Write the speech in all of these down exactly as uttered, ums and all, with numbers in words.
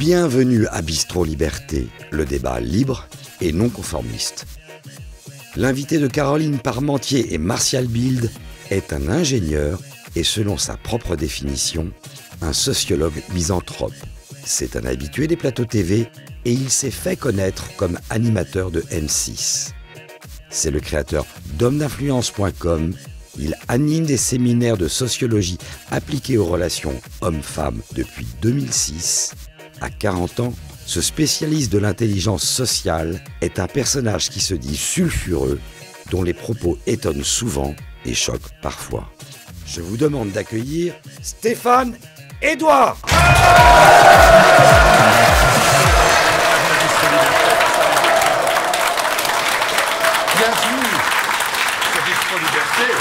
Bienvenue à Bistro Liberté, le débat libre et non conformiste. L'invité de Caroline Parmentier et Martial Bild est un ingénieur et, selon sa propre définition, un sociologue misanthrope. C'est un habitué des plateaux T V et il s'est fait connaître comme animateur de M six. C'est le créateur d'homme d'influence point com. Il anime des séminaires de sociologie appliqués aux relations hommes-femmes depuis deux mille six. À quarante ans, ce spécialiste de l'intelligence sociale est un personnage qui se dit sulfureux, dont les propos étonnent souvent et choquent parfois. Je vous demande d'accueillir Stéphane Edouard. Bienvenue sur Bistro Liberté.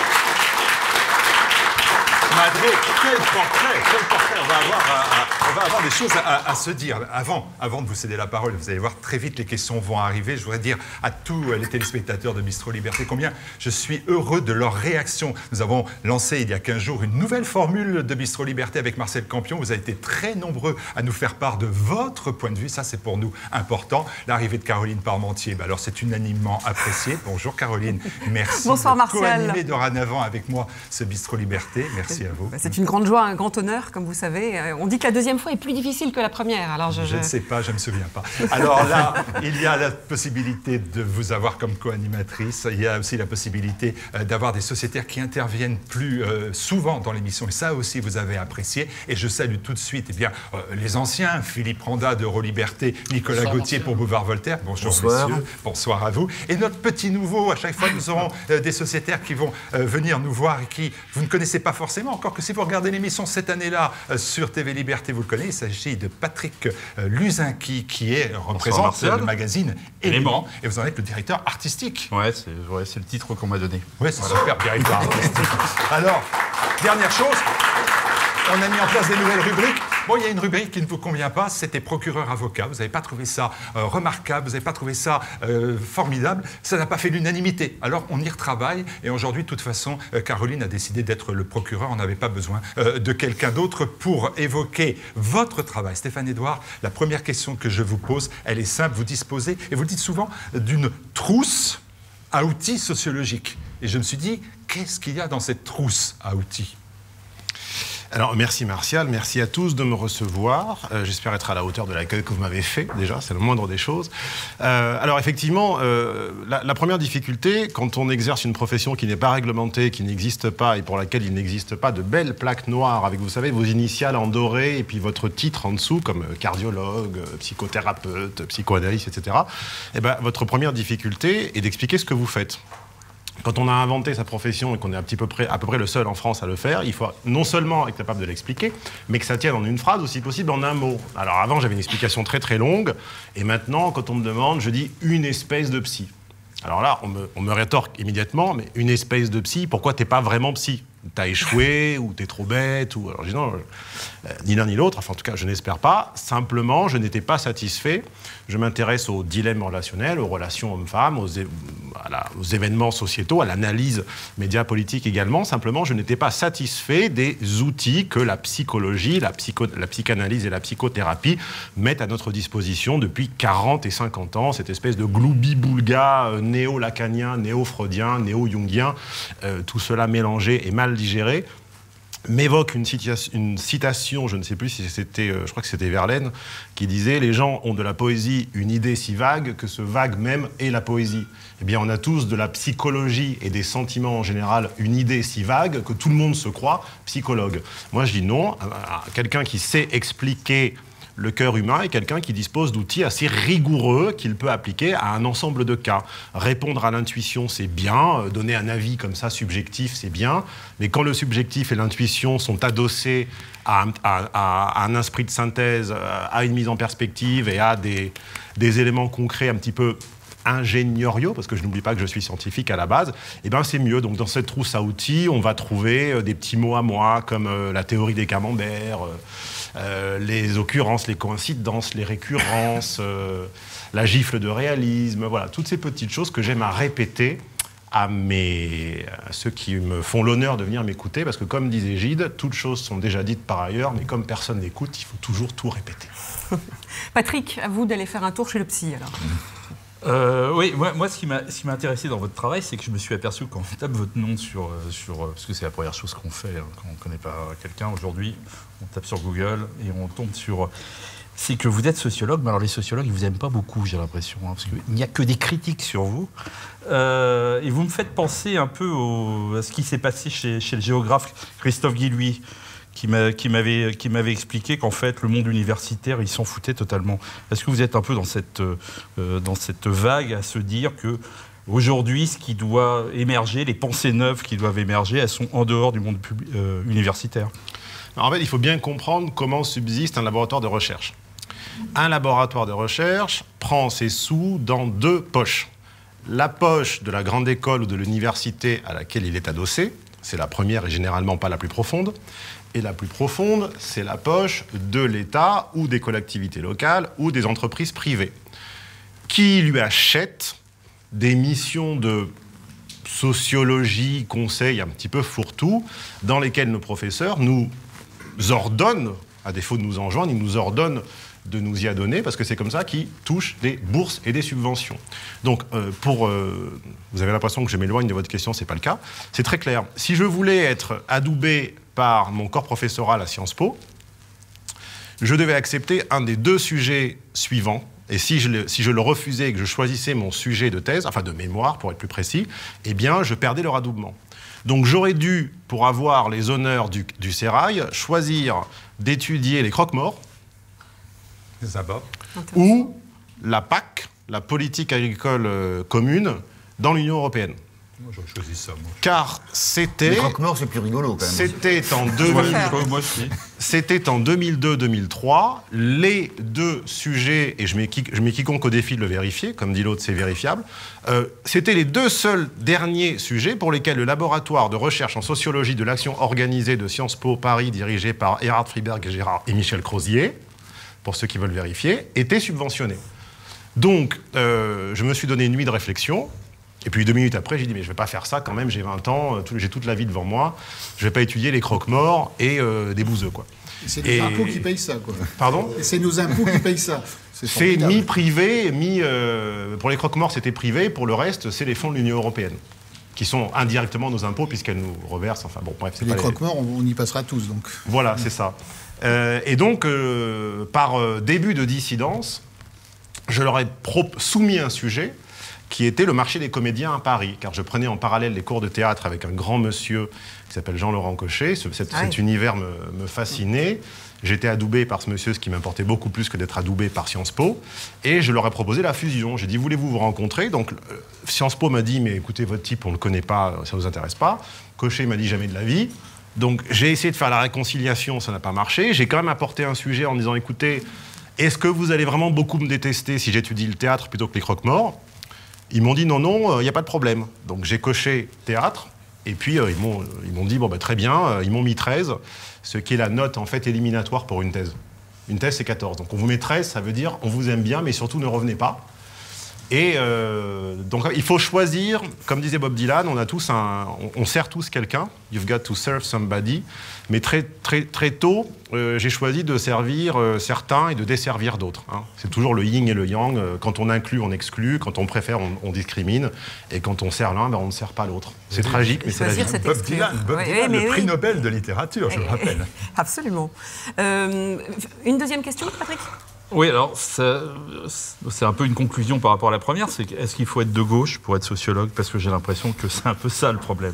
Madré, quel portrait, quel portrait. On va avoir, à, à, on va avoir des choses à, à se dire. Avant, avant de vous céder la parole, vous allez voir, très vite, les questions vont arriver. Je voudrais dire à tous les téléspectateurs de Bistro Liberté combien je suis heureux de leur réaction. Nous avons lancé il y a quinze jours une nouvelle formule de Bistro Liberté avec Marcel Campion. Vous avez été très nombreux à nous faire part de votre point de vue. Ça, c'est pour nous important. L'arrivée de Caroline Parmentier, bah alors c'est unanimement apprécié. Bonjour Caroline, merci. Bonsoir de Martial. co-animer dorénavant avec moi ce Bistro Liberté. Merci à vous. C'est une grande joie, un grand honneur, comme vous savez. On dit que la deuxième fois est plus difficile que la première. Alors je, je... je ne sais pas, je ne me souviens pas. Alors là, il y a la possibilité de vous avoir comme co-animatrice. Il y a aussi la possibilité euh, d'avoir des sociétaires qui interviennent plus euh, souvent dans l'émission. Et ça aussi, vous avez apprécié. Et je salue tout de suite eh bien, euh, les anciens, Philippe Ronda d'Euroliberté, Nicolas Bonsoir, Gauthier pour Boulevard Voltaire. Bonjour Bonsoir. Messieurs, bonsoir à vous. Et notre petit nouveau, à chaque fois, nous aurons euh, des sociétaires qui vont euh, venir nous voir et qui vous ne connaissez pas forcément, encore que si vous regardez l'émission cette année-là euh, sur T V Liberté, vous le connaissez. Il s'agit de Patrick euh, Luzinki, qui est, représente le magazine Éléments. Et vous en êtes le directeur artistique. Ouais, c'est ouais, le titre qu'on m'a donné. Ouais, c'est voilà. Super, directeur artistique. Alors, dernière chose, on a mis en place des nouvelles rubriques. Bon, il y a une rubrique qui ne vous convient pas, c'était procureur-avocat. Vous n'avez pas trouvé ça euh, remarquable, vous n'avez pas trouvé ça euh, formidable. Ça n'a pas fait l'unanimité. Alors, on y retravaille. Et aujourd'hui, de toute façon, euh, Caroline a décidé d'être le procureur. On n'avait pas besoin euh, de quelqu'un d'autre pour évoquer votre travail. Stéphane Edouard, la première question que je vous pose, elle est simple. Vous disposez, et vous le dites souvent, d'une trousse à outils sociologiques. Et je me suis dit, qu'est-ce qu'il y a dans cette trousse à outils ? Alors, merci Martial, merci à tous de me recevoir. Euh, J'espère être à la hauteur de l'accueil que vous m'avez fait, déjà, c'est le moindre des choses. Euh, alors, effectivement, euh, la, la première difficulté, quand on exerce une profession qui n'est pas réglementée, qui n'existe pas et pour laquelle il n'existe pas de belles plaques noires avec, vous savez, vos initiales en doré et puis votre titre en dessous, comme cardiologue, psychothérapeute, psychoanalyste, et cetera, eh ben, votre première difficulté est d'expliquer ce que vous faites. Quand on a inventé sa profession et qu'on est à, petit peu près, à peu près le seul en France à le faire, il faut non seulement être capable de l'expliquer, mais que ça tienne en une phrase, aussi possible en un mot. Alors avant, j'avais une explication très très longue, et maintenant, quand on me demande, je dis une espèce de psy. Alors là, on me, on me rétorque immédiatement, mais une espèce de psy, pourquoi t'es pas vraiment psy ? T'as échoué, ou t'es trop bête, ou... Alors je dis non, euh, ni l'un ni l'autre, enfin en tout cas je n'espère pas. Simplement, je n'étais pas satisfait. Je m'intéresse aux dilemmes relationnels, aux relations hommes-femmes, aux, é... voilà, aux événements sociétaux, à l'analyse média-politique également. Simplement, je n'étais pas satisfait des outils que la psychologie, la, psycho... la psychanalyse et la psychothérapie mettent à notre disposition depuis quarante et cinquante ans. Cette espèce de gloubi-boulga euh, néo-lacanien, néo-freudien, néo-jungien, euh, tout cela mélangé et mal digéré, m'évoque une, une citation, je ne sais plus si c'était, euh, je crois que c'était Verlaine, qui disait « Les gens ont de la poésie une idée si vague que ce vague même est la poésie ». Eh bien, on a tous de la psychologie et des sentiments en général une idée si vague que tout le monde se croit psychologue. Moi, je dis non, quelqu'un qui sait expliquer le cœur humain est quelqu'un qui dispose d'outils assez rigoureux qu'il peut appliquer à un ensemble de cas. Répondre à l'intuition, c'est bien. Donner un avis comme ça, subjectif, c'est bien. Mais quand le subjectif et l'intuition sont adossés à un, à, à un esprit de synthèse, à une mise en perspective et à des, des éléments concrets un petit peu ingénieriaux, parce que je n'oublie pas que je suis scientifique à la base, eh ben c'est mieux. Donc dans cette trousse à outils, on va trouver des petits mots à moi, comme euh, la théorie des camemberts, euh, euh, les occurrences, les coïncidences, les récurrences, euh, la gifle de réalisme, voilà, toutes ces petites choses que j'aime à répéter à, mes, à ceux qui me font l'honneur de venir m'écouter, parce que comme disait Gide, toutes choses sont déjà dites par ailleurs, mais comme personne n'écoute, il faut toujours tout répéter. Patrick, à vous d'aller faire un tour chez le psy, alors. Euh, oui, moi, moi ce qui m'a ce qui m'a intéressé dans votre travail, c'est que je me suis aperçu quand on tape votre nom sur, sur parce que c'est la première chose qu'on fait hein, quand on ne connaît pas quelqu'un aujourd'hui, on tape sur Google et on tombe sur... C'est que vous êtes sociologue, mais alors les sociologues, ils vous aiment pas beaucoup, j'ai l'impression, hein, parce qu'il n'y a que des critiques sur vous. Euh, et vous me faites penser un peu au, à ce qui s'est passé chez, chez le géographe Christophe Guillouis, qui m'avait qui m'avait expliqué qu'en fait, le monde universitaire, il s'en foutait totalement. Est-ce que vous êtes un peu dans cette, euh, dans cette vague à se dire que aujourd'hui, ce qui doit émerger, les pensées neuves qui doivent émerger, elles sont en dehors du monde public, euh, universitaire? Alors, en fait, il faut bien comprendre comment subsiste un laboratoire de recherche. Un laboratoire de recherche prend ses sous dans deux poches. La poche de la grande école ou de l'université à laquelle il est adossé, c'est la première et généralement pas la plus profonde. Et la plus profonde, c'est la poche de l'État ou des collectivités locales ou des entreprises privées qui lui achètent des missions de sociologie, conseil un petit peu fourre-tout, dans lesquelles nos professeurs nous ordonnent, à défaut de nous enjoindre, ils nous ordonnent de nous y adonner, parce que c'est comme ça qu'ils touchent des bourses et des subventions. Donc, euh, pour, euh, vous avez l'impression que je m'éloigne de votre question, c'est pas le cas. C'est très clair. Si je voulais être adoubé par mon corps professoral à Sciences Po, je devais accepter un des deux sujets suivants. Et si je, le, si je le refusais et que je choisissais mon sujet de thèse, enfin de mémoire pour être plus précis, eh bien, je perdais leur adoubement. Donc j'aurais dû, pour avoir les honneurs du, du sérail, choisir d'étudier les croque-morts ou la P A C, la politique agricole euh, commune, dans l'Union européenne. Moi, j'aurais choisi ça, moi. Car c'était... Les croque-morts, c'est plus rigolo, quand même. C'était en, deux mille... Moi aussi. C'était en deux mille deux deux mille trois, les deux sujets, et je mets, qui... je mets quiconque au défi de le vérifier, comme dit l'autre, c'est vérifiable, euh, c'était les deux seuls derniers sujets pour lesquels le laboratoire de recherche en sociologie de l'action organisée de Sciences Po Paris, dirigé par Erhard Friberg et, Gérard... et Michel Crozier, pour ceux qui veulent vérifier, était subventionné. Donc, euh, je me suis donné une nuit de réflexion. Et puis deux minutes après, j'ai dit, mais je ne vais pas faire ça quand même, j'ai vingt ans, j'ai toute la vie devant moi, je ne vais pas étudier les croque-morts et euh, des bouseux, quoi. C'est nos et... impôts qui payent ça, quoi. Pardon ? C'est nos impôts qui payent ça. C'est mi-privé, mi... Euh, pour les croque-morts, c'était privé, pour le reste, c'est les fonds de l'Union européenne, qui sont indirectement nos impôts, puisqu'elles nous reversent, enfin bon, bref. Les croque-morts, les... on, on y passera tous, donc. Voilà, c'est ça. Euh, et donc, euh, par euh, début de dissidence, je leur ai soumis un sujet qui était le marché des comédiens à Paris, car je prenais en parallèle les cours de théâtre avec un grand monsieur qui s'appelle Jean-Laurent Cochet. Ce, cet, ah oui. cet univers me, me fascinait. J'étais adoubé par ce monsieur, ce qui m'importait beaucoup plus que d'être adoubé par Sciences Po. Et je leur ai proposé la fusion. J'ai dit, voulez-vous vous rencontrer ? Donc, euh, Sciences Po m'a dit, mais écoutez, votre type, on ne le connaît pas, ça ne vous intéresse pas. Cochet m'a dit, jamais de la vie. Donc, j'ai essayé de faire la réconciliation, ça n'a pas marché. J'ai quand même apporté un sujet en disant, écoutez, est-ce que vous allez vraiment beaucoup me détester si j'étudie le théâtre plutôt que les croque-morts ? Ils m'ont dit non, non, il euh, n'y a pas de problème. Donc j'ai coché théâtre, et puis euh, ils m'ont dit, bon, bah, très bien, euh, ils m'ont mis treize, ce qui est la note en fait éliminatoire pour une thèse. Une thèse, c'est quatorze. Donc on vous met treize, ça veut dire on vous aime bien, mais surtout ne revenez pas. Et euh, donc il faut choisir, comme disait Bob Dylan, on a tous un, on, on sert tous quelqu'un, you've got to serve somebody, mais très, très, très tôt, euh, j'ai choisi de servir euh, certains et de desservir d'autres. Hein. C'est toujours le yin et le yang, quand on inclut, on exclut, quand on préfère, on, on discrimine, et quand on sert l'un, ben, on ne sert pas l'autre. C'est oui, tragique, mais c'est la vie. Bob Dylan, Bob oui, Dylan oui, le prix oui. Nobel de littérature, je le rappelle. Absolument. Euh, une deuxième question, Patrick ? Oui, alors c'est un peu une conclusion par rapport à la première, c'est est-ce qu'il faut être de gauche pour être sociologue? Parce que j'ai l'impression que c'est un peu ça le problème.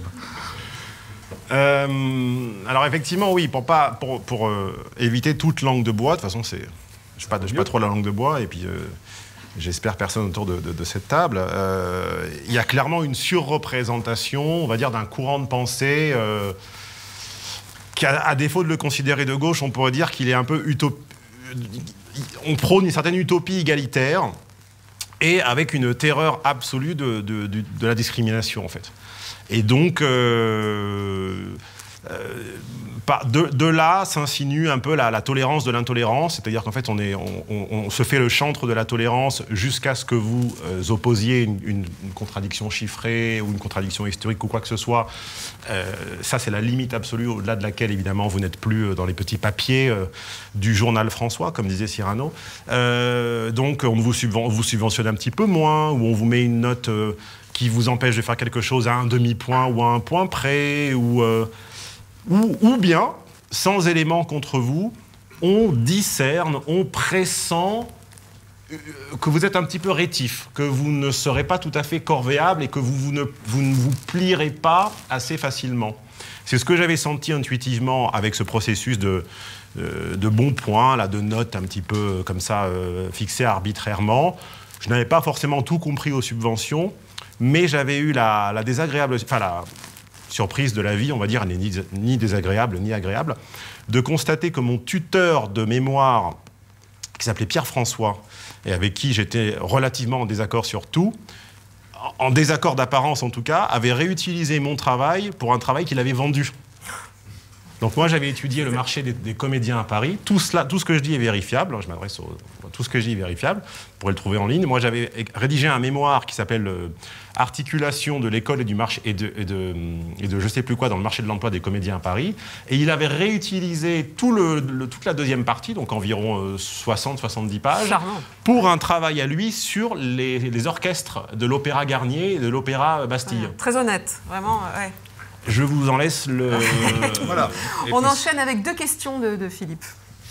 Euh, alors effectivement, oui, pour, pas, pour, pour euh, éviter toute langue de bois, de toute façon, je ne suis pas trop la langue de bois, et puis euh, j'espère personne autour de, de, de cette table, euh, il y a clairement une surreprésentation, on va dire, d'un courant de pensée euh, qui, à, à défaut de le considérer de gauche, on pourrait dire qu'il est un peu utopique. On prône une certaine utopie égalitaire et avec une terreur absolue de, de, de, de la discrimination, en fait. Et donc, euh, euh, de, de là s'insinue un peu la, la tolérance de l'intolérance, c'est-à-dire qu'en fait on, est, on, on, on se fait le chantre de la tolérance jusqu'à ce que vous euh, opposiez une, une, une contradiction chiffrée ou une contradiction historique ou quoi que ce soit. Euh, ça c'est la limite absolue au-delà de laquelle évidemment vous n'êtes plus dans les petits papiers euh, du journal François, comme disait Cyrano. Euh, donc on vous, subven- vous subventionne un petit peu moins, ou on vous met une note euh, qui vous empêche de faire quelque chose à un demi-point ou à un point près, ou... Euh, Ou, ou bien, sans éléments contre vous, on discerne, on pressent que vous êtes un petit peu rétif, que vous ne serez pas tout à fait corvéable et que vous, vous, ne, vous ne vous plierez pas assez facilement. C'est ce que j'avais senti intuitivement avec ce processus de, de, de bons points, là, de notes un petit peu comme ça, euh, fixées arbitrairement. Je n'avais pas forcément tout compris aux subventions, mais j'avais eu la, la désagréable... Enfin, la, surprise de la vie, on va dire, ni, ni désagréable ni agréable, de constater que mon tuteur de mémoire, qui s'appelait Pierre-François, et avec qui j'étais relativement en désaccord sur tout, en désaccord d'apparence en tout cas, avait réutilisé mon travail pour un travail qu'il avait vendu. Donc moi, j'avais étudié le marché des, des comédiens à Paris. Tout, cela, tout ce que je dis est vérifiable. Je m'adresse au... Tout ce que je dis est vérifiable. Vous pourrez le trouver en ligne. Moi, j'avais rédigé un mémoire qui s'appelle euh, « Articulation de l'école et du marché et de, et de, et de je sais plus quoi dans le marché de l'emploi des comédiens à Paris ». Et il avait réutilisé tout le, le, toute la deuxième partie, donc environ euh, soixante à soixante-dix pages, Charmant. Pour un travail à lui sur les, les orchestres de l'Opéra Garnier et de l'Opéra Bastille. Ouais, très honnête, vraiment, ouais. Je vous en laisse le... Voilà. On enchaîne avec deux questions de, de Philippe.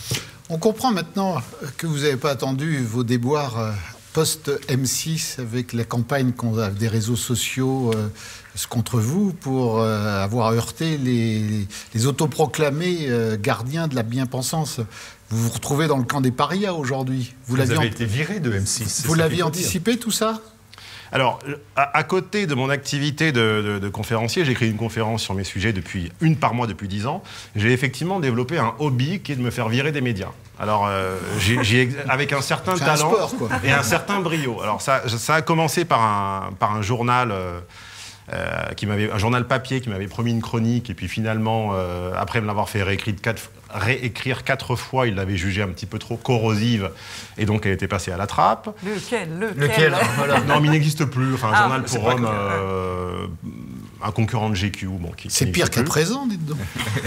On comprend maintenant que vous n'avez pas attendu vos déboires post-M six avec la campagne des réseaux sociaux euh, contre vous pour euh, avoir heurté les, les autoproclamés euh, gardiens de la bien-pensance. Vous vous retrouvez dans le camp des parias aujourd'hui. Vous, vous avez an... été viré de M six. Vous l'aviez anticipé tout ça ? Alors, à, à côté de mon activité de, de, de conférencier, j'écris une conférence sur mes sujets depuis une par mois depuis dix ans. J'ai effectivement développé un hobby qui est de me faire virer des médias. Alors, euh, j'ai, j'ai, avec un certain talent un sport, quoi. Et un certain brio. Alors, ça, ça a commencé par un, par un journal... Euh, Euh, qui m'avait, un journal papier qui m'avait promis une chronique, et puis finalement, euh, après me l'avoir fait réécrire quatre, réécrire quatre fois, il l'avait jugée un petit peu trop corrosive, et donc elle était passée à la trappe. Lequel Lequel, lequel voilà. Non, mais il n'existe plus. Enfin, un ah, journal pour hommes, euh, un concurrent de G Q. Bon, qui, c'est qui pire qu'à présent, dites donc.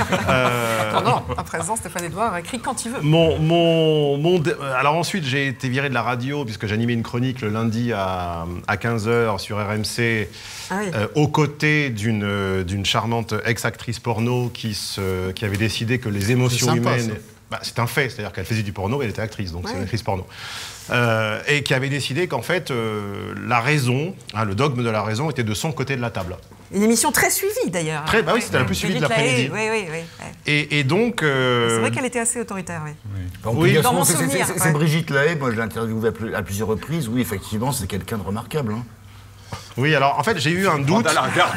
euh... Non, non, à présent, Stéphane Edouard écrit quand il veut. Mon, mon, mon, alors ensuite, j'ai été viré de la radio, puisque j'animais une chronique le lundi à, à quinze heures sur R M C, ah oui. euh, aux côtés d'une, d'une charmante ex-actrice porno qui, se, qui avait décidé que les émotions c'est sympa, humaines... Bah, c'est un fait, c'est-à-dire qu'elle faisait du porno, mais elle était actrice, donc ouais. C'est une actrice porno. Euh, et qui avait décidé qu'en fait, euh, la raison, hein, le dogme de la raison était de son côté de la table. Une émission très suivie, d'ailleurs. Très, bah oui, c'était la plus suivie de l'après-midi. Oui, oui, oui. Et, et donc... Euh... C'est vrai qu'elle était assez autoritaire, oui. oui. Donc, oui. Dans mon c'est, souvenir. C'est, c'est, c'est Brigitte Lahaie, moi je l'ai interviewée à plusieurs reprises. Oui, effectivement, c'est quelqu'un de remarquable. Hein. Oui, alors en fait, j'ai eu un doute.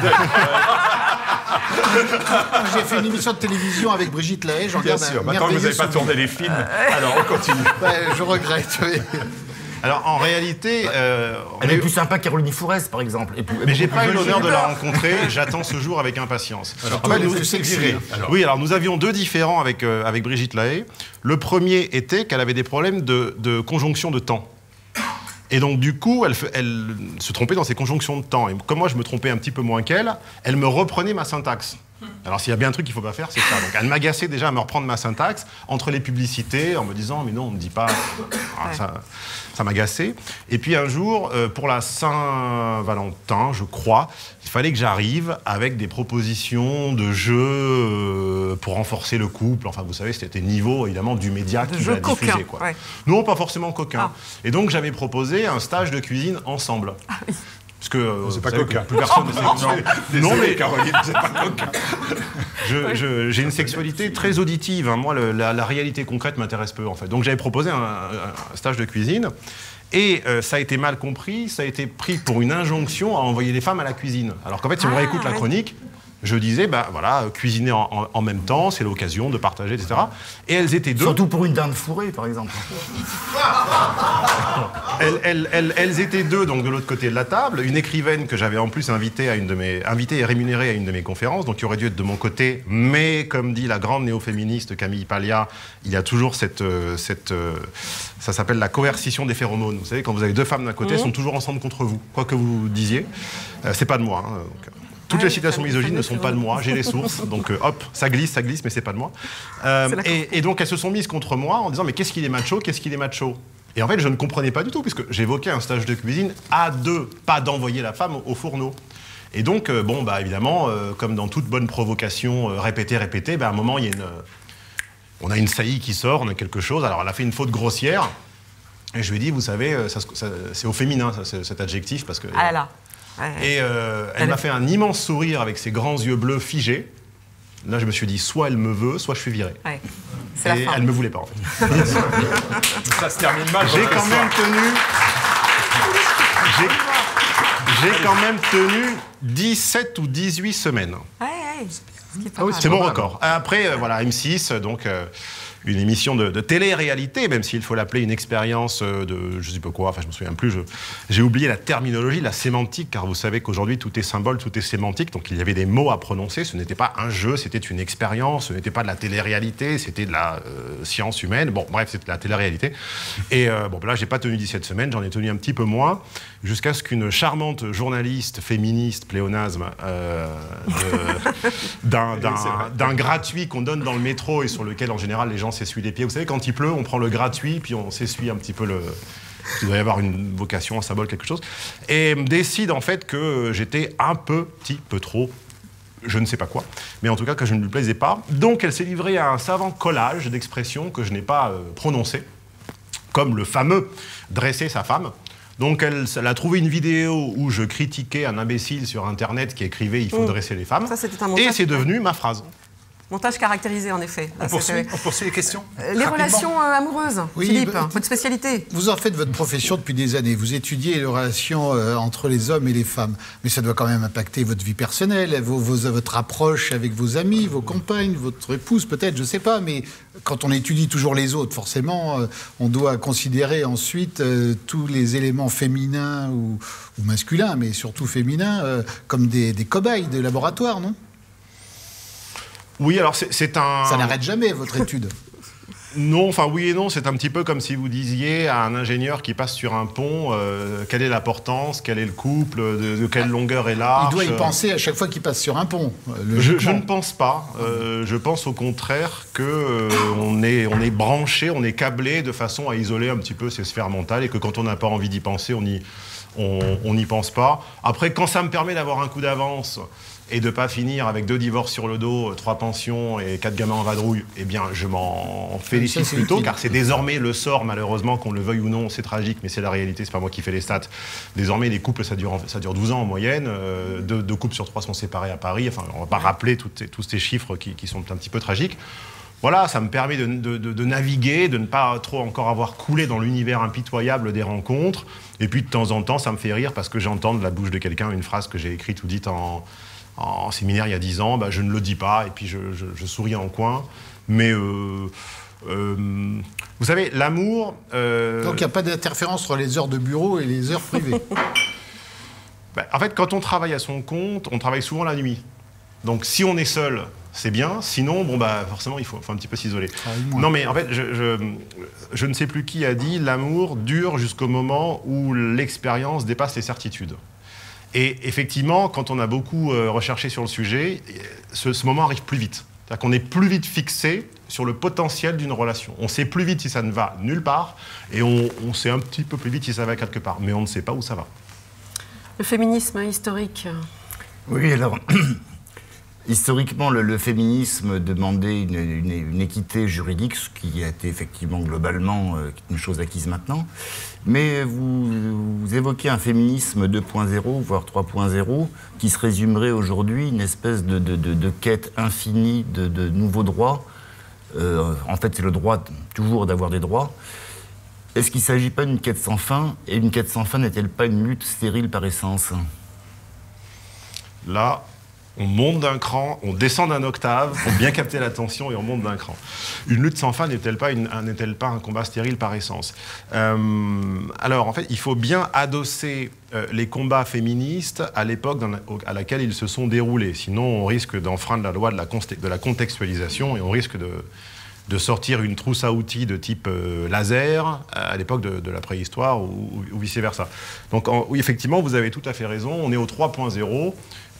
J'ai fait une émission de télévision avec Brigitte Lahaie. J'en Bien sûr, maintenant que vous n'avez pas tourné les films, euh... alors on continue. Ouais, je regrette, oui. Alors en réalité... Euh, Elle est eu... plus sympa que Caroline Fourès, par exemple. Et plus, mais j'ai pas eu l'honneur de la rencontrer, j'attends ce jour avec impatience. Alors, en fait, nous, c'est viré. Alors. Oui, alors nous avions deux différends avec, euh, avec Brigitte Lahaie. Le premier était qu'elle avait des problèmes de, de conjonction de temps. Et donc, du coup, elle, elle se trompait dans ses conjonctions de temps. Et comme moi, je me trompais un petit peu moins qu'elle, elle me reprenait ma syntaxe. Alors, s'il y a bien un truc qu'il ne faut pas faire, c'est ça. Donc, elle m'agaçait déjà à me reprendre ma syntaxe entre les publicités, en me disant « mais non, on ne dit pas... » Ça, ça m'agaçait. Et puis, un jour, euh, pour la Saint-Valentin, je crois, il fallait que j'arrive avec des propositions de jeux euh, pour renforcer le couple. Enfin, vous savez, c'était niveau, évidemment, du média qui l'a diffusé. Quoi. Ouais. Non, pas forcément coquin. Ah. Et donc, j'avais proposé un stage de cuisine ensemble. Ah, oui. Parce que euh, c'est pas coquin. Plus personne ne sait. Non, non, mais Caroline, c'est pas coquin. Je, je, j'ai une sexualité très auditive. Hein. Moi, le, la, la réalité concrète m'intéresse peu, en fait. Donc, j'avais proposé un, un stage de cuisine. Et euh, ça a été mal compris. Ça a été pris pour une injonction à envoyer les femmes à la cuisine. Alors qu'en fait, si on ah, réécoute ouais. la chronique, je disais, ben voilà, cuisiner en, en, en même temps, c'est l'occasion de partager, et cetera. Et elles étaient deux. Surtout pour une dinde fourrée, par exemple. elles, elles, elles, elles étaient deux, donc de l'autre côté de la table. Une écrivaine que j'avais en plus invitée à une de mes, invitée et rémunérée à une de mes conférences, donc qui aurait dû être de mon côté. Mais comme dit la grande néo-féministe Camille Paglia, il y a toujours cette, cette ça s'appelle la coercition des phéromones. Vous savez, quand vous avez deux femmes d'un côté, elles mmh. sont toujours ensemble contre vous, quoi que vous disiez. Euh, c'est pas de moi. Hein, donc. Toutes ah les citations oui, misogynes ne sont pas de moi, j'ai les sources, donc euh, hop, ça glisse, ça glisse, mais c'est pas de moi. Euh, et, et donc elles se sont mises contre moi en disant mais qu'est-ce qu'il est macho, qu'est-ce qu'il est macho. Et en fait je ne comprenais pas du tout, puisque j'évoquais un stage de cuisine à deux, pas d'envoyer la femme au fourneau. Et donc, euh, bon, bah évidemment, euh, comme dans toute bonne provocation, euh, répétée, répétée, bah, à un moment, il y a une, euh, on a une saillie qui sort, on a quelque chose, alors elle a fait une faute grossière, et je lui ai dit, vous savez, ça, ça, c'est au féminin, ça, cet adjectif, parce que... Ah là là. Ouais. Et euh, elle m'a fait un immense sourire avec ses grands yeux bleus figés. Là, je me suis dit, soit elle me veut, soit je suis viré. Ouais. C'est et la fin. Elle ne me voulait pas, en fait. Ça se termine mal. J'ai quand même tenu... J'ai quand même tenu dix-sept ou dix-huit semaines. Ouais, ouais. Ah oui, c'est mon record. Après, euh, voilà, M six, donc... Euh, une émission de, de télé-réalité, même s'il faut l'appeler une expérience de je sais pas quoi, enfin je me souviens plus, je, j'ai oublié la terminologie, la sémantique, car vous savez qu'aujourd'hui tout est symbole, tout est sémantique, donc il y avait des mots à prononcer, ce n'était pas un jeu, c'était une expérience, ce n'était pas de la télé-réalité, c'était de la euh, science humaine, bon bref, c'était de la télé-réalité. Et euh, bon, là j'ai pas tenu dix-sept semaines, j'en ai tenu un petit peu moins, jusqu'à ce qu'une charmante journaliste féministe, pléonasme, euh, de, d'un, d'un, d'un gratuit qu'on donne dans le métro et sur lequel en général les gens s'essuie les pieds. Vous savez, quand il pleut, on prend le gratuit, puis on s'essuie un petit peu le... Il doit y avoir une vocation, un symbole, quelque chose. Et décide en fait que j'étais un petit peu trop, je ne sais pas quoi, mais en tout cas que je ne lui plaisais pas. Donc elle s'est livrée à un savant collage d'expressions que je n'ai pas euh, prononcées, comme le fameux « dresser sa femme ». Donc elle, elle a trouvé une vidéo où je critiquais un imbécile sur Internet qui écrivait « il faut mmh. dresser les femmes ». Ça, c'était un montage. Et c'est devenu ma phrase. Montage caractérisé, en effet. On poursuit, on poursuit les questions. Les Rapidement. relations euh, amoureuses, oui, Philippe, bah, votre spécialité. Vous en faites votre profession depuis des années. Vous étudiez les relations euh, entre les hommes et les femmes. Mais ça doit quand même impacter votre vie personnelle, vos, vos, votre approche avec vos amis, vos compagnes, votre épouse peut-être, je ne sais pas. Mais quand on étudie toujours les autres, forcément, euh, on doit considérer ensuite euh, tous les éléments féminins ou, ou masculins, mais surtout féminins, euh, comme des, des cobayes de laboratoire, non ? Oui, alors c'est, c'est un... Ça n'arrête jamais, votre étude. Non, enfin oui et non, c'est un petit peu comme si vous disiez à un ingénieur qui passe sur un pont, euh, quelle est la portance, quel est le couple, de, de quelle longueur est l'arche. Il doit y penser à chaque fois qu'il passe sur un pont. Le je, je ne pense pas. Euh, je pense au contraire qu'on euh, est, on est branché, on est câblé de façon à isoler un petit peu ses sphères mentales et que quand on n'a pas envie d'y penser, on n'y on, n'y pense pas. Après, quand ça me permet d'avoir un coup d'avance et de ne pas finir avec deux divorces sur le dos, trois pensions et quatre gamins en vadrouille, eh bien, je m'en félicite ça, plutôt, utile. Car c'est désormais le sort, malheureusement, qu'on le veuille ou non, c'est tragique, mais c'est la réalité, c'est pas moi qui fais les stats. Désormais, les couples, ça dure, ça dure douze ans en moyenne, euh, deux, deux couples sur trois sont séparés à Paris, enfin, on va pas rappeler toutes, tous ces chiffres qui, qui sont un petit peu tragiques. Voilà, ça me permet de, de, de, de naviguer, de ne pas trop encore avoir coulé dans l'univers impitoyable des rencontres, et puis de temps en temps, ça me fait rire, parce que j'entends de la bouche de quelqu'un une phrase que j'ai écrite ou dite en... en séminaire il y a dix ans, bah, je ne le dis pas, et puis je, je, je souris en coin. Mais, euh, euh, vous savez, l'amour... Euh... Donc il n'y a pas d'interférence entre les heures de bureau et les heures privées. bah, En fait, quand on travaille à son compte, on travaille souvent la nuit. Donc si on est seul, c'est bien. Sinon, bon, bah, forcément, il faut, faut un petit peu s'isoler. Non, mais en fait, je, je, je ne sais plus qui a dit, l'amour dure jusqu'au moment où l'expérience dépasse les certitudes. Et effectivement, quand on a beaucoup euh, recherché sur le sujet, ce, ce moment arrive plus vite. C'est-à-dire qu'on est plus vite fixé sur le potentiel d'une relation. On sait plus vite si ça ne va nulle part, et on, on sait un petit peu plus vite si ça va quelque part, mais on ne sait pas où ça va. Le féminisme historique. Oui, alors, historiquement, le, le féminisme demandait une, une, une équité juridique, ce qui a été effectivement globalement euh, une chose acquise maintenant. Mais vous, vous évoquez un féminisme deux point zéro, voire trois point zéro, qui se résumerait aujourd'hui une espèce de, de, de, de quête infinie de, de nouveaux droits. Euh, en fait, c'est le droit toujours d'avoir des droits. Est-ce qu'il ne s'agit pas d'une quête sans fin? Et une quête sans fin n'est-elle pas une lutte stérile par essence? Là, On monte d'un cran, on descend d'un octave pour bien capter l'attention et on monte d'un cran. Une lutte sans fin n'est-elle pas, une, n'est-elle pas un combat stérile par essence? euh, Alors, en fait, il faut bien adosser euh, les combats féministes à l'époque la, à laquelle ils se sont déroulés. Sinon, on risque d'enfreindre la loi de la, de la contextualisation et on risque de, de sortir une trousse à outils de type euh, laser à l'époque de, de la préhistoire ou, ou vice-versa. Donc, en, oui, effectivement, vous avez tout à fait raison. On est au trois point zéro.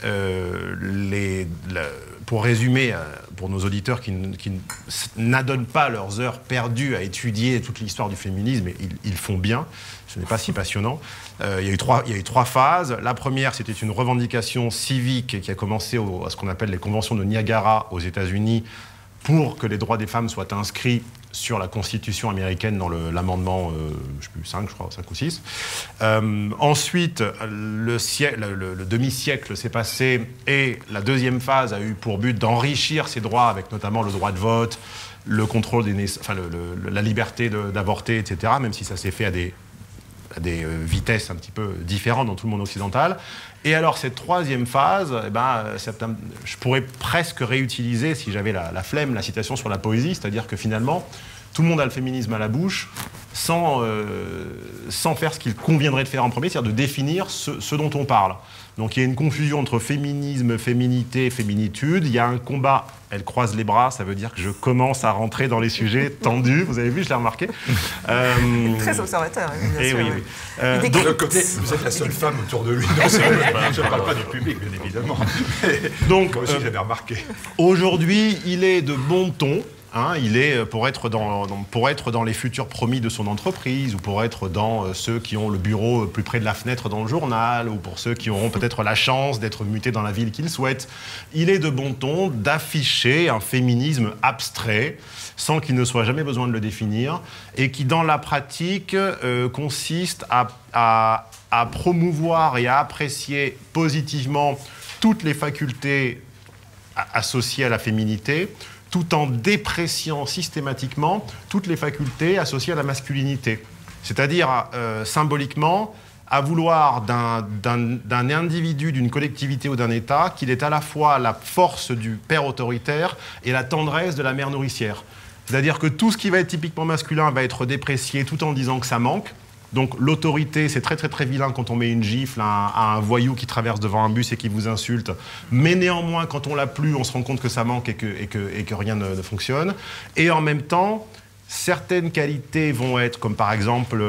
Euh, les, la, pour résumer, euh, pour nos auditeurs qui, qui n'adonnent pas leurs heures perdues à étudier toute l'histoire du féminisme, ils, ils font bien, ce n'est pas si passionnant. Euh, il y a eu trois, il y a eu trois phases. La première, c'était une revendication civique qui a commencé au, à ce qu'on appelle les conventions de Niagara aux États-Unis pour que les droits des femmes soient inscrits sur la Constitution américaine dans l'amendement, euh, je sais plus, cinq, je crois, cinq ou six. Euh, ensuite, le, le, le demi-siècle s'est passé et la deuxième phase a eu pour but d'enrichir ces droits avec notamment le droit de vote, le contrôle des naissances, enfin le, le, la liberté d'avorter, et cetera, même si ça s'est fait à des, à des vitesses un petit peu différentes dans tout le monde occidental. Et alors, cette troisième phase, eh ben, je pourrais presque réutiliser, si j'avais la, la flemme, la citation sur la poésie, c'est-à-dire que finalement, tout le monde a le féminisme à la bouche, sans, euh, sans faire ce qu'il conviendrait de faire en premier, c'est-à-dire de définir ce, ce dont on parle. Donc il y a une confusion entre féminisme, féminité, féminitude. Il y a un combat, elle croise les bras, ça veut dire que je commence à rentrer dans les sujets tendus. Vous avez vu, je l'ai remarqué. Euh, Très observateur, bien et sûr. oui, Oui. oui. Euh, donc, de côté, vous êtes la seule femme autour de lui. Non, je ne parle pas du public, bien évidemment. Mais donc, moi aussi, euh, j'avais remarqué. Aujourd'hui, il est de bon ton. Hein, il est pour être, dans, dans, pour être dans les futurs promis de son entreprise ou pour être dans euh, ceux qui ont le bureau plus près de la fenêtre dans le journal ou pour ceux qui auront peut-être la chance d'être mutés dans la ville qu'ils souhaitent. Il est de bon ton d'afficher un féminisme abstrait sans qu'il ne soit jamais besoin de le définir et qui dans la pratique euh, consiste à, à, à promouvoir et à apprécier positivement toutes les facultés associées à la féminité, tout en dépréciant systématiquement toutes les facultés associées à la masculinité. C'est-à-dire, euh, symboliquement, à vouloir d'un d'un individu, d'une collectivité ou d'un État qu'il est à la fois la force du père autoritaire et la tendresse de la mère nourricière. C'est-à-dire que tout ce qui va être typiquement masculin va être déprécié tout en disant que ça manque. Donc l'autorité, c'est très très très vilain quand on met une gifle à un, à un voyou qui traverse devant un bus et qui vous insulte. Mais néanmoins, quand on l'a plus, on se rend compte que ça manque et que, et que, et que rien ne, ne fonctionne. Et en même temps, certaines qualités vont être, comme par exemple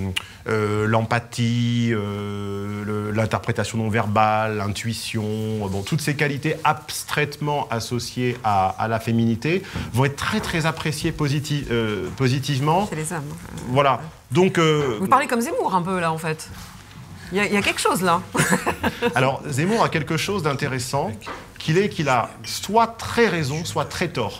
euh, l'empathie, euh, l'interprétation non verbale, l'intuition, bon, toutes ces qualités abstraitement associées à, à la féminité vont être très très appréciées positiv euh, positivement. Chez les hommes. Voilà. Donc, euh, Vous parlez comme Zemmour un peu là en fait. Il y, y a quelque chose là. Alors Zemmour a quelque chose d'intéressant, qu'il est qu'il a soit très raison, soit très tort.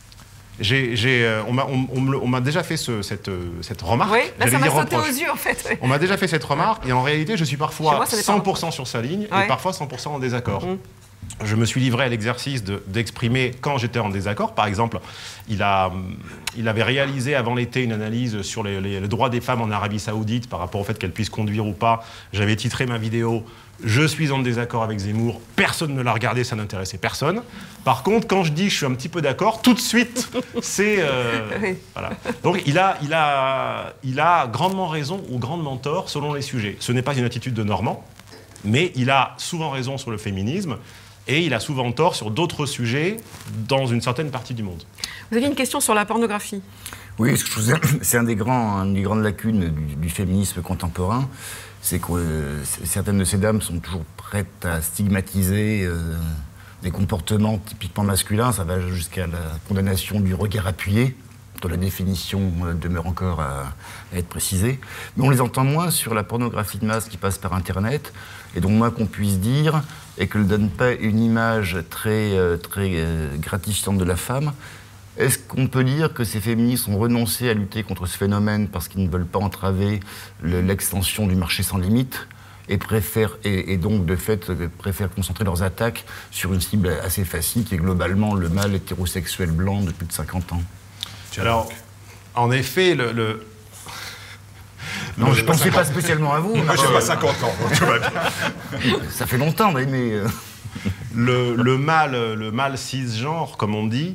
J'ai, j'ai, euh, on m'a on, on, on déjà fait ce, cette, cette remarque. Oui, là ça m'a sauté reproche. aux yeux en fait. Oui. On m'a déjà fait cette remarque et en réalité je suis parfois moi, cent pour cent sur sa ligne ouais. et parfois cent pour cent en désaccord. Mmh. Je me suis livré à l'exercice d'exprimer quand j'étais en désaccord. Par exemple, il, a, il avait réalisé avant l'été une analyse sur les, les, les droits des femmes en Arabie Saoudite par rapport au fait qu'elles puissent conduire ou pas. J'avais titré ma vidéo « Je suis en désaccord avec Zemmour ». Personne ne l'a regardé, ça n'intéressait personne. Par contre, quand je dis « je suis un petit peu d'accord », tout de suite, c'est... Euh, oui. Voilà. Donc il a, il, a, il a grandement raison ou grandement tort selon les sujets. Ce n'est pas une attitude de Normand, mais il a souvent raison sur le féminisme. Et il a souvent tort sur d'autres sujets dans une certaine partie du monde. Vous aviez une question sur la pornographie. Oui, c'est un des grands, une des grandes lacunes du, du féminisme contemporain. C'est que euh, certaines de ces dames sont toujours prêtes à stigmatiser euh, des comportements typiquement masculins. Ça va jusqu'à la condamnation du regard appuyé, dont la définition euh, demeure encore à, à être précisée. Mais on les entend moins sur la pornographie de masse qui passe par Internet, et donc moins qu'on puisse dire, et qu'elle ne donne pas une image très, euh, très euh, gratifiante de la femme. Est-ce qu'on peut dire que ces féministes ont renoncé à lutter contre ce phénomène parce qu'ils ne veulent pas entraver l'extension du marché sans limite et, préfèrent, et, et donc, de fait, préfèrent concentrer leurs attaques sur une cible assez facile qui est globalement le mâle hétérosexuel blanc de plus de cinquante ans? Alors, en effet, le... le... Non, non je ne pensais pas spécialement à vous. Moi, j'ai pas cinquante ans, donc tout va bien. Ça fait longtemps, mais... mais euh... le, le mâle, le mâle cisgenre, comme on dit,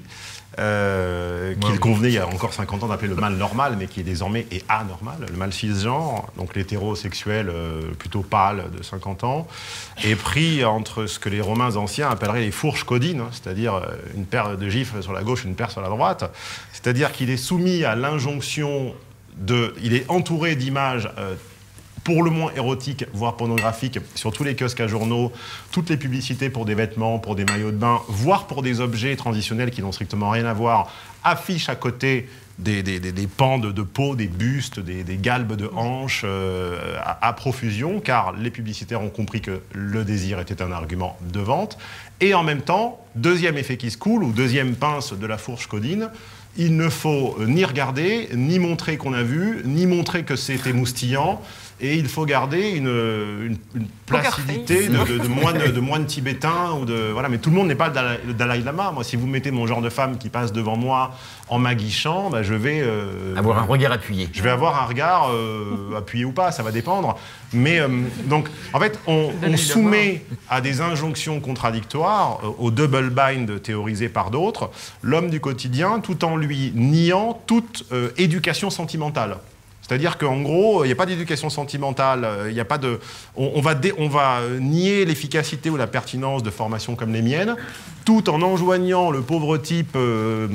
euh, qu'il ouais, convenait il y a encore cinquante ans d'appeler le mâle normal, mais qui est désormais est anormal, le mâle cisgenre, donc l'hétérosexuel euh, plutôt pâle de cinquante ans, est pris entre ce que les Romains anciens appelleraient les fourches codines, hein, c'est-à-dire une paire de gifles sur la gauche, une paire sur la droite, c'est-à-dire qu'il est soumis à l'injonction de... Il est entouré d'images euh, pour le moins érotiques, voire pornographiques, sur tous les kiosques à journaux, toutes les publicités pour des vêtements, pour des maillots de bain, voire pour des objets transitionnels qui n'ont strictement rien à voir, affichent à côté des, des, des, des pans de, de peau, des bustes, des, des galbes de hanches euh, à, à profusion, car les publicitaires ont compris que le désir était un argument de vente. Et en même temps, deuxième effet qui se coule, ou deuxième pince de la fourche codine, il ne faut ni regarder, ni montrer qu'on a vu, ni montrer que c'était moustillant, et il faut garder une, une, une placidité de, de, de, moine, de moine tibétain. Ou de, voilà, mais tout le monde n'est pas le Dalai, le Dalai Lama. Moi, si vous mettez mon genre de femme qui passe devant moi en m'aguichant, bah, je vais... Euh, avoir un regard appuyé. Je vais avoir un regard euh, appuyé ou pas, ça va dépendre. Mais euh, donc, en fait, on, on soumet à des injonctions contradictoires, euh, au double bind théorisé par d'autres, l'homme du quotidien, tout en lui niant toute euh, éducation sentimentale. C'est-à-dire qu'en gros, il n'y a pas d'éducation sentimentale, il n'y a pas de... On, on, va dé, on va nier l'efficacité ou la pertinence de formations comme les miennes, tout en enjoignant le pauvre type euh,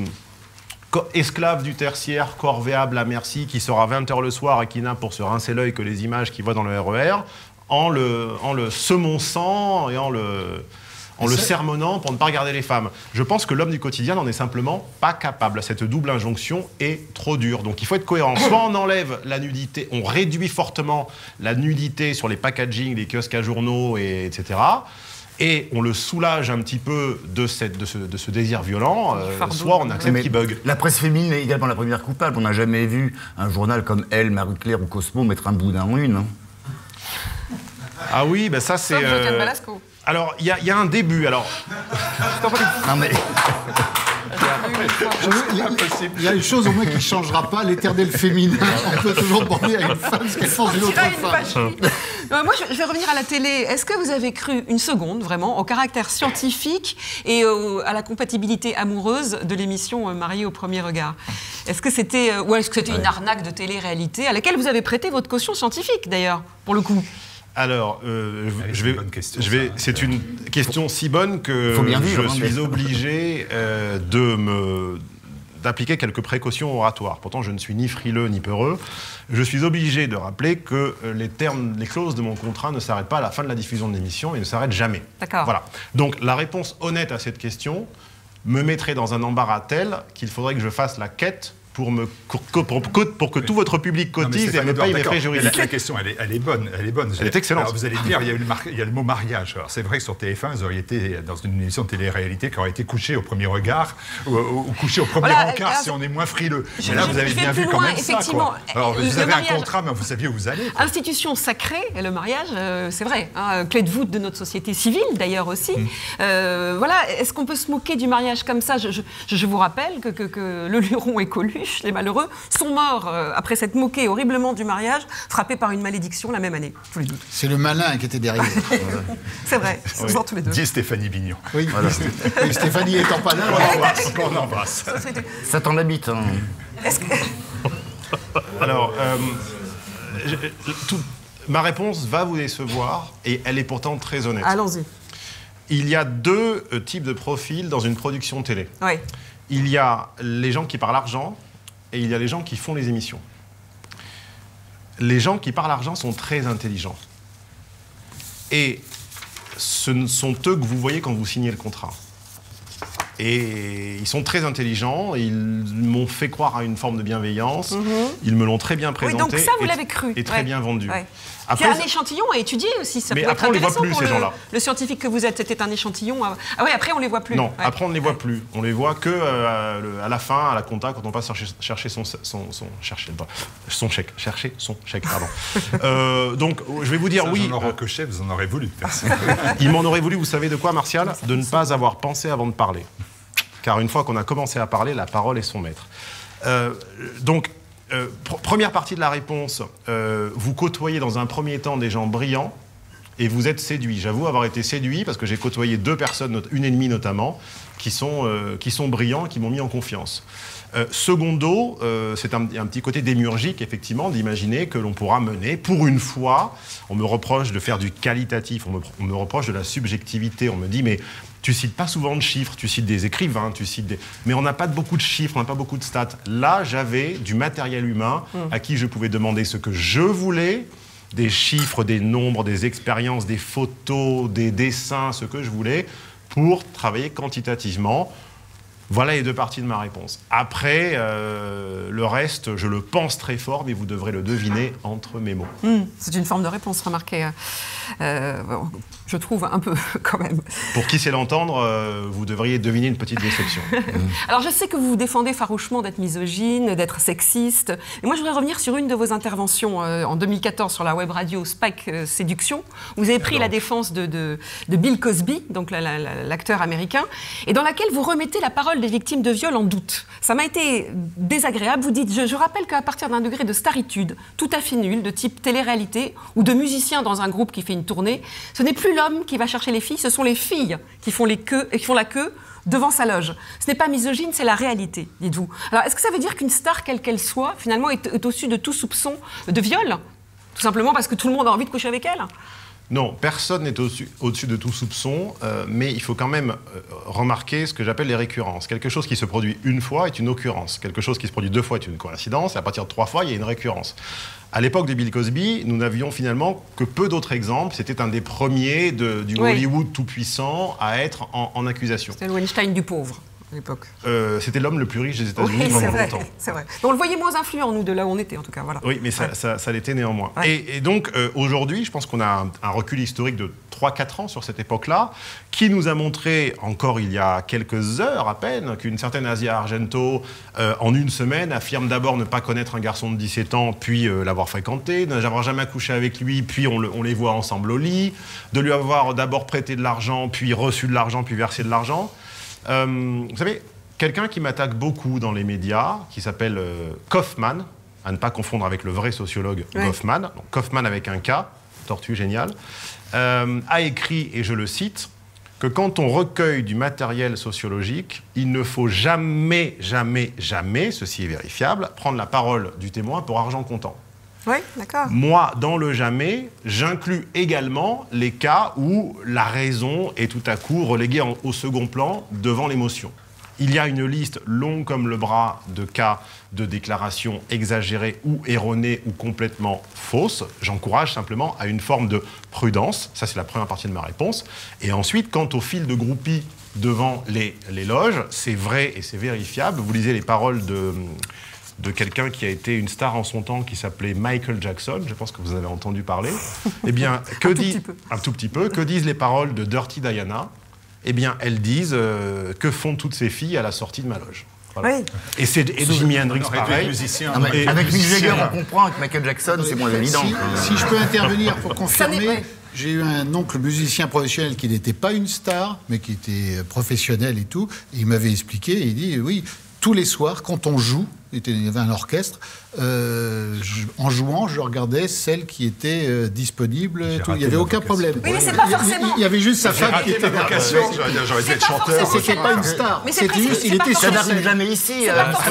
esclave du tertiaire, corvéable à merci, qui sort à vingt heures le soir et qui n'a pour se rincer l'œil que les images qu'il voit dans le R E R, en le, en le semonçant et en le... en le sermonnant pour ne pas regarder les femmes. Je pense que l'homme du quotidien n'en est simplement pas capable. Cette double injonction est trop dure. Donc il faut être cohérent. Soit on enlève la nudité, on réduit fortement la nudité sur les packaging, les kiosques à journaux, et, etc. Et on le soulage un petit peu de, cette, de, ce, de ce désir violent, euh, soit on accepte qu'il bug. La presse féminine est également la première coupable. On n'a jamais vu un journal comme Elle, Marie-Claire ou Cosmo mettre un boudin en une. Hein. Ah oui, ben ça c'est... Euh... Alors, il y, y a un début, alors... non mais... Il y a une chose au moins qui ne changera pas, l'éternel féminin. On peut toujours demander à une femme ce qu'elle pense d'une autre femme. Euh, moi, je vais revenir à la télé. Est-ce que vous avez cru une seconde, vraiment, au caractère scientifique et au, à la compatibilité amoureuse de l'émission euh, Mariée au premier regard? Est-ce que c'était, euh, ou est-ce que c'était ouais. une arnaque de télé-réalité à laquelle vous avez prêté votre caution scientifique, d'ailleurs, pour le coup? Alors, euh, Allez, je vais, question, je vais, c'est une question si bonne que Faut bien vivre, je hein, suis mais... obligé euh, de me d'appliquer quelques précautions oratoires. Pourtant, je ne suis ni frileux ni peureux. Je suis obligé de rappeler que les termes, les clauses de mon contrat ne s'arrêtent pas à la fin de la diffusion de l'émission et ne s'arrêtent jamais. D'accord. Voilà. Donc, la réponse honnête à cette question me mettrait dans un embarras tel qu'il faudrait que je fasse la quête pour, me, pour, pour, pour que tout votre public cotise non, et me paye mes frais juridiques. La, la question, elle est, elle est bonne. Elle est, bonne. Elle est excellente. Alors, vous allez dire, il y a, eu le, mar... il y a le mot mariage. Alors, c'est vrai que sur T F un, vous auriez été dans une émission de télé-réalité qui aurait été couché au premier regard ou, ou, ou couché au premier voilà, encart alors, si on est moins frileux. Je, mais là, je, vous avez je bien vu loin, quand même ça. Quoi. Alors, vous avez mariage, un contrat, mais vous saviez où vous allez. Quoi. Institution sacrée, et le mariage, euh, c'est vrai. Hein, clé de voûte de notre société civile, d'ailleurs aussi. Mmh. Euh, voilà, est-ce qu'on peut se moquer du mariage comme ça? je, je, je vous rappelle que, que, que le Luron et Coluche, les malheureux, sont morts euh, après s'être moqués horriblement du mariage, frappés par une malédiction la même année, tous les deux. C'est le malin qui était derrière. C'est vrai, ils sont morts tous les deux. Dis Stéphanie Bignon. Oui, voilà. Et Stéphanie étant pas là, on embrasse. On embrasse. Ça t'en habite. Hein. Est-ce que... Alors, euh, je, tout, ma réponse va vous décevoir et elle est pourtant très honnête. Allons-y. Il y a deux euh, types de profils dans une production télé. Oui. Il y a les gens qui parlent argent et il y a les gens qui font les émissions. Les gens qui parlent argent sont très intelligents. Et ce ne sont eux que vous voyez quand vous signez le contrat. Et ils sont très intelligents, ils m'ont fait croire à une forme de bienveillance, mmh. ils me l'ont très bien présenté. Oui, donc ça, vous l'avez cru. Et très ouais. bien vendu. Ouais. Après, c'est un échantillon à étudier aussi, ça mais peut après, être on les voit intéressant plus, pour ces le, gens-là. le scientifique que vous êtes, c'était un échantillon. À... Ah oui, après, on les voit plus. Non, ouais. après, on ne les voit ouais. plus. On les voit que euh, à la fin, à la compta, quand on passe chercher, chercher son, son, son, chercher, son chèque. Chercher son chèque, pardon. euh, donc, je vais vous dire, ça, oui... Jean-Laurent euh, Cochet, vous en aurez voulu. Il m'en aurait voulu, vous savez de quoi, Martial? De ne pas avoir pensé avant de parler. Car une fois qu'on a commencé à parler, la parole est son maître. Euh, donc, euh, pr première partie de la réponse, euh, vous côtoyez dans un premier temps des gens brillants, et vous êtes séduit. J'avoue avoir été séduit parce que j'ai côtoyé deux personnes, une et demie notamment, qui sont, euh, qui sont brillants, qui m'ont mis en confiance. Euh, secondo, euh, c'est un, un petit côté démiurgique, effectivement, d'imaginer que l'on pourra mener, pour une fois, on me reproche de faire du qualitatif, on me, on me reproche de la subjectivité, on me dit, mais tu cites pas souvent de chiffres, tu cites des écrivains, tu cites des... mais on n'a pas beaucoup de chiffres, on n'a pas beaucoup de stats. Là, j'avais du matériel humain mmh. à qui je pouvais demander ce que je voulais, des chiffres, des nombres, des expériences, des photos, des dessins, ce que je voulais, pour travailler quantitativement. Voilà les deux parties de ma réponse. Après, euh, le reste, je le pense très fort, mais vous devrez le deviner entre mes mots. Mmh, c'est une forme de réponse, remarquez. Euh, je trouve un peu, quand même. Pour qui sait l'entendre, euh, vous devriez deviner une petite déception. mmh. Alors, je sais que vous vous défendez farouchement d'être misogyne, d'être sexiste. Et moi, je voudrais revenir sur une de vos interventions euh, en deux mille quatorze sur la web radio Spike euh, Séduction. Vous avez pris Alors. la défense de, de, de Bill Cosby, donc la, la, la, l'acteur américain, et dans laquelle vous remettez la parole des victimes de viol en doute. Ça m'a été désagréable. Vous dites, je, je rappelle qu'à partir d'un degré de staritude tout à fait nul, de type télé-réalité, ou de musicien dans un groupe qui fait une tournée, ce n'est plus l'homme qui va chercher les filles, ce sont les filles qui font, les queues, qui font la queue devant sa loge. Ce n'est pas misogyne, c'est la réalité, dites-vous. Alors, est-ce que ça veut dire qu'une star, quelle qu'elle soit, finalement, est, est au-dessus de tout soupçon de viol? Tout simplement parce que tout le monde a envie de coucher avec elle? Non, personne n'est au-dessus, au-dessus de tout soupçon, euh, mais il faut quand même euh, remarquer ce que j'appelle les récurrences. Quelque chose qui se produit une fois est une occurrence. Quelque chose qui se produit deux fois est une coïncidence, et à partir de trois fois, il y a une récurrence. À l'époque de Bill Cosby, nous n'avions finalement que peu d'autres exemples. C'était un des premiers de, du oui. Hollywood tout-puissant à être en, en accusation. C'était le Weinstein du pauvre. l'époque. Euh, c'était l'homme le plus riche des États-Unis oui, pendant vrai, longtemps. C'est vrai. Donc on le voyait moins influent, nous, de là où on était, en tout cas. Voilà. Oui, mais ça, ouais. ça, ça l'était néanmoins. Ouais. Et, et donc, euh, aujourd'hui, je pense qu'on a un, un recul historique de trois quatre ans sur cette époque-là, qui nous a montré, encore il y a quelques heures à peine, qu'une certaine Asia Argento, euh, en une semaine, affirme d'abord ne pas connaître un garçon de dix-sept ans, puis euh, l'avoir fréquenté, n'avoir jamais couché avec lui, puis on, le, on les voit ensemble au lit, de lui avoir d'abord prêté de l'argent, puis reçu de l'argent, puis versé de l'argent. Euh, vous savez, quelqu'un qui m'attaque beaucoup dans les médias, qui s'appelle euh, Kaufman, à ne pas confondre avec le vrai sociologue ouais. Goffman, donc Kaufman avec un K, tortue génial, euh, a écrit, et je le cite, que quand on recueille du matériel sociologique, il ne faut jamais, jamais, jamais, ceci est vérifiable, prendre la parole du témoin pour argent comptant. Oui, d'accord. Moi, dans le jamais, j'inclus également les cas où la raison est tout à coup reléguée en, au second plan devant l'émotion. Il y a une liste longue comme le bras de cas de déclarations exagérées ou erronées ou complètement fausses. J'encourage simplement à une forme de prudence. Ça, c'est la première partie de ma réponse. Et ensuite, quant au fil de groupie devant les, les loges, c'est vrai et c'est vérifiable. Vous lisez les paroles de... de quelqu'un qui a été une star en son temps, qui s'appelait Michael Jackson, je pense que vous en avez entendu parler. Eh bien, que un, dit, tout petit peu. un tout petit peu. Que disent les paroles de Dirty Diana? Eh bien, elles disent euh, que font toutes ces filles à la sortie de ma loge. Voilà. Oui. Et c'est et Jimi Hendrix pareil. Non, mais avec Mick Jagger, on comprend que Michael Jackson, c'est moins évident. Si, si je peux intervenir pour confirmer, j'ai eu un oncle musicien professionnel qui n'était pas une star, mais qui était professionnel et tout. Et il m'avait expliqué, il dit, oui, tous les soirs, quand on joue, il y avait un orchestre, euh, je, en jouant, je regardais celle qui était euh, disponible. Tout. Il n'y avait aucun problème. Oui, mais c'est pas forcément. Il y avait juste sa femme qui était là. J'aurais dû être chanteur. C'était pas une star. Mais c'est juste, il était ça n'arrive jamais ici.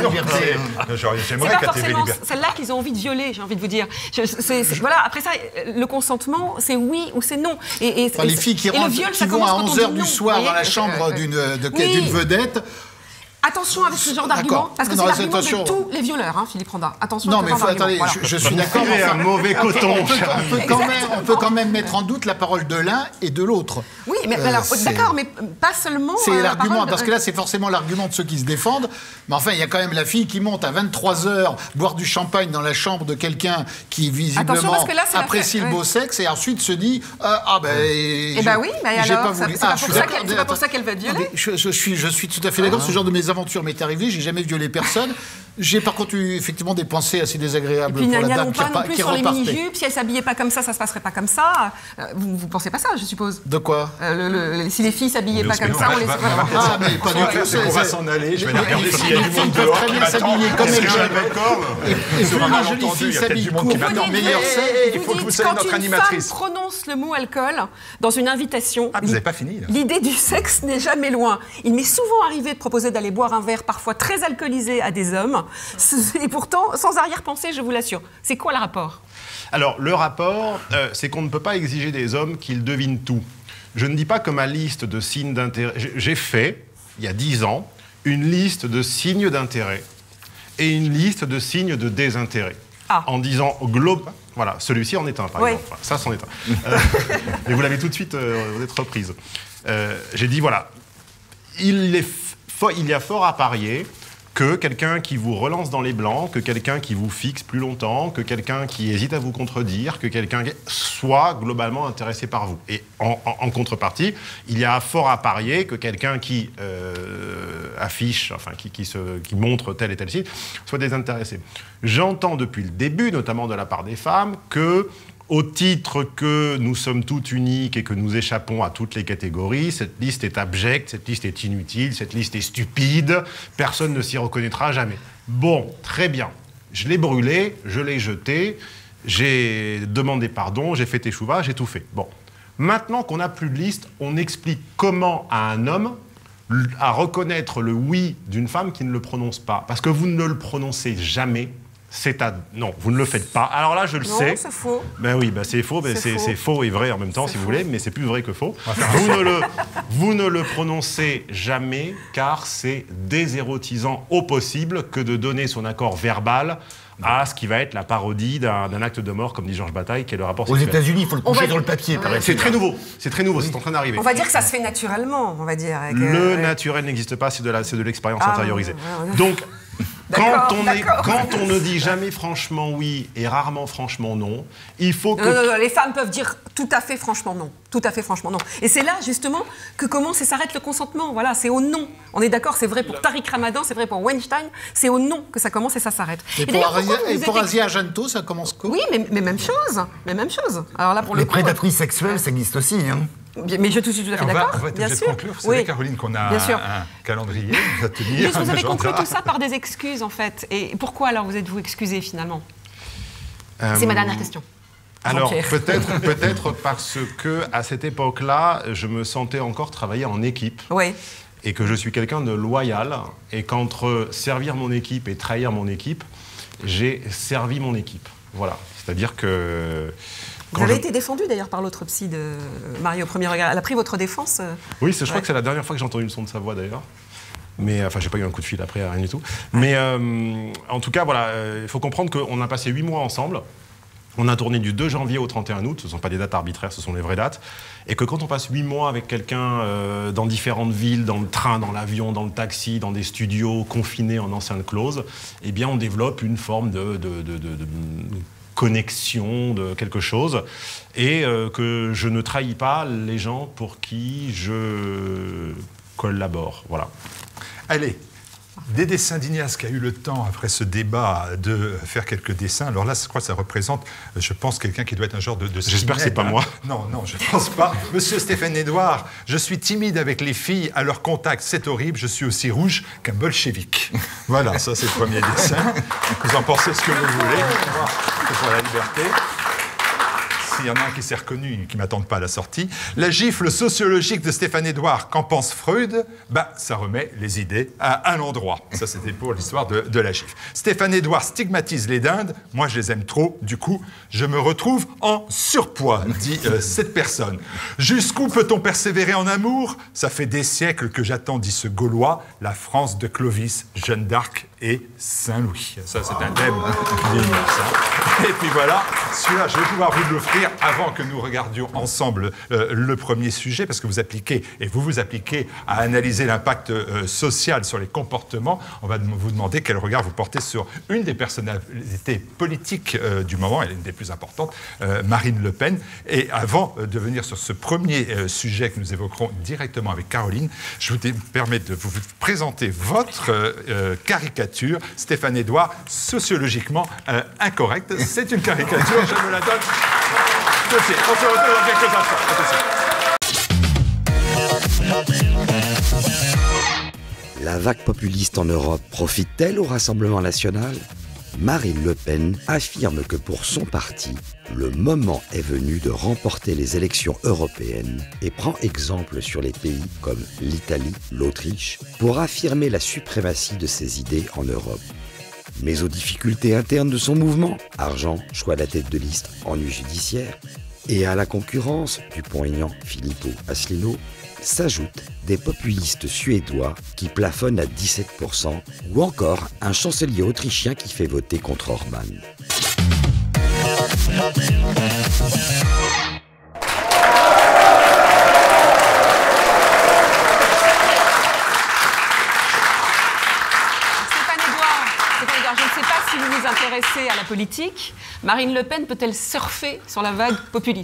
J'aimerais qu'à T V Liberté. C'est celle-là qu'ils ont envie de violer, j'ai envie de vous dire. Je, c'est, c'est, voilà. Après ça, le consentement, c'est oui ou c'est non. Et, et, enfin, les filles qui, rentrent, viol, qui vont à onze heures du soir dans la chambre d'une vedette. Attention avec ce genre d'argument, parce que non, c'est l'argument attention. de tous les violeurs, hein, Philippe Randa. Attention. Non, mais faut, attendez, voilà. je, je suis d'accord. C'est un mauvais coton. On peut, on, peut quand même, on peut quand même mettre en doute la parole de l'un et de l'autre. Oui, mais euh, alors, d'accord, mais pas seulement. C'est euh, l'argument, de... parce que là, c'est forcément l'argument de ceux qui se défendent. Mais enfin, il y a quand même la fille qui monte à vingt-trois heures boire du champagne dans la chambre de quelqu'un qui visiblement là, apprécie le beau ouais. sexe et ensuite se dit ah, ah ben. Eh ben oui, mais alors, c'est pas pour ça qu'elle va être violée. Je suis tout à fait d'accord. Ce genre de mésaventures m'est arrivé. J'ai jamais violé personne, J'ai par contre eu effectivement des pensées assez désagréables Et puis pour la n'allons dame qui, pas non repa- plus qui sur les repartait. mini-jupes. Si elle s'habillait pas comme ça, ça se passerait pas comme ça. Euh, vous, vous pensez pas ça, je suppose. De quoi? Euh, le- le- si les filles s'habillaient pas comme on ça, va- on les. va- va- va- Ah, mais ce pas qu'on du va faire, tout. c'est qu'on c'est- va c'est- s'en aller. Je vais les- aller regarder les s'il y a filles du monde peuvent dehors très qui bien m'attend. s'habiller comme Est-ce elles que j'ai un veulent. record Et Sur plus un les jolies malentendu, filles il y a peut-être s'habillent du monde qui court, m'attend. meilleur Eh, c'est. eh, Il vous faut que dites, vous soyez quand notre une animatrice. femme prononce le mot alcool dans une invitation, Ah, vous n'avez pas fini, là. l'idée du sexe n'est jamais loin. Il m'est souvent arrivé de proposer d'aller boire un verre parfois très alcoolisé à des hommes, et pourtant sans arrière-pensée, je vous l'assure. C'est quoi le rapport? Alors, le rapport, euh, c'est qu'on ne peut pas exiger des hommes qu'ils devinent tout. Je ne dis pas que ma liste de signes d'intérêt... J'ai- J'ai fait, il y a dix ans, une liste de signes d'intérêt et une liste de signes de désintérêt. Ah. En disant, globe... Voilà, celui-ci en est un, par Ouais. exemple. Voilà, ça, c'en est un. Euh, et vous l'avez tout de suite, euh, vous êtes reprise. Euh, J'ai dit, voilà, il, est fo- il y a fort à parier que quelqu'un qui vous relance dans les blancs, que quelqu'un qui vous fixe plus longtemps, que quelqu'un qui hésite à vous contredire, que quelqu'un qui soit globalement intéressé par vous. Et en, en- en contrepartie, il y a fort à parier que quelqu'un qui euh, affiche, enfin qui, qui, se, qui montre tel et tel site, soit désintéressé. J'entends depuis le début, notamment de la part des femmes, que au titre que nous sommes toutes uniques et que nous échappons à toutes les catégories, cette liste est abjecte, cette liste est inutile, cette liste est stupide, personne ne s'y reconnaîtra jamais. Bon, très bien. Je l'ai brûlé, je l'ai jeté, j'ai demandé pardon, j'ai fait échouva, j'ai tout fait. Bon. Maintenant qu'on n'a plus de liste, on explique comment à un homme à reconnaître le oui d'une femme qui ne le prononce pas. Parce que vous ne le prononcez jamais. C'est à... Non, vous ne le faites pas. Alors là, je le Non, sais. c'est faux. Ben oui, ben c'est faux, ben C'est c'est faux. c'est faux et vrai en même temps, C'est si vous faux. voulez, mais c'est plus vrai que faux. Vous ne, le, vous ne le prononcez jamais, car c'est désérotisant au possible que de donner son accord verbal à ce qui va être la parodie d'un d'un acte de mort, comme dit Georges Bataille, qui est le rapport Aux sexuel. États-Unis, il faut le On coucher va- sur le papier, paraît-il. C'est très nouveau, c'est très nouveau, c'est en train d'arriver. On va dire que ça se fait naturellement, on va dire. avec, Le euh, ouais. naturel n'existe pas, c'est de la- c'est de l'expérience Ah, intériorisée. ouais, ouais. Donc, quand D'accord, on, est, d'accord. quand on ne dit jamais franchement oui et rarement franchement non, il faut que... Non, non, non, les femmes peuvent dire tout à fait franchement non. Tout à fait franchement non. Et c'est là, justement, que commence et s'arrête le consentement. Voilà, c'est au non. On est d'accord, c'est vrai pour Tariq Ramadan, c'est vrai pour Weinstein. C'est au non que ça commence et ça s'arrête. Et pour, d'ailleurs, Asia, pourquoi vous et vous pour êtes- Asia Argento, ça commence quoi? Oui, mais, mais même chose. Mais même chose. Alors là, pour le Les coup, prédatrices sexuelles, ça existe aussi. Hein. bien- mais je suis tout à fait On va, d'accord. on va être bien obligé de sûr. conclure. Vous savez, Oui. Caroline, qu'on a Bien sûr. un, un calendrier à tenir. Juste, vous un avez conclu agenda. tout ça par des excuses, en fait. Et pourquoi alors vous êtes-vous excusé finalement? Euh, C'est ma dernière question. Alors Jean-Pierre. peut-être peut-être parce que à cette époque-là, je me sentais encore travailler en équipe Oui. et que je suis quelqu'un de loyal et qu'entre servir mon équipe et trahir mon équipe, j'ai servi mon équipe. Voilà, c'est-à-dire que Vous quand avez je- été défendu d'ailleurs par l'autre psy de Marie au premier regard. Elle a pris votre défense. euh, Oui, c'est- je crois Ouais. que c'est la dernière fois que j'ai entendu le son de sa voix d'ailleurs. Mais enfin, j'ai pas eu un coup de fil après, rien du tout. Mais euh, en tout cas, voilà, euh, il faut comprendre qu'on a passé huit mois ensemble. On a tourné du deux janvier au trente et un août, ce ne sont pas des dates arbitraires, ce sont les vraies dates. Et que quand on passe huit mois avec quelqu'un euh, dans différentes villes, dans le train, dans l'avion, dans le taxi, dans des studios confinés en enceinte close, eh bien on développe une forme de, de, de, de, de connexion, de quelque chose. Et euh, que je ne trahis pas les gens pour qui je collabore. Voilà. Allez, Dédé Saint-Dignas, qui a eu le temps, après ce débat, de faire quelques dessins. Alors là, je crois que ça représente, je pense, quelqu'un qui doit être un genre de... de J'espère que c'est skinhead, pas hein. moi. Non, non, je pense pas. Monsieur Stéphane Edouard, je suis timide avec les filles, à leur contact, c'est horrible, je suis aussi rouge qu'un bolchevique. Voilà, ça c'est le premier dessin. Vous en pensez ce que vous voulez. C'est pour la liberté. S'il y en a un qui s'est reconnu, qui ne m'attendent pas à la sortie. La gifle sociologique de Stéphane Edouard, qu'en pense Freud? Bah, ça remet les idées à, à l'endroit. Ça, c'était pour l'histoire de, de la gifle. Stéphane Edouard stigmatise les dindes. Moi, je les aime trop. Du coup, je me retrouve en surpoids, dit euh, cette personne. Jusqu'où peut-on persévérer en amour? Ça fait des siècles que j'attends, dit ce Gaulois, la France de Clovis, Jeanne d'Arc et Saint-Louis. Ça, c'est un thème vieilli, ça. Et puis voilà, celui-là, je vais pouvoir vous l'offrir avant que nous regardions ensemble euh, le premier sujet, parce que vous appliquez, et vous vous appliquez à analyser l'impact euh, social sur les comportements. On va vous demander quel regard vous portez sur une des personnalités politiques euh, du moment, elle est une des plus importantes, euh, Marine Le Pen. Et avant euh, de venir sur ce premier euh, sujet que nous évoquerons directement avec Caroline, je vous permets de vous présenter votre euh, euh, caricature caricature. Stéphane Edouard, sociologiquement euh, incorrect. C'est une caricature, je me la donne. On se retrouve dans quelques instants. La vague populiste en Europe profite-t-elle au Rassemblement national ? Marine Le Pen affirme que pour son parti, le moment est venu de remporter les élections européennes et prend exemple sur les pays comme l'Italie, l'Autriche, pour affirmer la suprématie de ses idées en Europe. Mais aux difficultés internes de son mouvement, argent, choix de la tête de liste, ennui judiciaire, et à la concurrence du poignant Filippo Asselineau, s'ajoutent des populistes suédois qui plafonnent à dix-sept pour cent ou encore un chancelier autrichien qui fait voter contre Orban. Je ne sais pas si vous vous intéressez à la politique. Marine Le Pen peut-elle surfer sur la vague populiste ?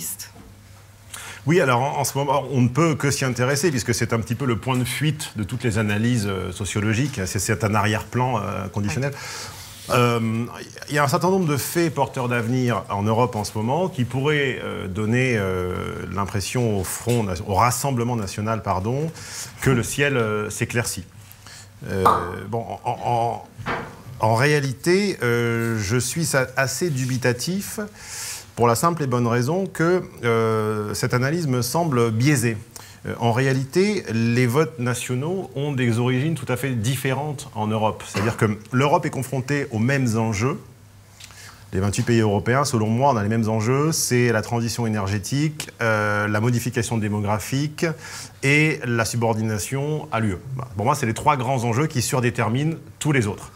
Oui, alors en, en ce moment, on ne peut que s'y intéresser, puisque c'est un petit peu le point de fuite de toutes les analyses euh, sociologiques. C'est un arrière-plan euh, conditionnel. Il euh, y a un certain nombre de faits porteurs d'avenir en Europe en ce moment qui pourraient euh, donner euh, l'impression au, front, au Rassemblement national pardon, que le ciel euh, s'éclaircit. Euh, bon, en, en, en réalité, euh, je suis assez dubitatif pour la simple et bonne raison que euh, cette analyse me semble biaisée. Euh, en réalité, les votes nationaux ont des origines tout à fait différentes en Europe. C'est-à-dire que l'Europe est confrontée aux mêmes enjeux. Les vingt-huit pays européens, selon moi, on a les mêmes enjeux. C'est la transition énergétique, euh, la modification démographique et la subordination à l'U E. Pour moi, c'est les trois grands enjeux qui surdéterminent tous les autres.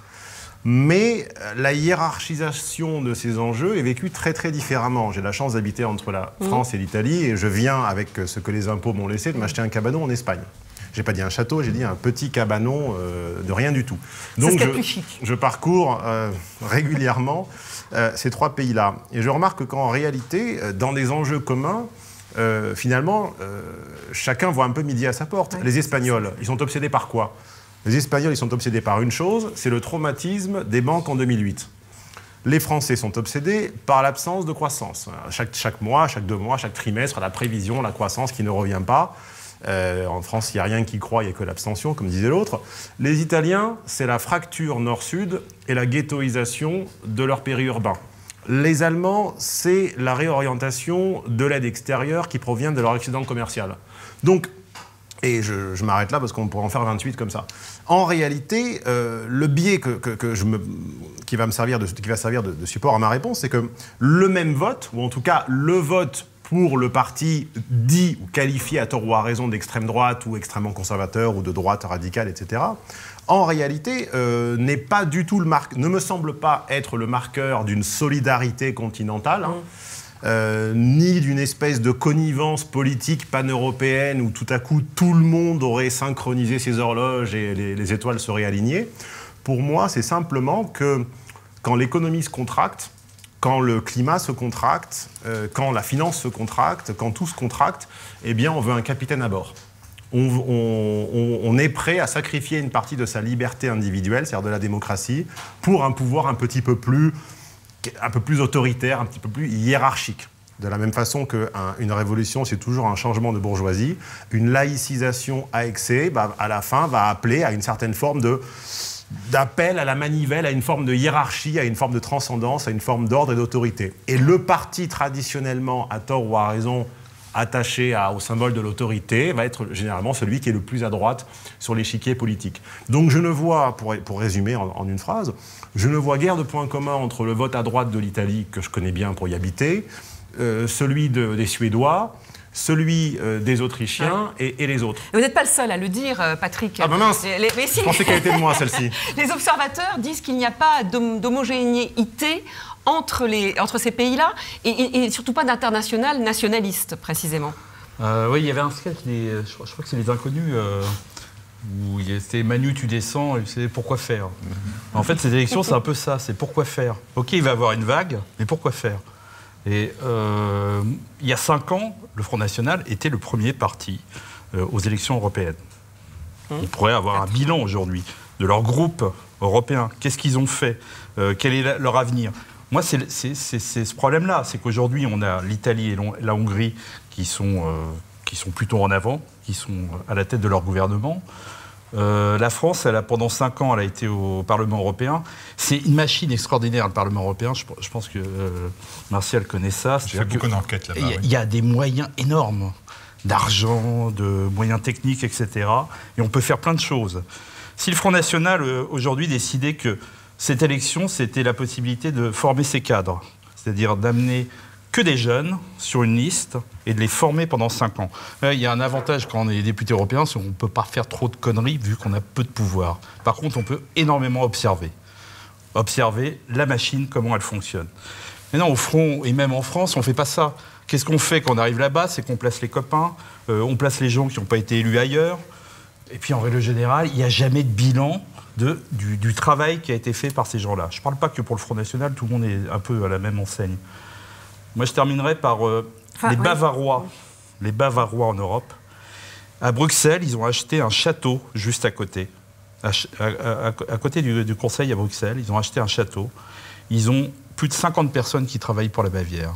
Mais la hiérarchisation de ces enjeux est vécue très très différemment. J'ai la chance d'habiter entre la France et l'Italie et je viens, avec ce que les impôts m'ont laissé, de m'acheter un cabanon en Espagne. J'ai pas dit un château, j'ai dit un petit cabanon euh, de rien du tout. Donc je, je parcours euh, régulièrement euh, ces trois pays-là. Et je remarque qu'en réalité, dans des enjeux communs, euh, finalement, euh, chacun voit un peu midi à sa porte. Ouais, les Espagnols, ils sont obsédés par quoi ? Les Espagnols, ils sont obsédés par une chose, c'est le traumatisme des banques en deux mille huit. Les Français sont obsédés par l'absence de croissance. Chaque, chaque mois, chaque deux mois, chaque trimestre, la prévision, la croissance qui ne revient pas. Euh, en France, il n'y a rien qui croit, il n'y a que l'abstention, comme disait l'autre. Les Italiens, c'est la fracture nord-sud et la ghettoisation de leur périurbain. Les Allemands, c'est la réorientation de l'aide extérieure qui provient de leur excédent commercial. Donc, et je, je m'arrête là parce qu'on pourrait en faire vingt-huit comme ça. En réalité, euh, le biais que, que, que je me, qui va me servir, de, qui va servir de, de support à ma réponse, c'est que le même vote, ou en tout cas le vote pour le parti dit ou qualifié à tort ou à raison d'extrême droite ou extrêmement conservateur ou de droite radicale, et cetera, en réalité, euh, n'est pas du tout le marque, ne me semble pas être le marqueur d'une solidarité continentale. Hein. Euh, ni d'une espèce de connivence politique pan-européenne où tout à coup tout le monde aurait synchronisé ses horloges et les, les étoiles seraient alignées. Pour moi, c'est simplement que quand l'économie se contracte, quand le climat se contracte, euh, quand la finance se contracte, quand tout se contracte, eh bien on veut un capitaine à bord. On, on, on est prêt à sacrifier une partie de sa liberté individuelle, c'est-à-dire de la démocratie, pour un pouvoir un petit peu plus un peu plus autoritaire, un petit peu plus hiérarchique. De la même façon qu'une révolution, c'est toujours un changement de bourgeoisie, une laïcisation à excès, bah, à la fin, va appeler à une certaine forme de, d'appel à la manivelle, à une forme de hiérarchie, à une forme de transcendance, à une forme d'ordre et d'autorité. Et le parti, traditionnellement, à tort ou à raison, attaché à, au symbole de l'autorité, va être généralement celui qui est le plus à droite sur l'échiquier politique. Donc je ne vois, pour, pour résumer en, en une phrase, je ne vois guère de points communs entre le vote à droite de l'Italie, que je connais bien pour y habiter, euh, celui de, des Suédois, celui euh, des Autrichiens ouais. et, et les autres. Vous n'êtes pas le seul à le dire, Patrick. Ah ben mince, les, mais si. Je pensais qu'elle était de moi, celle-ci. Les observateurs disent qu'il n'y a pas d'homogénéité entre, les, entre ces pays-là, et, et, et surtout pas d'international nationaliste, précisément. Euh, oui, il y avait un sketch, des, je, je crois que c'est Les Inconnus, euh, où c'était Manu, tu descends, et c'est pourquoi faire. Mm-hmm. En fait, ces élections, c'est un peu ça, c'est pourquoi faire. Ok, il va y avoir une vague, mais pourquoi faire? Et euh, il y a cinq ans, le Front National était le premier parti euh, aux élections européennes. Mmh. On pourrait avoir un bilan aujourd'hui de leur groupe européens. Qu'est-ce qu'ils ont fait? euh, Quel est la, leur avenir? Moi, c'est ce problème-là. C'est qu'aujourd'hui, on a l'Italie et la Hongrie qui sont, euh, qui sont plutôt en avant, qui sont à la tête de leur gouvernement. Euh, la France, elle a, pendant cinq ans, elle a été au Parlement européen. C'est une machine extraordinaire, le Parlement européen. Je, je pense que euh, Martial connaît ça. Je fais beaucoup d'enquêtes là-bas. Il y, y a des moyens énormes d'argent, de moyens techniques, et cetera. Et on peut faire plein de choses. Si le Front National, euh, aujourd'hui, décidait que cette élection, c'était la possibilité de former ses cadres, c'est-à-dire d'amener que des jeunes sur une liste et de les former pendant cinq ans. Là, il y a un avantage quand on est député européen, c'est qu'on ne peut pas faire trop de conneries vu qu'on a peu de pouvoir. Par contre, on peut énormément observer. Observer la machine, comment elle fonctionne. Mais non, au front, et même en France, on ne fait pas ça. Qu'est-ce qu'on fait quand on arrive là-bas? C'est qu'on place les copains, euh, on place les gens qui n'ont pas été élus ailleurs. Et puis, en règle générale, il n'y a jamais de bilan de, du, du travail qui a été fait par ces gens-là. Je ne parle pas que pour le Front National, tout le monde est un peu à la même enseigne. Moi, je terminerai par euh, enfin, les oui. Bavarois, les Bavarois en Europe. À Bruxelles, ils ont acheté un château juste à côté. À, à, à, à côté du, du Conseil à Bruxelles, ils ont acheté un château. Ils ont plus de cinquante personnes qui travaillent pour la Bavière.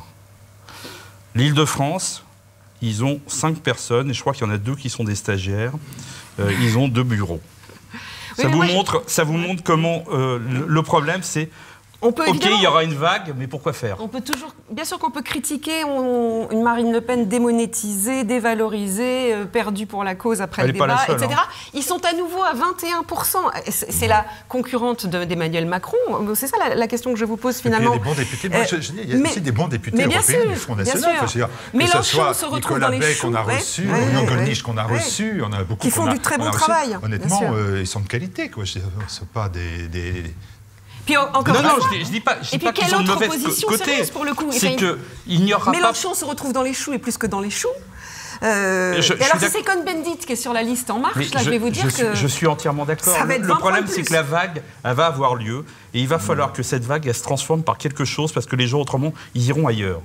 L'Île-de-France, ils ont cinq personnes, et je crois qu'il y en a deux qui sont des stagiaires. Euh, ils ont deux bureaux. Oui, ça, vous montre, je... ça vous montre comment euh, le, le problème, c'est... On peut ok, il y aura une vague, mais pourquoi faire? On peut toujours, bien sûr qu'on peut critiquer on, une Marine Le Pen démonétisée, dévalorisée, euh, perdue pour la cause après Elle le débat, seule, et cetera. Hein. Ils sont à nouveau à vingt et un pour cent. C'est la concurrente d'Emmanuel Macron. C'est ça la, la question que je vous pose finalement. Il y a des bons députés. Moi, je, je dis, il y a mais, aussi des bons députés européens sûr, du Front National. Que ce soit se retrouve Nicolas Bay qu'on a reçu, Orion Gollnisch qu'on a reçu, on a beaucoup qui font du très bon travail. Honnêtement, ils sont de qualité. Ce ne sont pas des... Puis encore non, non, fois, je dis, je dis pas, je dis et puis pas qu'ils sont de mauvaise côté. Pour le coup, c'est que il n'y aura Mélenchon pas... se retrouve dans les choux et plus que dans les choux. Euh, je, et alors si c'est Cohn-Bendit qui est sur la liste En Marche, là je, je vais vous dire je, que... Je suis entièrement d'accord. Le, le problème, c'est que la vague, elle va avoir lieu et il va falloir que cette vague, elle se transforme par quelque chose parce que les gens, autrement, ils iront ailleurs.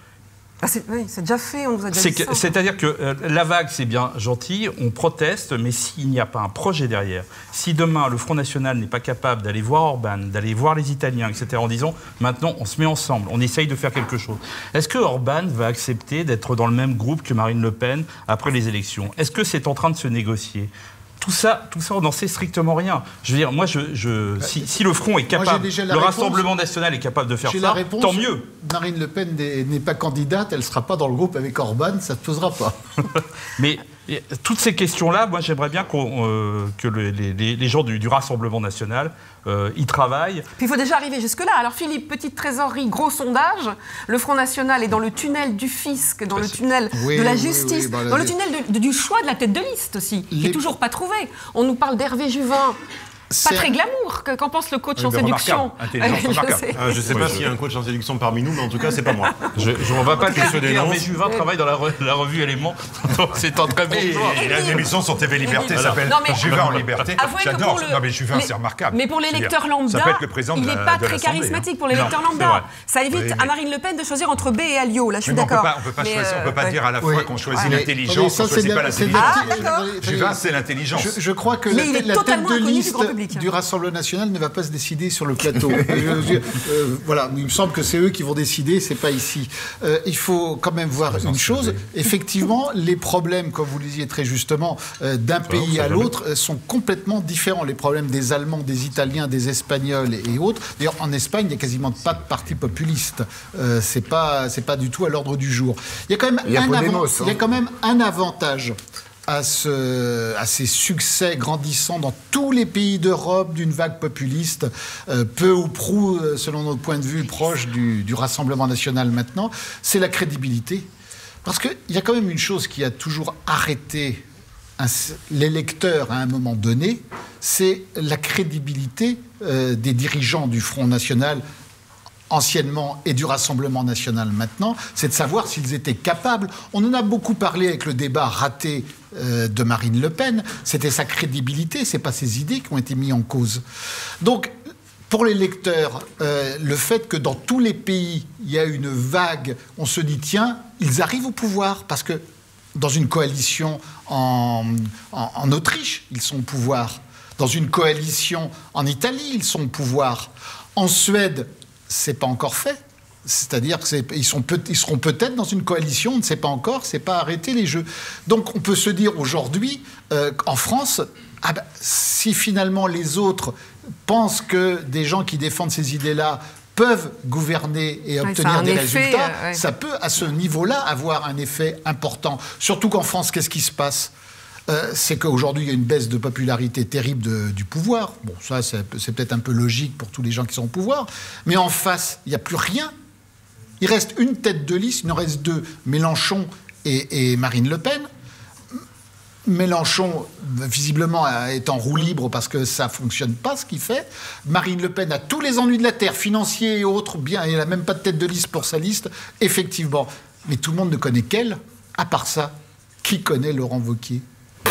Ah oui, c'est déjà fait, on nous a déjà dit ça. C'est-à-dire que euh, la vague, c'est bien gentil, on proteste, mais s'il n'y a pas un projet derrière, si demain le Front National n'est pas capable d'aller voir Orban, d'aller voir les Italiens, et cetera, en disant maintenant on se met ensemble, on essaye de faire quelque chose. Est-ce que Orban va accepter d'être dans le même groupe que Marine Le Pen après les élections? Est-ce que c'est en train de se négocier? Tout ça, tout ça, on n'en sait strictement rien. Je veux dire, moi, je, je, si, si le Front est capable, le réponse, Rassemblement National est capable de faire ça, réponse, tant mieux. Marine Le Pen n'est pas candidate, elle ne sera pas dans le groupe avec Orban, ça ne se posera pas. Mais toutes ces questions-là, moi, j'aimerais bien qu'on, euh, que le, les, les gens du, du Rassemblement National euh, y travaillent. Puis il faut déjà arriver jusque-là. Alors Philippe, petite trésorerie, gros sondage. Le Front National est dans le tunnel du fisc, dans le tunnel oui, de la justice, oui, oui, bah, dans le tunnel de, de, du choix de la tête de liste aussi, les... qui n'est toujours pas trouvé. On nous parle d'Hervé Juvin. Pas très glamour, qu'en pense le coach oui, en séduction? Je ne sais pas s'il y a un coach en séduction parmi nous, mais en tout cas, c'est pas moi. Je ne vais pas critiquer Hervé Juvin travaille dans la, re, la revue Éléments, donc c'est un très bon choix. Il a une émission sur T V Liberté, ça s'appelle Juvin en liberté. J'adore, non mais Juvin, c'est remarquable. Mais pour les lecteurs lambda, il n'est pas très charismatique pour les lecteurs lambda. Ça évite à Marine Le Pen de choisir entre B et Alliot, là je suis d'accord. On ne peut pas dire à la fois qu'on choisit l'intelligence, qu'on ne choisit pas l'intelligence. Juvin, c'est l'intelligence. Je crois que la tête de liste du Rassemblement national ne va pas se décider sur le plateau. je, je, euh, voilà, il me semble que c'est eux qui vont décider, c'est pas ici. Euh, il faut quand même voir une chose. Effectivement, les problèmes, comme vous le disiez très justement, euh, d'un pays à l'autre euh, sont complètement différents. Les problèmes des Allemands, des Italiens, des Espagnols et, et autres. D'ailleurs, en Espagne, il n'y a quasiment pas de parti populiste. Euh, c'est pas, c'est pas du tout à l'ordre du jour. Il y a quand même, il y a un, avant, hein. il y a quand même un avantage à, ce, à ces succès grandissants dans tous les pays d'Europe d'une vague populiste, euh, peu ou prou, selon notre point de vue, proche du, du Rassemblement national maintenant, c'est la crédibilité. Parce qu'il y a quand même une chose qui a toujours arrêté un, l'électeur à un moment donné, c'est la crédibilité euh, des dirigeants du Front National anciennement et du Rassemblement national maintenant, c'est de savoir s'ils étaient capables. On en a beaucoup parlé avec le débat raté euh, de Marine Le Pen. C'était sa crédibilité, c'est pas ses idées qui ont été mises en cause. Donc, pour les lecteurs, euh, le fait que dans tous les pays, il y a une vague, on se dit, tiens, ils arrivent au pouvoir, parce que dans une coalition en, en, en Autriche, ils sont au pouvoir. dans une coalition. En Italie, ils sont au pouvoir. En Suède, c'est pas encore fait. C'est-à-dire qu'ils sont peut- ils seront peut-être dans une coalition, on ne sait pas encore, c'est pas arrêter les jeux. Donc on peut se dire aujourd'hui, euh, en France, ah ben, si finalement les autres pensent que des gens qui défendent ces idées-là peuvent gouverner et Ouais, obtenir ça a un des effet, résultats, euh, ouais. ça peut à ce niveau-là avoir un effet important. Surtout qu'en France, qu'est-ce qui se passe ? Euh, c'est qu'aujourd'hui, il y a une baisse de popularité terrible de- du pouvoir. Bon, ça, c'est, c'est peut-être un peu logique pour tous les gens qui sont au pouvoir. Mais en face, il n'y a plus rien. Il reste une tête de liste, il en reste deux, Mélenchon et, et Marine Le Pen. Mélenchon, visiblement, est en roue libre parce que ça ne fonctionne pas, ce qu'il fait. Marine Le Pen a tous les ennuis de la terre, financiers et autres, bien, elle n'a même pas de tête de liste pour sa liste, effectivement. Mais tout le monde ne connaît qu'elle. À part ça, qui connaît Laurent Wauquiez ?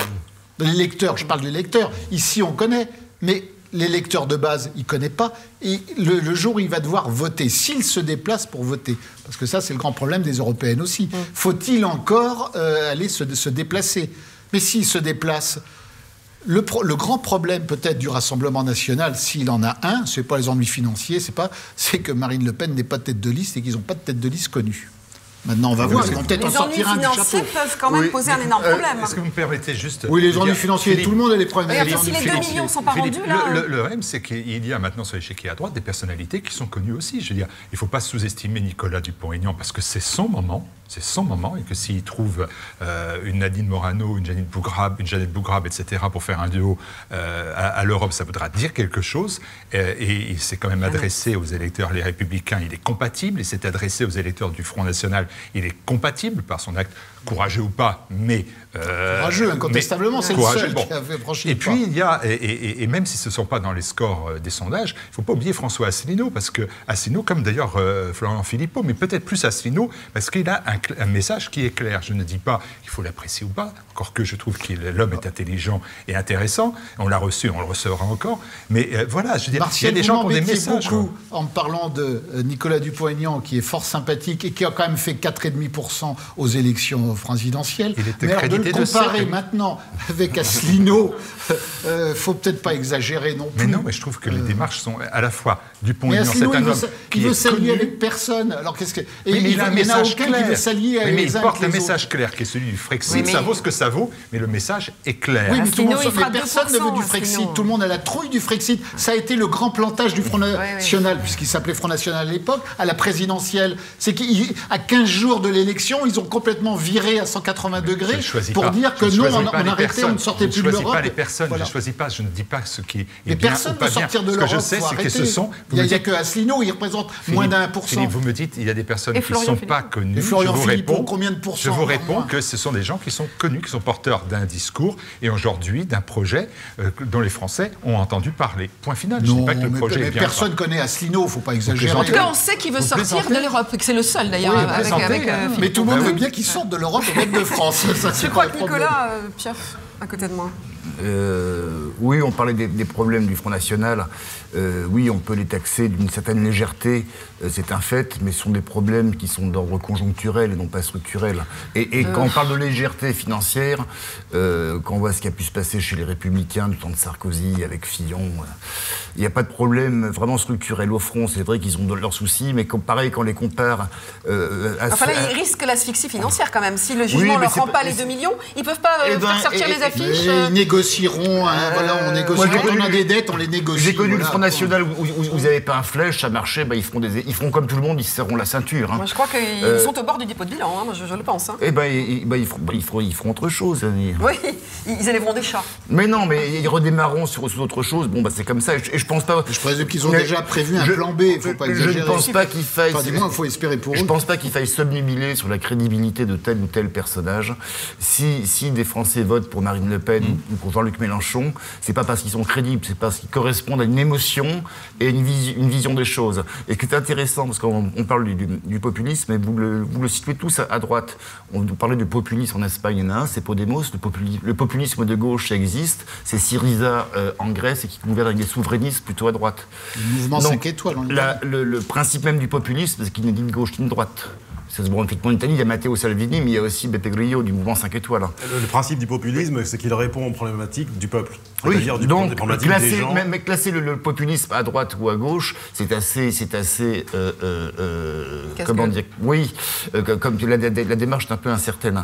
Les lecteurs, je parle des lecteurs. Ici, on connaît, mais les lecteurs de base, ils ne connaissent pas. Et le, le jour où il va devoir voter, s'il se déplace pour voter, parce que ça, c'est le grand problème des européennes aussi, faut-il encore euh, aller se, se déplacer ? Mais s'il se déplace, le, pro, le grand problème peut-être du Rassemblement national, s'il en a un, ce n'est pas les ennuis financiers, c'est pas, c'est que Marine Le Pen n'est pas de tête de liste et qu'ils n'ont pas de tête de liste connue. Maintenant, on va voir, ils vont peut-être en Les ennuis sortir un du financiers chapeau. peuvent quand même Oui, poser un mais, énorme euh, problème. Est-ce que vous me permettez juste... Oui, les de ennuis dire- financiers, Philippe, tout le monde a les problèmes. Regarde, des si ennuis les deux financiers. millions sont pas Philippe, rendus, là... le, le, le problème, c'est qu'il y a maintenant sur l'échiquier à droite des personnalités qui sont connues aussi. Je veux dire, il ne faut pas sous-estimer Nicolas Dupont-Aignan parce que c'est son moment, c'est son moment, et que s'il trouve euh, une Nadine Morano, une Jeannette Bougrab, une Jeannette Bougrab, et cetera, pour faire un duo euh, à, à l'Europe, ça voudra dire quelque chose. Euh, et il s'est quand même adressé aux électeurs les Républicains, il est compatible. Il s'est adressé aux électeurs du Front National, il est compatible par son acte, courageux ou pas, mais... Euh, Courageux, incontestablement, mais c'est le courageux, seul bon. qui avait franchi Et le pas. puis, il y a, et, et- et même si ce ne sont pas dans les scores euh, des sondages, il ne faut pas oublier François Asselineau, parce que Asselineau, comme d'ailleurs euh, Florian Philippot, mais peut-être plus Asselineau, parce qu'il a un, cl- un message qui est clair. Je ne dis pas qu'il faut l'apprécier ou pas, encore que je trouve que l'homme est intelligent et intéressant. On l'a reçu, on le recevra encore. Mais euh, voilà, je veux dire, Martial, il y a des vous gens qui ont des m'embêtiez messages. beaucoup quoi. en me parlant de euh, Nicolas Dupont-Aignan, qui est fort sympathique et qui a quand même fait quatre virgule cinq pour cent aux élections présidentielles. Il était Mais alors, de le crédité de comparer sept. maintenant avec Asselineau, il ne faut peut-être pas exagérer non plus. Mais non, mais je trouve que les démarches sont à la fois Mais Dupont-Aignan, c'est Asselineau, un il veut, homme sa- qui il veut est s'allier connu. avec personne. Alors qu'est-ce que... Et Oui, mais il a un il n'y en a message aucun clair. qui veut s'allier Oui, mais les il uns porte avec un les message autres. clair qui est celui du Frexit. Oui, mais Ça il- vaut ce que ça vaut, mais le message est clair. Oui, mais tout le monde, Asselineau, il mais fera personne ne veut du deux pour cent, Frexit. Asselineau. Tout le monde a la trouille du Frexit. Ça a été le grand plantage du Front National, puisqu'il s'appelait Front National à l'époque, à la présidentielle. C'est qu'à quinze jours de l'élection, ils ont complètement viré à cent quatre-vingts Je degrés ne choisis pour pas. dire Je que ne nous, on, choisis on pas les arrêtait, personnes. on ne sortait Je plus ne de choisis l'Europe. pas les personnes, Voilà. je ne choisis pas, je ne dis pas ce qui est Mais bien personne ou ne pas veut bien. sortir de Ce l'Europe. que je sais, faut c'est que arrêter. ce sont... Il n'y a, il y a vous que Asselineau, il représente Philippe, moins d'un pour Philippe, cent. vous me dites, il y a des personnes Et qui ne Florian sont pas connues. Et Florian je vous Philippot, réponds, combien de pourcents Je vous par réponds mois que ce sont des gens qui sont connus, qui sont porteurs d'un discours et aujourd'hui d'un projet euh, dont les Français ont entendu parler. Point final. Je ne dis Non, pas que le mais, projet mais est bien. personne ne connaît Asselineau, il ne faut pas exagérer. En tout cas, on sait qu'il veut Vous sortir plaisantez de l'Europe, et que c'est le seul d'ailleurs, Oui, avec, plaisantez, avec, euh, hein. Philippe. Mais tout le monde Bah veut oui. bien qu'il sorte de l'Europe et même de France. Ça, c'est Je pas crois le que problème. Nicolas, euh, Pierre, à côté de moi. Euh, oui, on parlait des, des problèmes du Front National. Euh, oui, on peut les taxer d'une certaine légèreté, euh, c'est un fait, mais ce sont des problèmes qui sont d'ordre conjoncturel et non pas structurel. Et, et quand on parle de légèreté financière, euh, quand on voit ce qui a pu se passer chez les Républicains du temps de Sarkozy avec Fillon, euh, il n'y a pas de problème vraiment structurel au front. C'est vrai qu'ils ont de leurs soucis, mais quand, pareil, quand on les compare euh, à Enfin là, ce- ils risquent l'asphyxie financière quand même. Si le jugement Oui, ne mais leur c'est rend pas- pas les c'est- deux millions, ils peuvent pas euh, Eh ben, faire sortir et- les affiches. Mais euh. ils négocieront, hein, voilà, on négocie. moi, j'ai Quand on connu- a des dettes, on les négocie. J'ai connu voilà, le Front quoi. National où, où- où vous n'avez pas un flèche, ça marchait, bah, ils, feront des, ils feront comme tout le monde, ils se serront la ceinture. Hein. Moi, je crois qu'ils Euh, sont au bord du dépôt de bilan, hein, moi, je, je le pense. Hein. Eh ben, ils, bah, ils, feront, bah, ils, feront, ils feront autre chose. hein. Oui, ils élèveront des chats. Mais non, mais ils redémarreront sur, sur autre chose. Bon, bah, c'est comme ça. Et je, et je pense pas. Je présume qu'ils ont Mais déjà prévu un je- plan B, il ne faut pas je exagérer. ne pense pas qu'il faille. Enfin, du moins, il faut espérer pour Je eux. ne pense pas qu'il faille s'obnubiler sur la crédibilité de tel ou tel personnage. Si, si des Français votent pour Marine Le Pen ou pour Jean-Luc Mélenchon, c'est pas parce qu'ils sont crédibles, c'est parce qu'ils correspondent à une émotion et une, visi- une vision des choses. Et ce qui est intéressant, parce qu'on on parle du, du, du populisme, et vous le, vous le situez tous à, à droite. On nous parlait du populisme en Espagne, il y en a un, c'est Podemos. Le, populi- le populisme de gauche, ça existe. C'est Syriza euh, en Grèce et qui gouverne avec des souverainistes plutôt à droite. Le mouvement Donc, cinq étoiles, on est la- le, le principe même du populisme, c'est qu'il n'est ni de gauche ni de droite. Ça se voit effectivement en Italie, il y a Matteo Salvini, mais il y a aussi Beppe Grillo du mouvement cinq étoiles. Le, le principe du populisme, c'est qu'il répond aux problématiques du peuple. Oui, C'est-à-dire du donc problématique classer, des gens. mais classer le, le populisme à droite ou à gauche, c'est assez, c'est assez, euh, euh, euh, comment dire, oui, euh, comme la, la, la démarche est un peu incertaine.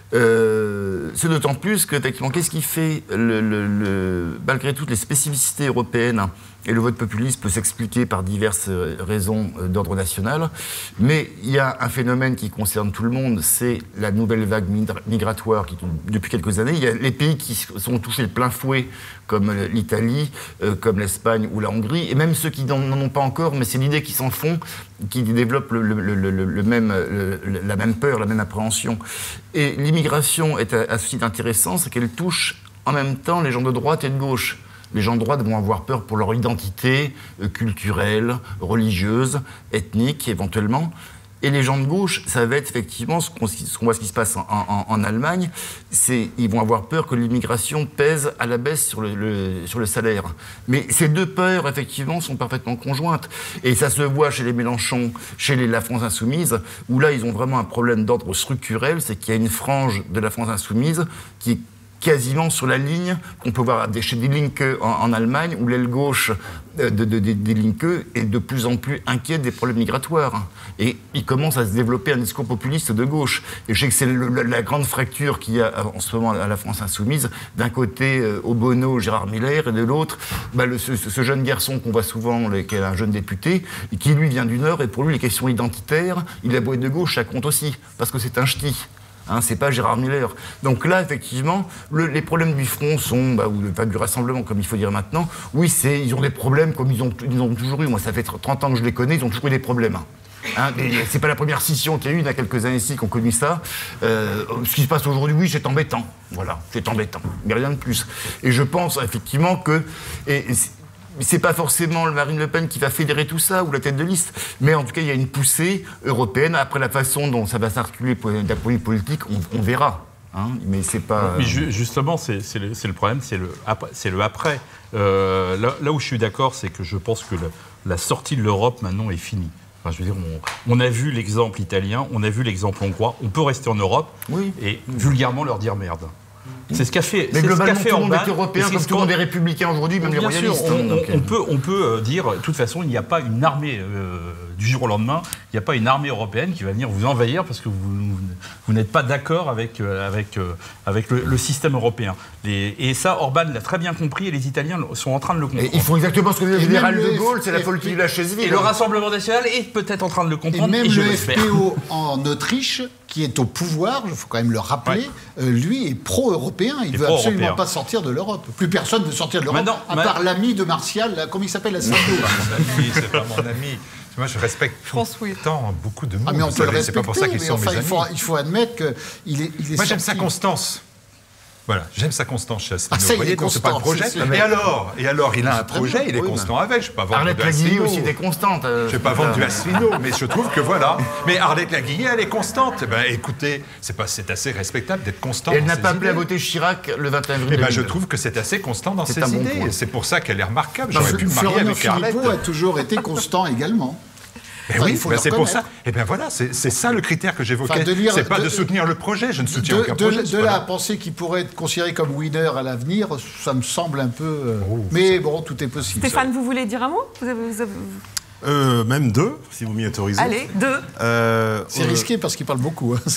Euh, c'est d'autant plus que, effectivement, qu'est-ce qui fait, le, le, le, malgré toutes les spécificités européennes, et le vote populiste peut s'expliquer par diverses raisons d'ordre national, mais il y a un phénomène qui concerne tout le monde, c'est la nouvelle vague migratoire qui, depuis quelques années, il y a les pays qui sont touchés de plein fouet, comme l'Italie, euh, comme l'Espagne ou la Hongrie, et même ceux qui n'en ont pas encore, mais c'est l'idée qu'ils s'en font, qui développent le, le, le, le même, le, la même peur, la même appréhension. Et l'immigration est à, à ce titre intéressant, c'est qu'elle touche en même temps les gens de droite et de gauche. Les gens de droite vont avoir peur pour leur identité euh, culturelle, religieuse, ethnique éventuellement. Et les gens de gauche, ça va être effectivement ce qu'on, ce qu'on voit ce qui se passe en, en, en Allemagne, c'est ils vont avoir peur que l'immigration pèse à la baisse sur le, le, sur le salaire. Mais ces deux peurs, effectivement, sont parfaitement conjointes. Et ça se voit chez les Mélenchon, chez les, la France Insoumise, où là, ils ont vraiment un problème d'ordre structurel, c'est qu'il y a une frange de la France Insoumise qui est quasiment sur la ligne qu'on peut voir chez Die Linke en, en Allemagne, où l'aile gauche de, de, de, de Die Linke est de plus en plus inquiète des problèmes migratoires. Et il commence à se développer un discours populiste de gauche. Et je sais que c'est le, la, la grande fracture qu'il y a en ce moment à la France Insoumise. D'un côté, euh, Obono, Gérard Miller, et de l'autre, bah, le, ce, ce jeune garçon qu'on voit souvent, les, qui est un jeune député, qui lui vient du Nord, et pour lui, les questions identitaires, il a beau être de gauche, ça compte aussi, parce que c'est un ch'ti. Hein, c'est pas Gérard Miller. Donc là, effectivement, le, les problèmes du Front sont, bah, ou enfin, du Rassemblement, comme il faut dire maintenant, oui, c'est, ils ont des problèmes comme ils ont, ils ont toujours eu. Moi, ça fait trente ans que je les connais, ils ont toujours eu des problèmes. Hein, c'est pas la première scission qu'il y a eu il y a quelques années ici qu'on connaît ça. Euh, ce qui se passe aujourd'hui, oui, c'est embêtant. Voilà, c'est embêtant. Mais rien de plus. Et je pense, effectivement, que... Et, et c'est pas forcément Marine Le Pen qui va fédérer tout ça, ou la tête de liste, mais en tout cas, il y a une poussée européenne. Après, la façon dont ça va s'articuler d'un point de vue politique, on, on verra. Hein, mais c'est pas... Mais ju justement, c'est le, le problème, c'est le, le après. Euh, là, là où je suis d'accord, c'est que je pense que le, la sortie de l'Europe, maintenant, est finie. Enfin, je veux dire, on, on a vu l'exemple italien, on a vu l'exemple hongrois, on peut rester en Europe oui. et vulgairement leur dire merde. C'est ce qu'a fait. Mais globalement, ce fait tout le monde Orban, est européen, comme tout le monde est républicain aujourd'hui, même les bien royalistes. Sûr, on, hein, donc, on, peut, on peut dire, de toute façon, il n'y a pas une armée euh, du jour au lendemain, il n'y a pas une armée européenne qui va venir vous envahir parce que vous, vous n'êtes pas d'accord avec, euh, avec, euh, avec le, le système européen. Les, et ça, Orban l'a très bien compris et les Italiens sont en train de le comprendre. Et ils font exactement ce que le général de Gaulle, c'est la folie de la chaise vide. Et le Rassemblement national est peut-être en train de le comprendre. Et même et je le F P O en Autriche, qui est au pouvoir, il faut quand même le rappeler, ouais. euh, lui est pro-européen. Il ne veut absolument pas sortir de l'Europe. Plus personne ne veut sortir de l'Europe, à ma... part l'ami de Martial, là, comment il s'appelle, la Sando. C'est pas mon ami. Moi, je respecte François. tant beaucoup de mots. Ah, mais on peut le respecter. C'est pas pour ça qu'ils sont enfin, mes il faut, amis. il faut admettre qu'il est, il est Moi, j'aime sorti. sa constance. Voilà, j'aime sa constance chez Asselineau. Ah, ça, vous voyez, donc c'est pas le projet. Et alors, et alors, il a un projet, il est oui, constant avec. Je ne vais pas vendre Arlette de Asselineau. aussi était constante. Euh, je ne vais pas vendre du Asselineau, mais je trouve que voilà. Mais Arlette Laguillet, elle est constante. Ben, écoutez, c'est pas, c'est assez respectable d'être constant. Elle n'a pas appelé à voter Chirac le vingt et un avril. Eh ben, je trouve que c'est assez constant dans ses bon idées. C'est pour ça qu'elle est remarquable. J'aurais pu me marier Florian avec Arlette. Philippot a toujours été constant également. Ben oui, ben c'est pour ça. Et bien voilà, c'est ça le critère que j'évoquais. Enfin, c'est pas de, de soutenir le projet, je ne soutiens de, aucun de, projet. De là à penser qu'il pourrait être considéré comme winner à l'avenir, ça me semble un peu... Euh, oh, mais ça... bon, tout est possible. Stéphane, ça. Vous voulez dire un mot vous avez, vous avez... Euh, même deux, si vous m'y autorisez. Allez, deux. Euh, c'est euh... risqué parce qu'il parle beaucoup. Hein.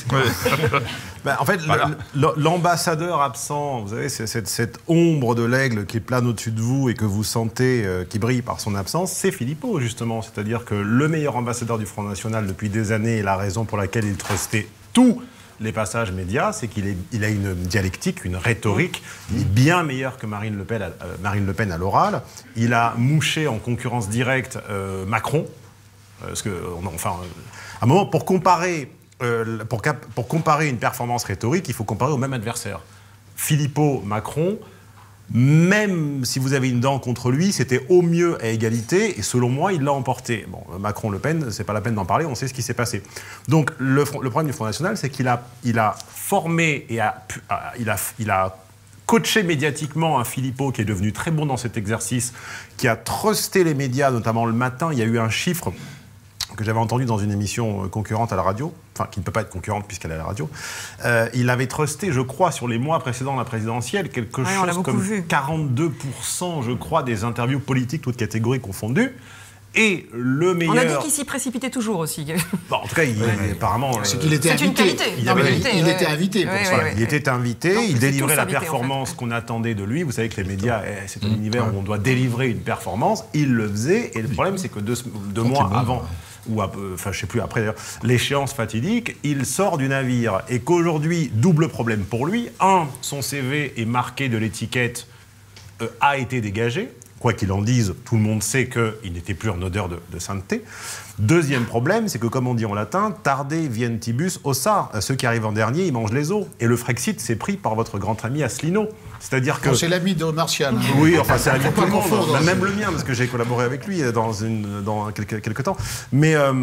ben, en fait, voilà. l'ambassadeur absent, vous savez, c'est cette, cette ombre de l'aigle qui plane au-dessus de vous et que vous sentez, euh, qui brille par son absence, c'est Philippot, justement. C'est-à-dire que le meilleur ambassadeur du Front National depuis des années, et la raison pour laquelle il trustait tout les passages médias, c'est qu'il il a une dialectique, une rhétorique. Il est bien meilleur que Marine Le Pen à, euh, Marine Le Pen à l'oral. Il a mouché en concurrence directe euh, Macron. Euh, parce que, on, enfin, euh, à un moment, pour comparer, euh, pour, cap, pour comparer une performance rhétorique, il faut comparer au même adversaire. Philippot, Macron, même si vous avez une dent contre lui, c'était au mieux à égalité, et selon moi, il l'a emporté. Bon, Macron-Le Pen, c'est pas la peine d'en parler, on sait ce qui s'est passé. Donc, le, le problème du Front National, c'est qu'il a, il a formé et a, il a, il a coaché médiatiquement un Philippot qui est devenu très bon dans cet exercice, qui a trusté les médias, notamment le matin. Il y a eu un chiffre que j'avais entendu dans une émission concurrente à la radio, enfin qui ne peut pas être concurrente puisqu'elle est à la radio, euh, il avait trusté, je crois, sur les mois précédents de la présidentielle, quelque ouais, chose comme vu. quarante-deux pour cent, je crois, des interviews politiques, toutes catégories confondues. Et le meilleur... On a dit qu'il s'y précipitait toujours aussi. Bon, en tout cas, il, ouais, il, apparemment... C'est qu'il était C'est invité. une qualité. Il, Non, avait, qualité, il ouais, était ouais. invité pour Ouais, ça. ouais, Voilà, ouais. il était invité, Donc, il c'est délivrait tous la invités, performance en fait. qu'on attendait de lui. Vous savez que les médias, eh, c'est un univers où on doit délivrer une performance. Il le faisait, et le problème, c'est que deux, deux mois avant, ou à, enfin, je sais plus, après d'ailleurs, l'échéance fatidique, il sort du navire. Et qu'aujourd'hui, double problème pour lui. Un, son C V est marqué de l'étiquette euh, a été dégagé. Quoi qu'il en dise, tout le monde sait qu'il n'était plus en odeur de, de sainteté. Deuxième problème, c'est que, comme on dit en latin, tarde vientibus ossa. Ceux qui arrivent en dernier, ils mangent les os. Et le Frexit s'est pris par votre grand ami Asselineau. C'est-à-dire que... Bon, c'est l'ami de Martial. Hein. Oui, enfin, c'est l'ami de tout le monde. confondre. Même le mien, parce que j'ai collaboré avec lui dans, une, dans quelques, quelques temps. Mais euh,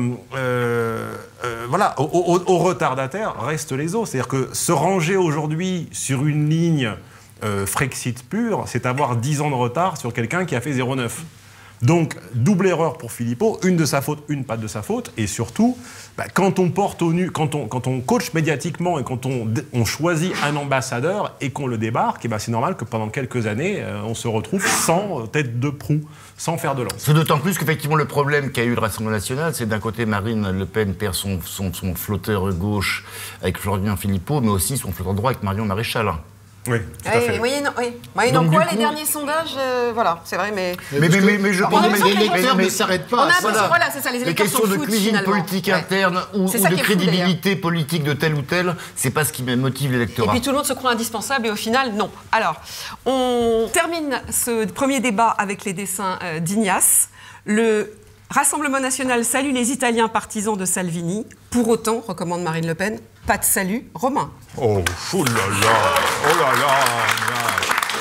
euh, euh, voilà, au, au, au retardataire restent les os. C'est-à-dire que se ranger aujourd'hui sur une ligne euh, Frexit pure, c'est avoir dix ans de retard sur quelqu'un qui a fait zéro neuf. Donc, double erreur pour Philippot, une de sa faute, une pas de sa faute, et surtout, bah, quand on porte au nu, quand on, quand on coach médiatiquement et quand on, on choisit un ambassadeur et qu'on le débarque, et bah, c'est normal que pendant quelques années, euh, on se retrouve sans tête de proue, sans fer de lance. C'est d'autant plus qu'effectivement, le problème qu'a eu le Rassemblement national, c'est d'un côté, Marine Le Pen perd son, son, son flotteur gauche avec Florian Philippot, mais aussi son flotteur droit avec Marion Maréchal. Oui, tout à Oui, fait. moyennant, oui. Moyennant Donc, quoi, du les coup- derniers sondages, euh, voilà, c'est vrai, mais... Mais, Mais- parce mais- que- mais je Ah, pense- mais mais- les mais- lecteurs mais- ne s'arrêtent On pas. a à ça. l'impression, voilà, c'est ça, les Les électeurs questions s'en de foutent, cuisine finalement. politique Ouais. interne ou, C'est ou ça de qui est fou, crédibilité politique de tel ou tel, c'est pas ce qui motive Et l'électorat. puis tout le monde se croit indispensable et au final, non. Alors, on termine ce premier débat avec les dessins euh, d'Ignace. Le Rassemblement national salue les Italiens partisans de Salvini. Pour autant, recommande Marine Le Pen, pas de salut romain. Oh, oh là là, oh là là, là.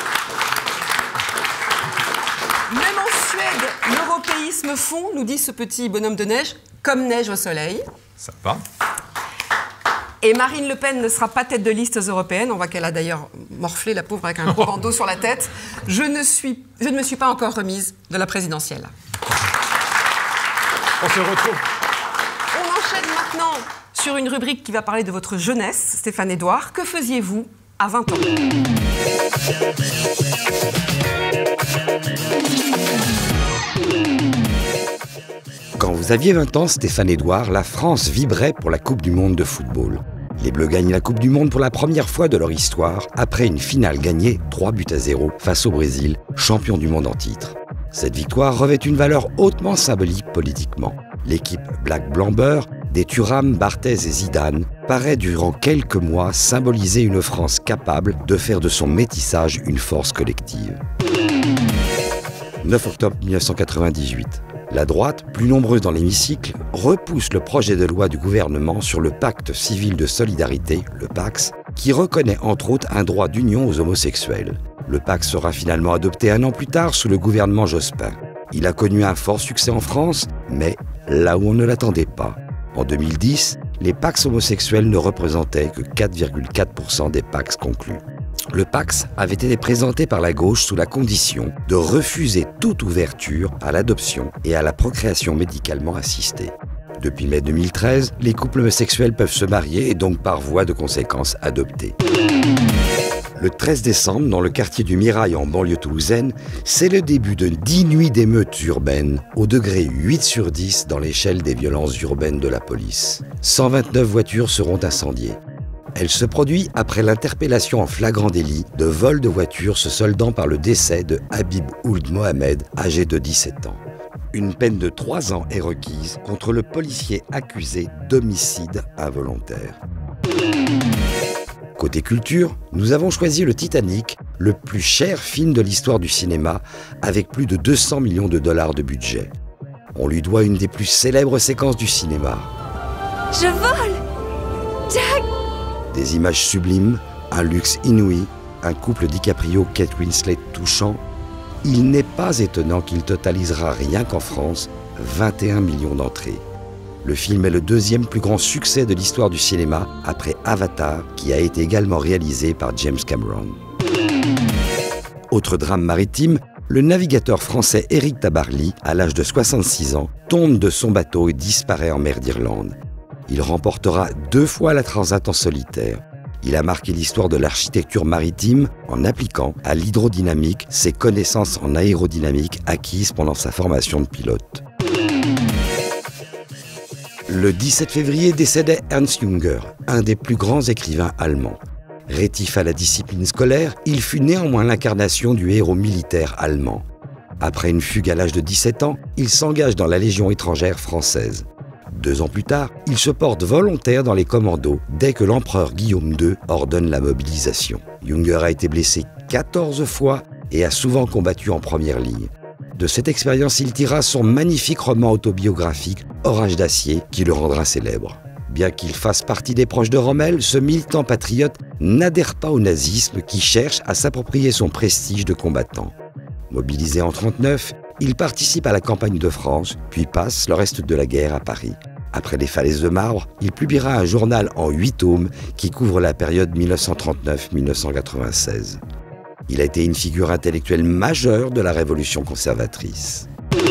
Même en Suède, l'européisme fond, nous dit ce petit bonhomme de neige, comme neige au soleil. Ça va. Et Marine Le Pen ne sera pas tête de liste européenne. On voit qu'elle a d'ailleurs morflé, la pauvre, avec un gros bandeau sur la tête. Je ne, suis, je ne me suis pas encore remise de la présidentielle. On se retrouve. On enchaîne maintenant sur une rubrique qui va parler de votre jeunesse, Stéphane Edouard. Que faisiez-vous à vingt ans ? Quand vous aviez vingt ans, Stéphane Edouard, la France vibrait pour la Coupe du Monde de football. Les Bleus gagnent la Coupe du Monde pour la première fois de leur histoire, après une finale gagnée trois buts à zéro face au Brésil, champion du monde en titre. Cette victoire revêt une valeur hautement symbolique politiquement. L'équipe Black-Blanc-Beurre, des Thuram, Barthez et Zidane, paraît durant quelques mois symboliser une France capable de faire de son métissage une force collective. neuf octobre mille neuf cent quatre-vingt-dix-huit. La droite, plus nombreuse dans l'hémicycle, repousse le projet de loi du gouvernement sur le pacte civil de solidarité, le PACS, qui reconnaît entre autres un droit d'union aux homosexuels. Le PACS sera finalement adopté un an plus tard sous le gouvernement Jospin. Il a connu un fort succès en France, mais là où on ne l'attendait pas. En deux mille dix, les PACS homosexuels ne représentaient que quatre virgule quatre pour cent des PACS conclus. Le PACS avait été présenté par la gauche sous la condition de refuser toute ouverture à l'adoption et à la procréation médicalement assistée. Depuis mai deux mille treize, les couples homosexuels peuvent se marier et donc par voie de conséquence adopter. Le treize décembre, dans le quartier du Mirail en banlieue toulousaine, c'est le début de dix nuits d'émeutes urbaines, au degré huit sur dix dans l'échelle des violences urbaines de la police. cent vingt-neuf voitures seront incendiées. Elle se produit après l'interpellation en flagrant délit de vol de voitures se soldant par le décès de Habib Ould Mohamed, âgé de dix-sept ans. Une peine de trois ans est requise contre le policier accusé d'homicide involontaire. Côté culture, nous avons choisi le Titanic, le plus cher film de l'histoire du cinéma, avec plus de deux cents millions de dollars de budget. On lui doit une des plus célèbres séquences du cinéma. Je vole! Jack! Des images sublimes, un luxe inouï, un couple DiCaprio-Kate Winslet touchant. Il n'est pas étonnant qu'il totalisera rien qu'en France vingt et un millions d'entrées. Le film est le deuxième plus grand succès de l'histoire du cinéma après Avatar, qui a été également réalisé par James Cameron. Autre drame maritime, le navigateur français Éric Tabarly, à l'âge de soixante-six ans, tombe de son bateau et disparaît en mer d'Irlande. Il remportera deux fois la Transat en solitaire. Il a marqué l'histoire de l'architecture maritime en appliquant à l'hydrodynamique ses connaissances en aérodynamique acquises pendant sa formation de pilote. Le dix-sept février décédait Ernst Jünger, un des plus grands écrivains allemands. Rétif à la discipline scolaire, il fut néanmoins l'incarnation du héros militaire allemand. Après une fugue à l'âge de dix-sept ans, il s'engage dans la Légion étrangère française. Deux ans plus tard, il se porte volontaire dans les commandos dès que l'empereur Guillaume deux ordonne la mobilisation. Jünger a été blessé quatorze fois et a souvent combattu en première ligne. De cette expérience, il tira son magnifique roman autobiographique « Orage d'acier » qui le rendra célèbre. Bien qu'il fasse partie des proches de Rommel, ce militant patriote n'adhère pas au nazisme qui cherche à s'approprier son prestige de combattant. Mobilisé en trente-neuf, il participe à la campagne de France, puis passe le reste de la guerre à Paris. Après les falaises de marbre, il publiera un journal en huit tomes qui couvre la période mille neuf cent trente-neuf à mille neuf cent quatre-vingt-seize. Il a été une figure intellectuelle majeure de la révolution conservatrice.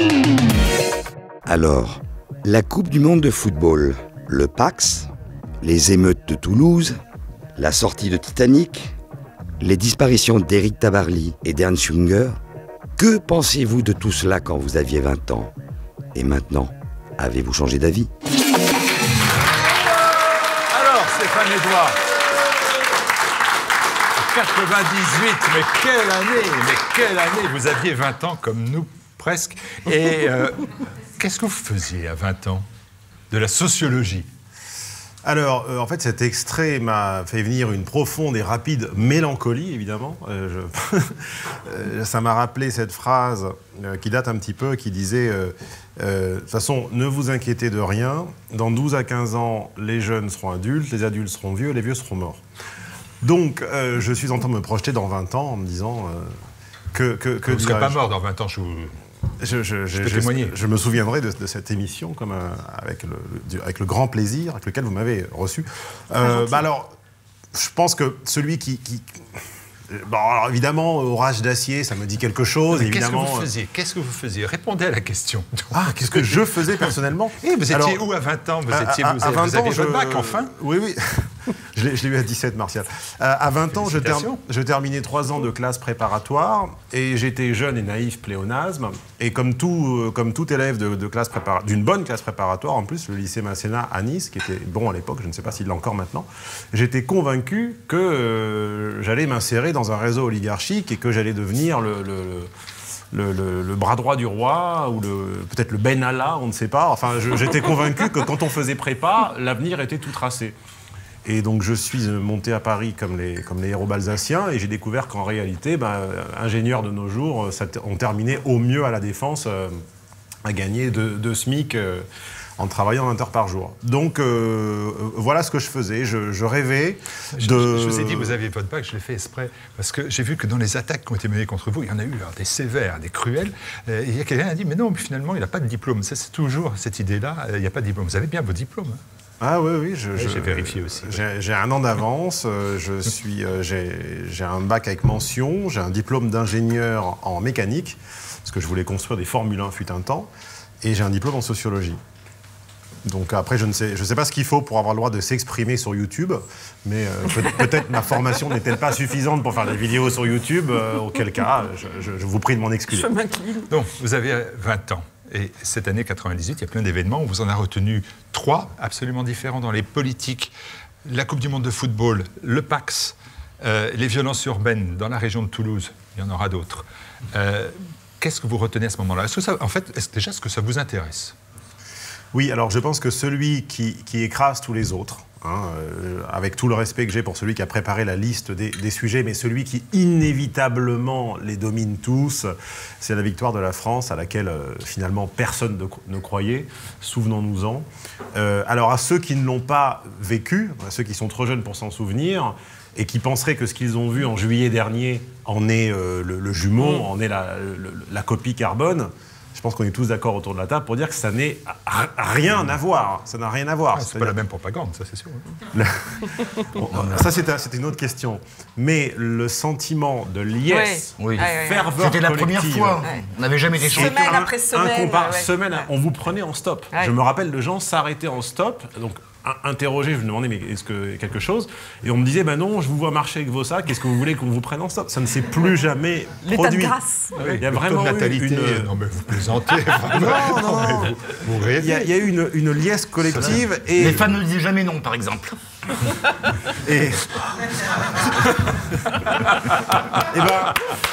Alors, la Coupe du monde de football, le Pax, les émeutes de Toulouse, la sortie de Titanic, les disparitions d'Éric Tabarly et d'Ernst Jünger. Que pensez-vous de tout cela quand vous aviez vingt ans? Et maintenant, avez-vous changé d'avis? Alors, Stéphane Edouard, quatre-vingt-dix-huit, mais quelle année, mais quelle année! Vous aviez vingt ans comme nous, presque. Et euh, qu'est-ce que vous faisiez à vingt ans? De la sociologie? Alors, euh, en fait, cet extrait m'a fait venir une profonde et rapide mélancolie, évidemment. Euh, je... euh, ça m'a rappelé cette phrase euh, qui date un petit peu, qui disait euh, euh, « De toute façon, ne vous inquiétez de rien. Dans douze à quinze ans, les jeunes seront adultes, les adultes seront vieux, les vieux seront morts. » Donc, euh, je suis en train de me projeter dans vingt ans en me disant euh, que... que, que vous ne serez pas mort dans vingt ans, je vous... Je, je, je, je, je me souviendrai de, de cette émission comme un, avec, le, le, avec le grand plaisir avec lequel vous m'avez reçu. Euh, bah alors, je pense que celui qui... qui... Bon, alors évidemment, Orage d'acier, ça me dit quelque chose. Qu'est-ce que vous faisiez? Qu'est-ce que vous faisiez? Répondez à la question. Ah, qu'est-ce que je faisais personnellement? Et vous étiez alors, où à vingt ans? Vous étiez à, à, à vingt vous aviez ans, votre bac, enfin? Oui, oui. Je l'ai eu à dix-sept, Martial. Euh, à vingt ans, je, ter je terminais trois ans de classe préparatoire et j'étais jeune et naïf, pléonasme. Et comme tout, euh, comme tout élève de, de classe d'une bonne classe préparatoire, en plus, le lycée Masséna à Nice, qui était bon à l'époque, je ne sais pas s'il l'est encore maintenant, j'étais convaincu que euh, j'allais m'insérer dans un réseau oligarchique et que j'allais devenir le... le, le Le, le, le bras droit du roi, ou peut-être le Ben Allah, on ne sait pas. Enfin, j'étais convaincu que quand on faisait prépa, l'avenir était tout tracé. Et donc je suis monté à Paris comme les, comme les héros balsaciens, et j'ai découvert qu'en réalité, ben, ingénieurs de nos jours ça, ont terminé au mieux à la Défense euh, à gagner deux, deux SMIC euh, en travaillant vingt heures par jour. Donc euh, voilà ce que je faisais, je, je rêvais je, de... Je, je vous ai dit, vous aviez votre bac, je l'ai fait exprès, parce que j'ai vu que dans les attaques qui ont été menées contre vous, il y en a eu alors, des sévères, des cruelles. Euh, il y a quelqu'un qui a dit, mais non, mais finalement, il n'a pas de diplôme. C'est toujours cette idée-là, il n'y a pas de diplôme. Vous avez bien vos diplômes, hein? Ah oui, oui. J'ai ouais, vérifié aussi. J'ai un an d'avance, euh, j'ai un bac avec mention, j'ai un diplôme d'ingénieur en mécanique, parce que je voulais construire des Formule un fut un temps, et j'ai un diplôme en sociologie. Donc après, je ne sais, je sais pas ce qu'il faut pour avoir le droit de s'exprimer sur YouTube, mais euh, peut-être peut ma formation n'est-elle pas suffisante pour faire des vidéos sur YouTube, euh, auquel cas, je, je, je vous prie de m'en excuser. Je m'incline. Donc, vous avez vingt ans. Et cette année quatre-vingt-dix-huit, il y a plein d'événements. On vous en a retenu trois absolument différents dans les politiques. La Coupe du monde de football, le Pax, euh, les violences urbaines dans la région de Toulouse. Il y en aura d'autres. Euh, Qu'est-ce que vous retenez à ce moment-là? Est-ce que ça, en fait, est-ce, déjà, est-ce que ça vous intéresse? Oui, alors je pense que celui qui, qui écrase tous les autres, hein, euh, avec tout le respect que j'ai pour celui qui a préparé la liste des, des sujets, mais celui qui inévitablement les domine tous, c'est la victoire de la France à laquelle euh, finalement personne ne, ne croyait, souvenons-nous-en. Euh, alors à ceux qui ne l'ont pas vécu, à ceux qui sont trop jeunes pour s'en souvenir, et qui penseraient que ce qu'ils ont vu en juillet dernier en est euh, le, le jumeau, en est la, le, la copie carbone, Je pense qu'on est tous d'accord autour de la table pour dire que ça n'est rien à voir. Ça n'a rien à voir. Ah, c'est pas la même propagande, ça c'est sûr. Le... bon, ça c'était une autre question. Mais le sentiment de liesse, oui. de Oui. ferveur c'était la collective, première fois. Ouais. On n'avait jamais été Semaine champion. après semaine. Incompar- ouais, ouais. semaine, Ouais. on vous prenait en stop. Ouais. Je me rappelle de gens s'arrêter en stop. Donc interroger, je me demandais mais est-ce que quelque chose, et on me disait ben non, je vous vois marcher avec vos sacs, est-ce que vous voulez qu'on vous prenne en stop? Ça ne s'est plus jamais L'état produit. de grâce. Oui, Il y a le vraiment taux de eu natalité. une- Non mais vous plaisantez. Non, non, non. mais vous, vous Il y, a, rêvez. il y a eu une, une liesse collective et, Les fans ne disaient jamais non, par exemple. et, et ben,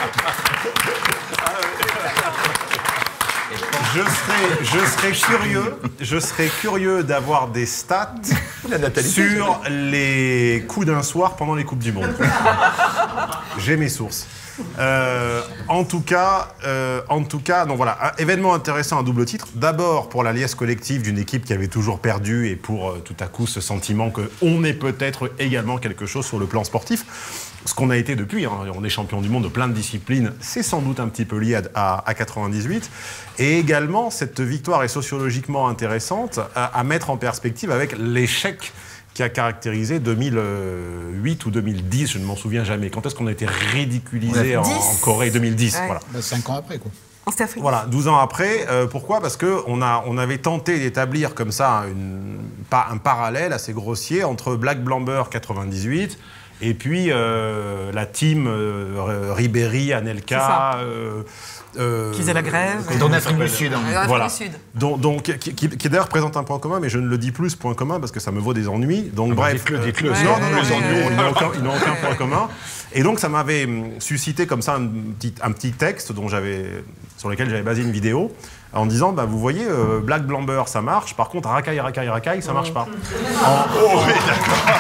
je serais, je serais curieux, je serais curieux d'avoir des stats La natalité. sur les coups d'un soir pendant les Coupes du Monde. J'ai mes sources. Euh, en tout cas, euh, en tout cas, donc voilà, un événement intéressant à double titre. D'abord pour la liesse collective d'une équipe qui avait toujours perdu et pour euh, tout à coup ce sentiment qu'on est peut-être également quelque chose sur le plan sportif. Ce qu'on a été depuis, hein, on est champion du monde de plein de disciplines, c'est sans doute un petit peu lié à, à, à quatre-vingt-dix-huit. Et également, cette victoire est sociologiquement intéressante à, à mettre en perspective avec l'échec qui a caractérisé deux mille huit ou deux mille dix, je ne m'en souviens jamais. Quand est-ce qu'on a été ridiculisé en, en Corée? Deux mille dix, Ouais. voilà. Bah, cinq ans après, quoi. En C'était Afrique. Voilà, douze ans après. Euh, pourquoi? Parce qu'on on avait tenté d'établir comme ça une, pas, un parallèle assez grossier entre Black Blamber quatre-vingt-dix-huit et puis euh, la team euh, Ribéry, C'est Anelka... ça. Euh, euh, Qui faisait la grève. comment Dans on l'Afrique du s'appelle Sud. hein. En Afrique Voilà. du Sud. Donc, donc, qui, qui- qui d'ailleurs présente un point commun, mais je ne le dis plus, ce point commun, parce que ça me vaut des ennuis. Donc, Ah bah, bref. dites-le, euh, dites-le, non, c'est non, bon, non, les ils ennuis. n'ont- ils n'ont aucun, ils n'ont aucun point commun. Et donc, ça m'avait hum, suscité comme ça un petit, un petit texte dont j'avais, sur lequel j'avais basé une vidéo, en disant, bah, vous voyez, euh, Black Blamber, ça marche. Par contre, racaille, racaille, racaille, ça marche pas. Oh oui, d'accord.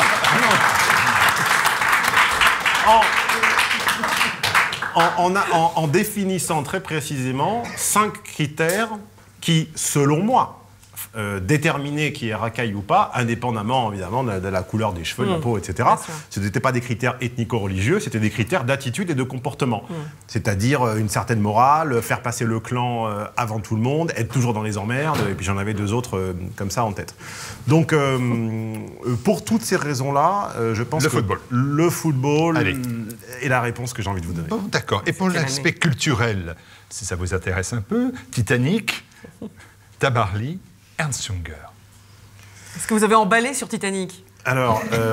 En, en, en, a- en- en définissant très précisément cinq critères qui, selon moi, euh, déterminaient qui est racaille ou pas, indépendamment évidemment de, de la couleur des cheveux, de la Mmh. peau, et cetera. Bien sûr. Ce n'étaient pas des critères ethnico-religieux, c'était des critères d'attitude et de comportement. Mmh. C'est-à-dire euh, une certaine morale, faire passer le clan euh, avant tout le monde, être toujours dans les emmerdes, et puis j'en avais deux autres euh, comme ça en tête. Donc, euh, euh, pour toutes ces raisons-là, euh, je pense Le que football. le football Allez. est la réponse que j'ai envie de vous donner. Bon, d'accord. Et pour Quelle l'aspect année culturel, si ça vous intéresse un peu, Titanic, Tabarly, Ernst Junger. Est-ce que vous avez emballé sur Titanic? Alors, euh,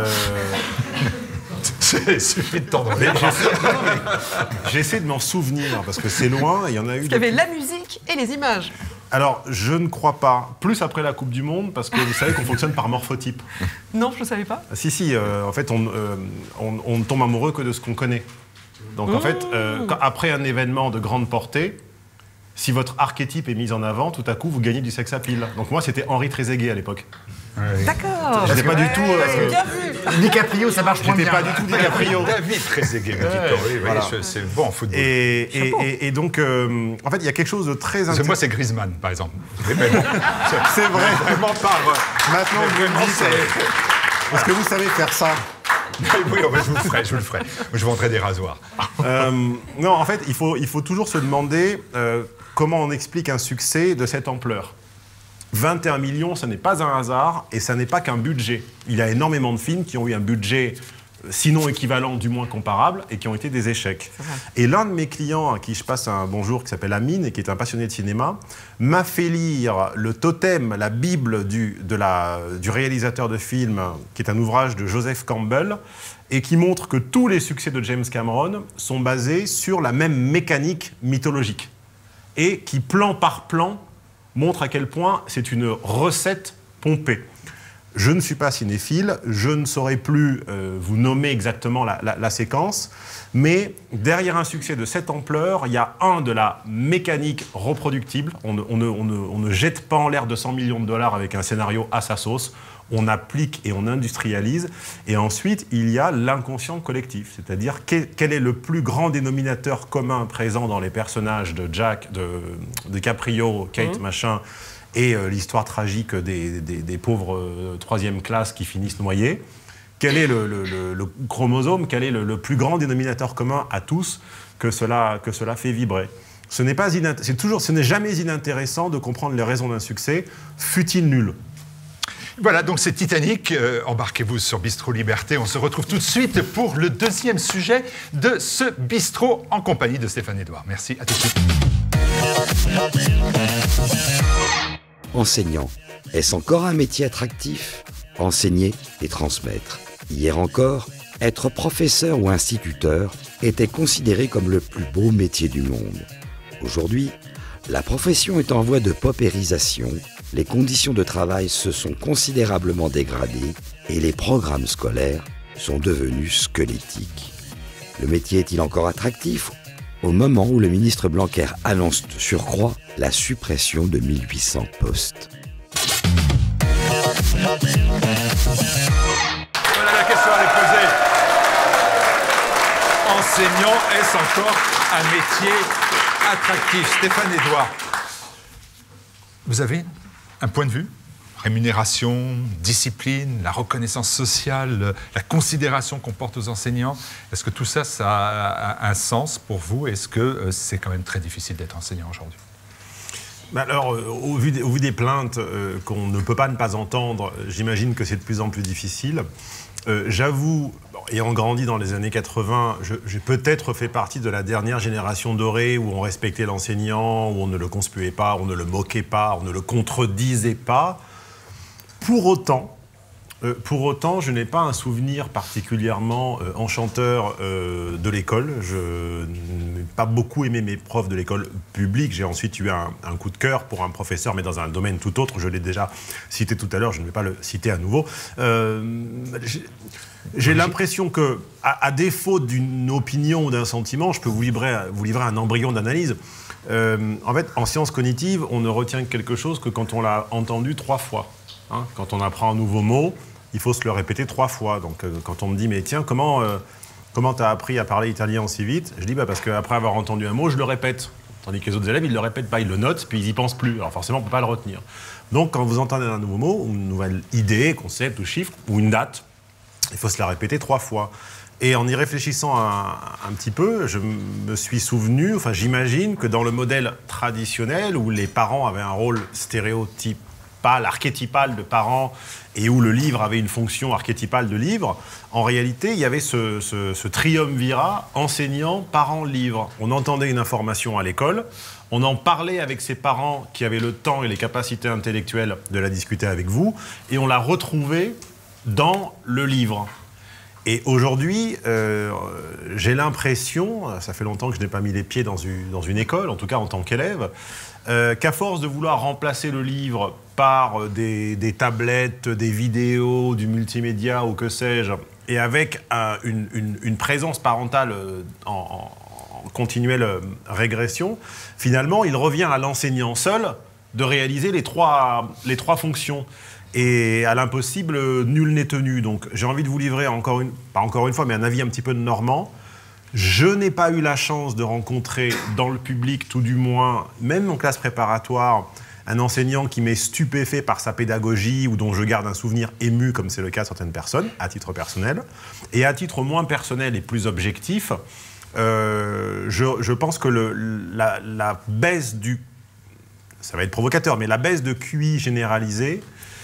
Il suffit de tendre les mais bras. j'essaie, non, mais j'essaie de m'en souvenir parce que c'est loin. Il y en a eu. Il y avait depuis- la musique et les images. Alors, je ne crois pas. Plus après la Coupe du Monde, parce que vous savez qu'on fonctionne par morphotype. Non, je ne savais pas. Ah, si, si. euh, en fait, on, euh, on, on ne tombe amoureux que de ce qu'on connaît. Donc, en fait, euh, quand- après un événement de grande portée, si votre archétype est mis en avant, tout à coup, vous gagnez du sex appeal. Donc, moi, c'était Henri Trezeguet à l'époque. D'accord. J'étais pas du tout. euh, Ouais, bien vu. DiCaprio, ça marche moins J'étais bien. pas du tout DiCaprio. David Trezeguet, me dit-on. Oui, oui, voilà. je- c'est bon en football. Et, et, et- et donc, euh, en fait, il y a quelque chose de très Parce que moi, intéressant. c'est Griezmann, par exemple. Mais bon, C'est vrai. vraiment par... euh, Maintenant, mais vous me vraiment, dites, c'est- est-ce que vous savez faire ça? Oui, oh, ben, je vous le ferai, je vous le ferai. Je vendrai des rasoirs. Euh, Non, en fait, il faut, il faut toujours se demander euh, comment on explique un succès de cette ampleur. vingt et un millions, ce n'est pas un hasard et ça n'est pas qu'un budget. Il y a énormément de films qui ont eu un budget, euh, sinon équivalent, du moins comparable, et qui ont été des échecs. Et l'un de mes clients, à qui je passe un bonjour, qui s'appelle Amine, et qui est un passionné de cinéma, m'a fait lire le totem, la Bible du, de la, du réalisateur de film, qui est un ouvrage de Joseph Campbell, et qui montre que tous les succès de James Cameron sont basés sur la même mécanique mythologique, et qui, plan par plan, montre à quel point c'est une recette pompée. Je ne suis pas cinéphile, je ne saurais plus euh, vous nommer exactement la, la- la séquence, mais derrière un succès de cette ampleur, il y a un de la mécanique reproductible. On ne, on ne- on ne- on ne jette pas en l'air deux cents millions de dollars avec un scénario à sa sauce. On applique et on industrialise. Et ensuite, il y a l'inconscient collectif, c'est-à-dire quel, quel est le plus grand dénominateur commun présent dans les personnages de Jack, de, de Caprio, Kate, machin, et euh, l'histoire tragique des, des- des pauvres euh, troisième classe qui finissent noyés. Quel est le, le- le- le chromosome, quel est le, le plus grand dénominateur commun à tous que cela, que cela fait vibrer? ce n'est pas inint- c'est toujours, ce n'est jamais inintéressant de comprendre les raisons d'un succès, fût-il nul. Voilà, donc c'est Titanic. Euh, embarquez-vous sur Bistro Liberté. On se retrouve tout de suite pour le deuxième sujet de ce bistrot en compagnie de Stéphane Edouard. Merci, à tout de suite. Enseignant, est-ce encore un métier attractif? Enseigner et transmettre. Hier encore, être professeur ou instituteur était considéré comme le plus beau métier du monde. Aujourd'hui, la profession est en voie de paupérisation, les conditions de travail se sont considérablement dégradées et les programmes scolaires sont devenus squelettiques. Le métier est-il encore attractif au moment où le ministre Blanquer annonce de surcroît la suppression de mille huit cents postes? Voilà la question à les poser. Enseignant, est-ce encore un métier attractif? Stéphane Edouard, vous avez un point de vue? Rémunération, discipline, la reconnaissance sociale, la considération qu'on porte aux enseignants. Est-ce que tout ça, ça a un sens pour vous? Est-ce que c'est quand même très difficile d'être enseignant aujourd'hui? Bah alors, euh, au, vu des, au vu des plaintes euh, qu'on ne peut pas ne pas entendre, j'imagine que c'est de plus en plus difficile. Euh, J'avoue, bon, ayant grandi dans les années quatre-vingts, j'ai peut-être fait partie de la dernière génération dorée où on respectait l'enseignant, où on ne le conspuait pas, on ne le moquait pas, on ne le contredisait pas. Pour autant, euh, pour autant, je n'ai pas un souvenir particulièrement euh, enchanteur euh, de l'école. Je n'ai pas beaucoup aimé mes profs de l'école publique. J'ai ensuite eu un, un coup de cœur pour un professeur, mais dans un domaine tout autre. Je l'ai déjà cité tout à l'heure, je ne vais pas le citer à nouveau. Euh, J'ai l'impression que, à, à défaut d'une opinion ou d'un sentiment, je peux vous livrer, vous livrer un embryon d'analyse. Euh, en fait, en sciences cognitives, on ne retient quelque chose que quand on l'a entendu trois fois. Hein, quand on apprend un nouveau mot, il faut se le répéter trois fois. Donc, euh, quand on me dit, mais tiens, comment euh, comment t'as appris à parler italien aussi vite? Je dis, bah, parce qu'après avoir entendu un mot, je le répète. Tandis que les autres élèves, ils ne le répètent pas, ils le notent, puis ils n'y pensent plus. Alors forcément, on ne peut pas le retenir. Donc, quand vous entendez un nouveau mot, ou une nouvelle idée, concept ou chiffre, ou une date, il faut se la répéter trois fois. Et en y réfléchissant un, un petit peu, je me suis souvenu, enfin j'imagine que dans le modèle traditionnel, où les parents avaient un rôle stéréotypal, archétypal de parents, et où le livre avait une fonction archétypale de livre, en réalité, il y avait ce, ce, ce triumvirat enseignant, parents, livre. On entendait une information à l'école, on en parlait avec ses parents qui avaient le temps et les capacités intellectuelles de la discuter avec vous, et on la retrouvait dans le livre. Et aujourd'hui, euh, j'ai l'impression, ça fait longtemps que je n'ai pas mis les pieds dans une, dans une école, en tout cas en tant qu'élève, euh, qu'à force de vouloir remplacer le livre par des, des tablettes, des vidéos, du multimédia ou que sais-je, et avec un, une, une, une présence parentale en, en continuelle régression, finalement, il revient à l'enseignant seul de réaliser les trois, les trois fonctions. Et à l'impossible, nul n'est tenu. Donc j'ai envie de vous livrer, encore une, pas encore une fois, mais un avis un petit peu de normand. Je n'ai pas eu la chance de rencontrer dans le public, tout du moins, même en classe préparatoire, un enseignant qui m'est stupéfait par sa pédagogie ou dont je garde un souvenir ému, comme c'est le cas de certaines personnes, à titre personnel. Et à titre moins personnel et plus objectif, euh, je, je pense que le, la, la baisse du... Ça va être provocateur, mais la baisse de Q I généralisée,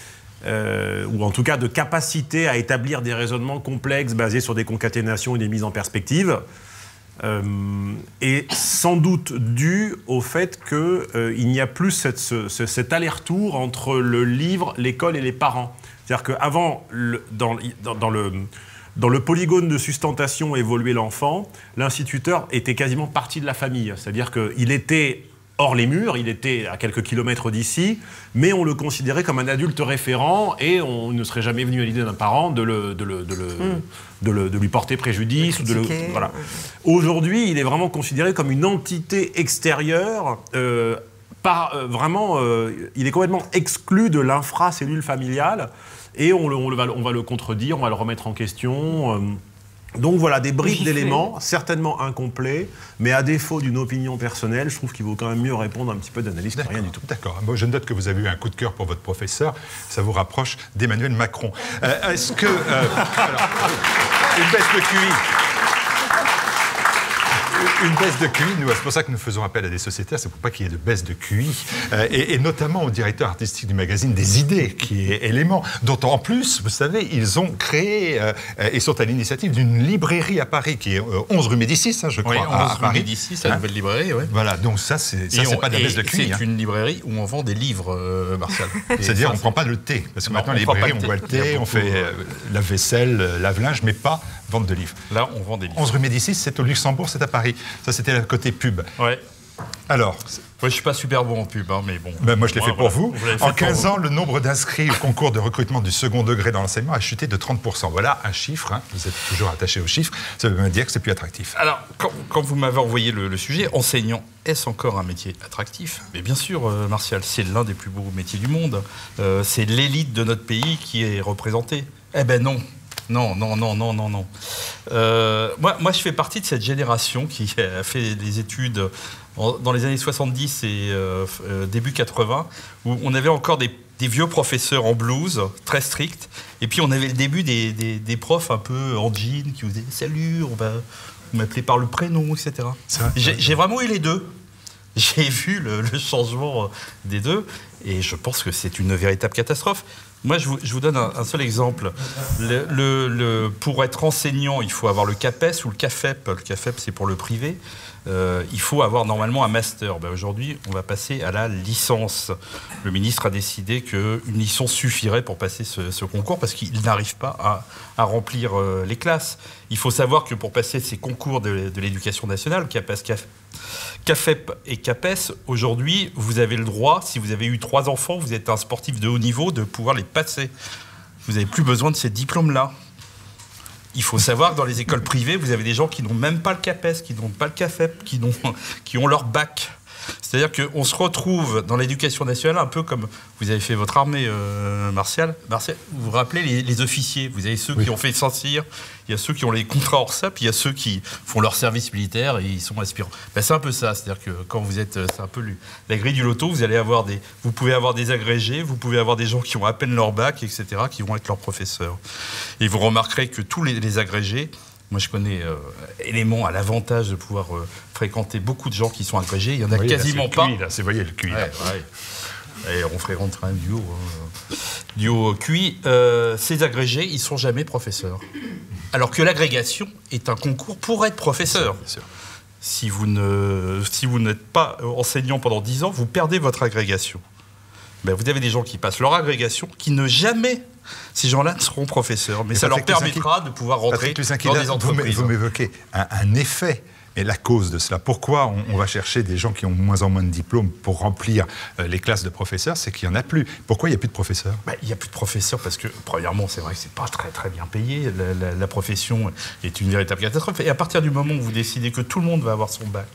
Euh, ou en tout cas de capacité à établir des raisonnements complexes basés sur des concaténations et des mises en perspective, euh, est sans doute dû au fait qu'il euh, n'y a plus cette, ce, cet aller-retour entre le livre, l'école et les parents. C'est-à-dire qu'avant, dans, dans, dans le... Dans le polygone de sustentation évoluait l'enfant, l'instituteur était quasiment partie de la famille. C'est-à-dire qu'il était hors les murs, il était à quelques kilomètres d'ici, mais on le considérait comme un adulte référent et on ne serait jamais venu à l'idée d'un parent de, le, de, le, de, le, mmh. de, le, de lui porter préjudice. Ou de le, voilà. Aujourd'hui, il est vraiment considéré comme une entité extérieure. Euh, par, euh, vraiment, euh, il est complètement exclu de l'infracellule familiale et on, le, on, le va, on va le contredire, on va le remettre en question. Euh, Donc voilà, des bribes d'éléments, certainement incomplets, mais à défaut d'une opinion personnelle, je trouve qu'il vaut quand même mieux répondre un petit peu d'analyse que rien du tout. D'accord. Bon, je note que vous avez eu un coup de cœur pour votre professeur. Ça vous rapproche d'Emmanuel Macron. Euh, Est-ce que... Euh, alors, une baisse de Q I. Une baisse de Q I, nous, c'est pour ça que nous faisons appel à des sociétaires, c'est pour pas qu'il y ait de baisse de Q I, euh, et, et notamment au directeur artistique du magazine des idées, qui est élément, dont en plus, vous savez, ils ont créé euh, et sont à l'initiative d'une librairie à Paris, qui est euh, onze rue Médicis, hein, je crois, oui, à, à rue Paris. Médicis, la nouvelle librairie, oui. Voilà, donc ça, c'est, ça, c'est on, pas de la baisse de Q I. C'est hein. une librairie où on vend des livres, euh, Martial. C'est-à-dire, on ne c'est... prend pas le thé, parce que non, maintenant, on les prend librairies, pas on le boit le thé, thé, on beaucoup, fait euh... lave-vaisselle, lave-linge, mais pas vente de livres. Là, on vend des livres. onze rue Médicis, c'est au Luxembourg, c'est à Paris. Ça, c'était le côté pub. Ouais. Alors, moi, je ne suis pas super bon en pub, hein, mais bon. Ben moi, je l'ai fait pour voilà, vous. vous fait En pour quinze vous. ans, le nombre d'inscrits au concours de recrutement du second degré dans l'enseignement a chuté de trente pour cent. Voilà un chiffre. Hein. Vous êtes toujours attaché aux chiffres. Ça veut me dire que c'est plus attractif. Alors, quand, quand vous m'avez envoyé le, le sujet, enseignant, est-ce encore un métier attractif? Mais bien sûr, euh, Martial, c'est l'un des plus beaux métiers du monde. Euh, c'est l'élite de notre pays qui est représentée. Eh ben non. Non, non, non, non, non, non. Euh, moi, moi, je fais partie de cette génération qui a fait des études en, dans les années soixante-dix et euh, euh, début quatre-vingts, où on avait encore des, des vieux professeurs en blouse, très stricts, et puis on avait le début des, des, des profs un peu en jean, qui vous disaient « Salut, on va vous m'appeler par le prénom, et cetera » J'ai, j'ai vraiment eu les deux. J'ai vu le, le changement des deux, et je pense que c'est une véritable catastrophe. Moi, je vous, je vous donne un, un seul exemple. Le, le, le, pour être enseignant, il faut avoir le CAPES ou le CAFEP. Le CAFEP, c'est pour le privé. Euh, il faut avoir normalement un master. Ben, aujourd'hui, on va passer à la licence. Le ministre a décidé qu'une licence suffirait pour passer ce, ce concours parce qu'il n'arrive pas à, à remplir euh, les classes. Il faut savoir que pour passer ces concours de, de l'éducation nationale, CAPES, CAF, CAFEP et CAPES, aujourd'hui, vous avez le droit, si vous avez eu trois enfants, vous êtes un sportif de haut niveau, de pouvoir les passer. Vous n'avez plus besoin de ces diplômes-là. Il faut savoir que dans les écoles privées, vous avez des gens qui n'ont même pas le CAPES, qui n'ont pas le CAFEP, qui, n'ont, qui ont leur bac. C'est-à-dire qu'on se retrouve dans l'éducation nationale un peu comme vous avez fait votre armée, euh, Martial. Martial. Vous vous rappelez les, les officiers? Vous avez ceux oui. qui ont fait Saint-Cyr, il y a ceux qui ont les contrats Orsat, puis il y a ceux qui font leur service militaire et ils sont aspirants. Ben, c'est un peu ça, c'est-à-dire que quand vous êtes, c'est un peu la grille du loto, vous allez avoir des, vous pouvez avoir des agrégés, vous pouvez avoir des gens qui ont à peine leur bac, et cetera, qui vont être leurs professeurs. Et vous remarquerez que tous les, les agrégés, moi, je connais euh, élément à l'avantage de pouvoir euh, fréquenter beaucoup de gens qui sont agrégés. Il n'y en a oui, quasiment là, pas. Q I, là, c'est, voyez, le Q I. Ouais, ouais. Et on ferait rentrer un duo, hein, duo Q I. Euh, ces agrégés, ils ne sont jamais professeurs. Alors que l'agrégation est un concours pour être professeur. Bien sûr, bien sûr. Si vous, ne, si vous n'êtes pas enseignant pendant dix ans, vous perdez votre agrégation. Ben, vous avez des gens qui passent leur agrégation, qui ne jamais... Ces gens-là seront professeurs, mais, mais ça leur permettra de pouvoir rentrer dans des entreprises. Vous m'évoquez un, un effet, et la cause de cela. Pourquoi on, on va chercher des gens qui ont de moins en moins de diplômes pour remplir euh, les classes de professeurs? C'est qu'il n'y en a plus. Pourquoi il n'y a plus de professeurs? Ben, il n'y a plus de professeurs parce que, premièrement, c'est vrai que ce n'est pas très, très bien payé. La, la, la profession est une véritable catastrophe. Et à partir du moment où vous décidez que tout le monde va avoir son bac,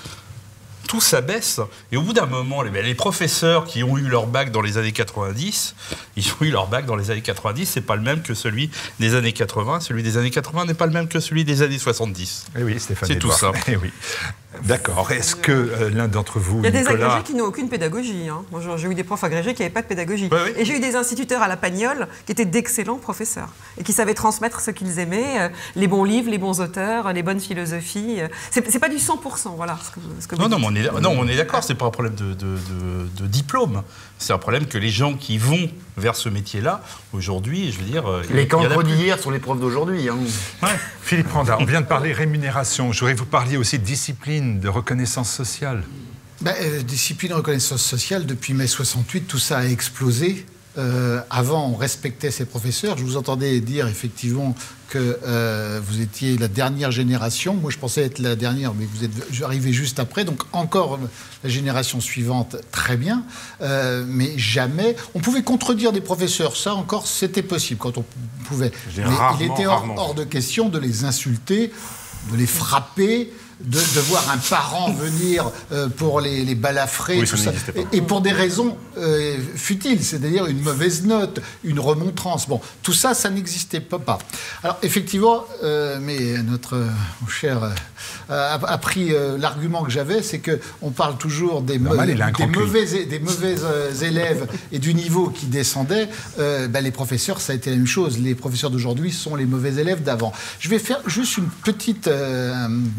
tout s'abaisse. Et au bout d'un moment, les, les professeurs qui ont eu leur bac dans les années quatre-vingt-dix, ils ont eu leur bac dans les années quatre-vingt-dix, c'est pas le même que celui des années quatre-vingts. Celui des années quatre-vingts n'est pas le même que celui des années soixante-dix. Eh oui, Stéphane c'est Edouard. tout ça. Eh oui. D'accord. Est-ce que euh, l'un d'entre vous, Il y a Nicolas... des agrégés qui n'ont aucune pédagogie. Hein. Moi, j'ai eu des profs agrégés qui n'avaient pas de pédagogie. Ouais, oui. Et j'ai eu des instituteurs à la Pagnole qui étaient d'excellents professeurs et qui savaient transmettre ce qu'ils aimaient, euh, les bons livres, les bons auteurs, les bonnes philosophies. C'est, c'est pas du cent pour cent, voilà. Ce que, ce que vous non, non, dites. mais on est, non, on est d'accord. C'est pas un problème de, de, de, de diplôme. C'est un problème que les gens qui vont vers ce métier-là, aujourd'hui, je veux dire... Les cancres d'hier sont les profs d'aujourd'hui. Hein. Ouais. Philippe Randa, on vient de parler rémunération. Je voudrais que vous parliez aussi de discipline, de reconnaissance sociale. Ben, euh, discipline, reconnaissance sociale, depuis mai soixante-huit, tout ça a explosé. Euh, avant, on respectait ses professeurs. Je vous entendais dire effectivement que euh, vous étiez la dernière génération. Moi, je pensais être la dernière, mais vous êtes arrivé juste après. Donc, encore la génération suivante, très bien. Euh, mais jamais... On pouvait contredire des professeurs. Ça, encore, c'était possible quand on pouvait. Mais rarement, il était hors, rarement. hors de question de les insulter, de les frapper... De, de voir un parent venir euh, pour les, les balafrer, oui, tout ça ça. pas. Et, et pour des raisons euh, futiles, c'est-à-dire une mauvaise note, une remontrance. Bon, tout ça, ça n'existait pas. Alors, effectivement, euh, mais notre euh, mon cher euh, a, a pris euh, l'argument que j'avais, c'est qu'on parle toujours des, me- Normal, il a un des grand cul. mauvais, des mauvais euh, élèves et du niveau qui descendait. Euh, ben, les professeurs, ça a été la même chose. Les professeurs d'aujourd'hui sont les mauvais élèves d'avant. Je vais faire juste une petite euh, parenthèse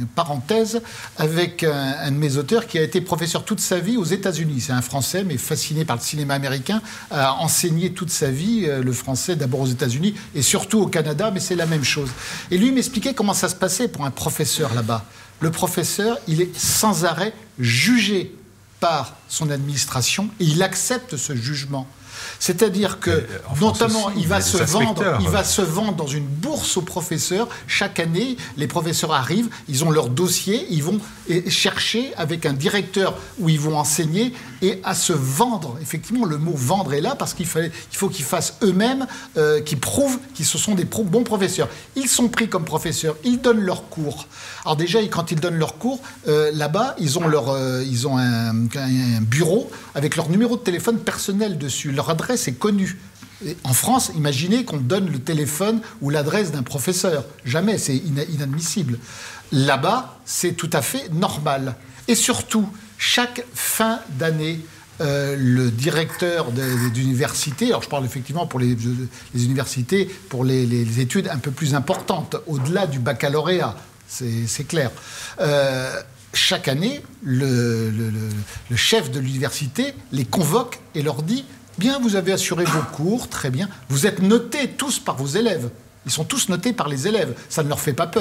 thèse avec un, un de mes auteurs qui a été professeur toute sa vie aux États-Unis. C'est un Français, mais fasciné par le cinéma américain, a enseigné toute sa vie euh, le français, d'abord aux États-Unis et surtout au Canada, mais c'est la même chose. Et lui m'expliquait comment ça se passait pour un professeur là-bas. Le professeur, il est sans arrêt jugé par son administration et il accepte ce jugement. C'est-à-dire que, notamment, aussi, il, va se vendre, il va se vendre dans une bourse aux professeurs. Chaque année, les professeurs arrivent, ils ont leur dossier, ils vont chercher avec un directeur où ils vont enseigner et à se vendre. Effectivement, le mot « vendre » est là parce qu'il fallait, il faut qu'ils fassent eux-mêmes, euh, qu'ils prouvent qu'ils ce sont des pro bons professeurs. Ils sont pris comme professeurs, ils donnent leurs cours. Alors déjà, quand ils donnent leurs cours, euh, là-bas, ils ont, leur, euh, ils ont un, un bureau avec leur numéro de téléphone personnel dessus. Leur adresse est connue. Et en France, imaginez qu'on donne le téléphone ou l'adresse d'un professeur. Jamais, c'est inadmissible. Là-bas, c'est tout à fait normal. Et surtout, chaque fin d'année, euh, le directeur d'université, alors je parle effectivement pour les, les universités, pour les, les études un peu plus importantes, au-delà du baccalauréat, c'est clair. Euh, chaque année, le, le, le, le chef de l'université les convoque et leur dit « Bien, vous avez assuré vos cours, très bien. Vous êtes notés tous par vos élèves. Ils sont tous notés par les élèves. Ça ne leur fait pas peur. »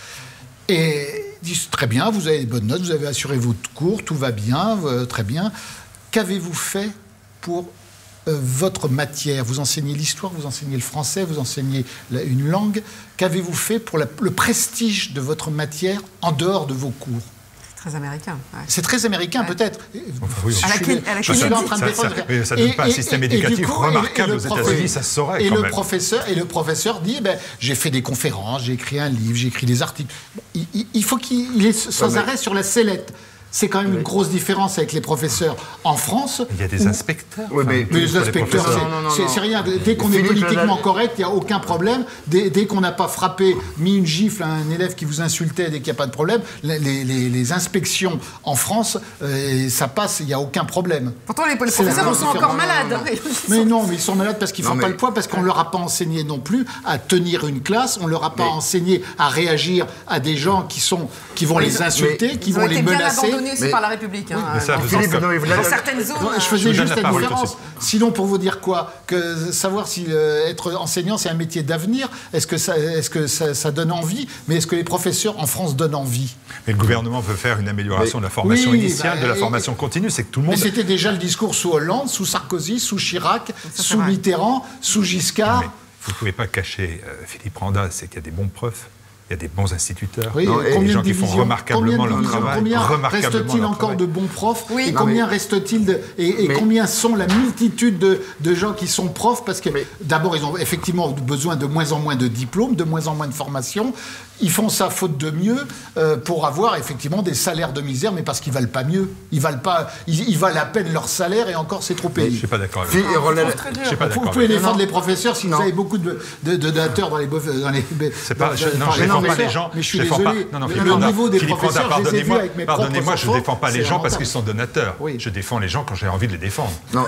Et ils disent « Très bien, vous avez des bonnes notes, vous avez assuré votre cours, tout va bien, euh, très bien. Qu'avez-vous fait pour euh, votre matière? Vous enseignez l'histoire, vous enseignez le français, vous enseignez la, une langue. Qu'avez-vous fait pour la, le prestige de votre matière en dehors de vos cours ?» Très américain. Ouais. C'est très américain, ouais. peut-être. Enfin, oui, à la je suis, à la je suis en train de ça, ça, mais ça ne donne pas un système et, éducatif et coup, remarquable et, et aux États-Unis, ça se saurait et quand le même. Professeur, et le professeur dit, ben, j'ai fait des conférences, j'ai écrit un livre, j'ai écrit des articles. Il, il, il faut qu'il est sans ouais, arrêt mais... sur la sellette. C'est quand même oui. une grosse différence avec les professeurs en France. Il y a des inspecteurs. Oui, mais, mais les inspecteurs, c'est rien. Dès qu'on est politiquement correct, il n'y a aucun problème. Dès, dès qu'on n'a pas frappé, mis une gifle à un élève qui vous insultait, dès qu'il n'y a pas de problème, les, les, les inspections en France, euh, ça passe, il n'y a aucun problème. Pourtant, les professeurs sont encore malades. Non, non, non. Mais non, mais ils sont malades parce qu'ils ne font mais... pas le poids, parce qu'on ne leur a pas enseigné non plus à tenir une classe, on ne leur a pas mais... enseigné à réagir à des gens qui, sont, qui vont mais... les insulter, mais... qui vont les menacer. Aussi mais, par la République. Hein, oui, ça, Philippe, non, dans certaines zones. Je faisais juste la différence. Sinon, pour vous dire quoi, que savoir si euh, être enseignant, c'est un métier d'avenir. Est-ce que, ça, est-ce que ça, ça donne envie? Mais est-ce que les professeurs en France donnent envie? Mais le gouvernement veut faire une amélioration mais, de la formation oui, initiale, bah, de la formation continue. C'est que tout le monde. Mais c'était déjà le discours sous Hollande, sous Sarkozy, sous Chirac, ça, sous Mitterrand, sous Giscard. Mais vous ne pouvez pas cacher, euh, Philippe Randa, c'est qu'il y a des bons profs. Il y a des bons instituteurs, oui, des gens qui font remarquablement leur travail. Combien reste-t-il encore travail. de bons profs oui, Et non, combien mais... reste-t-il de et, et mais... combien sont la multitude de, de gens qui sont profs? Parce que mais... d'abord, ils ont effectivement besoin de moins en moins de diplômes, de moins en moins de formation. Ils font ça faute de mieux euh, pour avoir effectivement des salaires de misère, mais parce qu'ils valent pas mieux. Ils valent pas. Ils, ils valent à peine leur salaire et encore c'est trop payé. Je suis pas d'accord avec ça. Vous pouvez défendre les professeurs si vous avez beaucoup de, de, de donateurs dans les. Dans les c'est pas. Je, non, je défends pas les gens. Mais je suis désolé. Non, non, le niveau des professeurs, je les ai vus avec mes propres enfants. Pardonnez-moi, je ne défends pas les gens parce qu'ils sont donateurs. Je défends les gens quand j'ai envie de les défendre.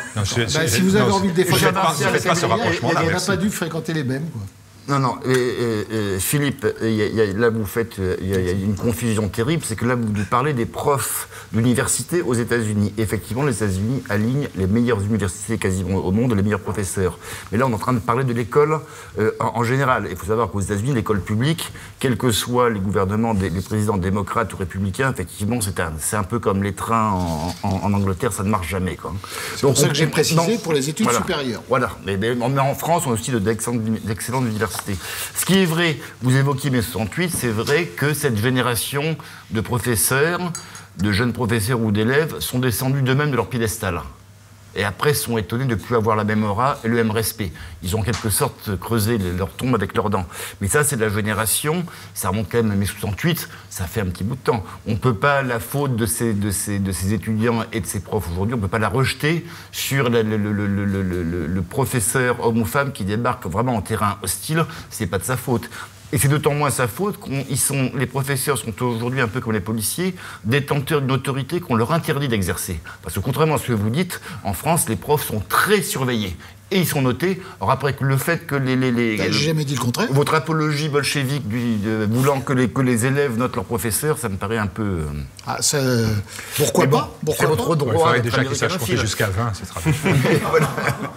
Si vous avez envie de défendre, ne faites pas ce rapprochement-là. Il n'a pas dû fréquenter les mêmes. Non, non, et, et, et, Philippe, y a, y a, là vous faites, il y, y a une confusion terrible, c'est que là vous parlez des profs d'université aux États-Unis. Effectivement, les États-Unis alignent les meilleures universités quasiment au monde, les meilleurs professeurs. Mais là, on est en train de parler de l'école euh, en, en général. Il faut savoir qu'aux États-Unis, l'école publique, quels que soient les gouvernements, des, les présidents démocrates ou républicains, effectivement, c'est un, c'est un peu comme les trains en, en, en Angleterre, ça ne marche jamais. C'est pour ça que j'ai précisé non, pour les études voilà, supérieures. Voilà, mais, mais en France, on a aussi d'excellentes universités. Ce qui est vrai, vous évoquiez mai soixante-huit, c'est vrai que cette génération de professeurs, de jeunes professeurs ou d'élèves sont descendus d'eux-mêmes de leur piédestal. Et après sont étonnés de ne plus avoir la même aura et le même respect. Ils ont en quelque sorte creusé leur tombe avec leurs dents. Mais ça, c'est de la génération, ça remonte quand même à mai soixante-huit, ça fait un petit bout de temps. On ne peut pas, la faute de ces, de, ces, de ces étudiants et de ces profs aujourd'hui, on ne peut pas la rejeter sur le, le, le, le, le, le, le professeur, homme ou femme, qui débarque vraiment en terrain hostile, c'est pas de sa faute. Et c'est d'autant moins sa faute qu'ils sont, les professeurs sont aujourd'hui un peu comme les policiers, détenteurs d'une autorité qu'on leur interdit d'exercer. Parce que contrairement à ce que vous dites, en France, les profs sont très surveillés. Et ils sont notés. Alors après, le fait que les... les, les J'ai jamais dit le contraire. Votre apologie bolchevique du, de, voulant que les, que les élèves notent leurs professeurs, ça me paraît un peu... Ah, ça, pourquoi bon, pas pourquoi c'est votre Ouais, droit. il faudrait déjà qu'ils sachent compter jusqu'à vingt, c'est très Voilà.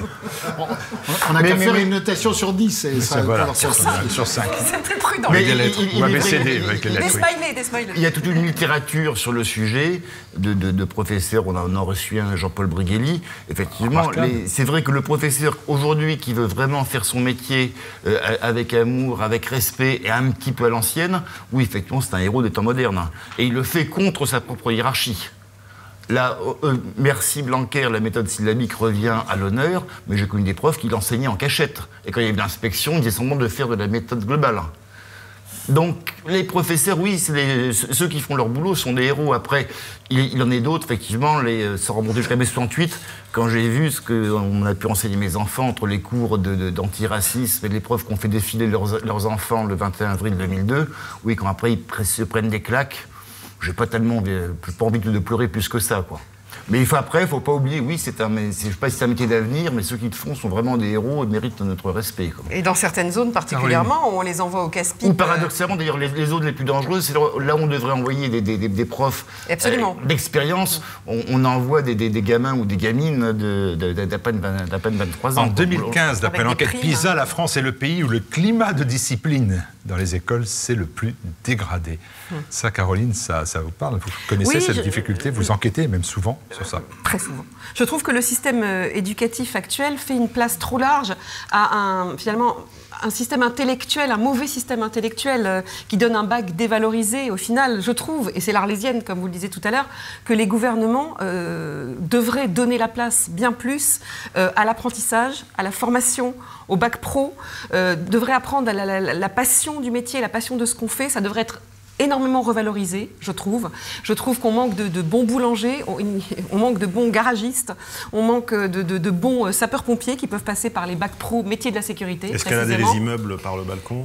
On n'a Mais- qu'à mais- faire mais- une notation sur dix. Et ça, voilà, pour- sur cinq. C'est très prudent. Mais Avec des il- lettres. il- Ou il est A B C D vrai- avec les Des lettres. oui. smileys, des smileys. Il y a toute une littérature sur le sujet de, de, de professeurs. On en a reçu un, Jean-Paul Brighelli. Effectivement, Remarquable. les- c'est vrai que le professeur, aujourd'hui, qui veut vraiment faire son métier euh, avec amour, avec respect et un petit peu à l'ancienne, oui, effectivement, c'est un héros des temps modernes. Et il le fait contre sa propre hiérarchie. Là, euh, merci Blanquer, la méthode syllabique revient à l'honneur, mais j'ai connu des profs qui l'enseignaient en cachette. Et quand il y avait l'inspection, ils disaient semblant de faire de la méthode globale. Donc, les professeurs, oui, c'est les- ceux qui font leur boulot sont des héros. Après, il, il en est d'autres, effectivement, les, sans remonter jusqu'à mai soixante-huit, quand j'ai vu ce qu'on a pu enseigner mes enfants entre les cours de- de- d'antiracisme et les profs qui ont fait défiler leurs, leurs enfants le vingt et un avril deux mille deux, oui, quand après ils pre- se prennent des claques, j'ai pas tellement euh, pas envie de pleurer plus que ça, quoi. Mais il faut, après, il ne faut pas oublier, oui, c'est un, je ne sais pas si c'est un métier d'avenir, mais ceux qui le font sont vraiment des héros et méritent notre respect, quoi. Et dans certaines zones particulièrement, on les envoie au casse-pipe. Ou paradoxalement, d'ailleurs, les, les zones les plus dangereuses, c'est là où on devrait envoyer des, des, des, des profs Absolument. euh, d'expérience. On, on envoie des, des, des gamins ou des gamines de, de, de, d'à peine, vingt- d'à peine vingt-trois ans. En quoi. deux mille quinze, d'après Avec des l'enquête primes. PISA, la France est le pays où le climat de discipline dans les écoles, c'est le plus dégradé. Ça, Caroline, ça, ça vous parle? Vous connaissez Oui, cette je- difficulté? Vous enquêtez même souvent sur ça? Très souvent. Je trouve que le système euh, éducatif actuel fait une place trop large à un, finalement, un système intellectuel, un mauvais système intellectuel euh, qui donne un bac dévalorisé. Au final, je trouve, et c'est l'Arlésienne, comme vous le disiez tout à l'heure, que les gouvernements euh, devraient donner la place bien plus euh, à l'apprentissage, à la formation, au bac pro, euh, devraient apprendre à la, la- la passion du métier, la passion de ce qu'on fait. Ça devrait être énormément revalorisé, je trouve. Je trouve qu'on manque de, de bons boulangers, on, on manque de bons garagistes, on manque de, de, de bons sapeurs-pompiers qui peuvent passer par les bacs pro métiers de la sécurité. Escalader les précisément. immeubles par le balcon.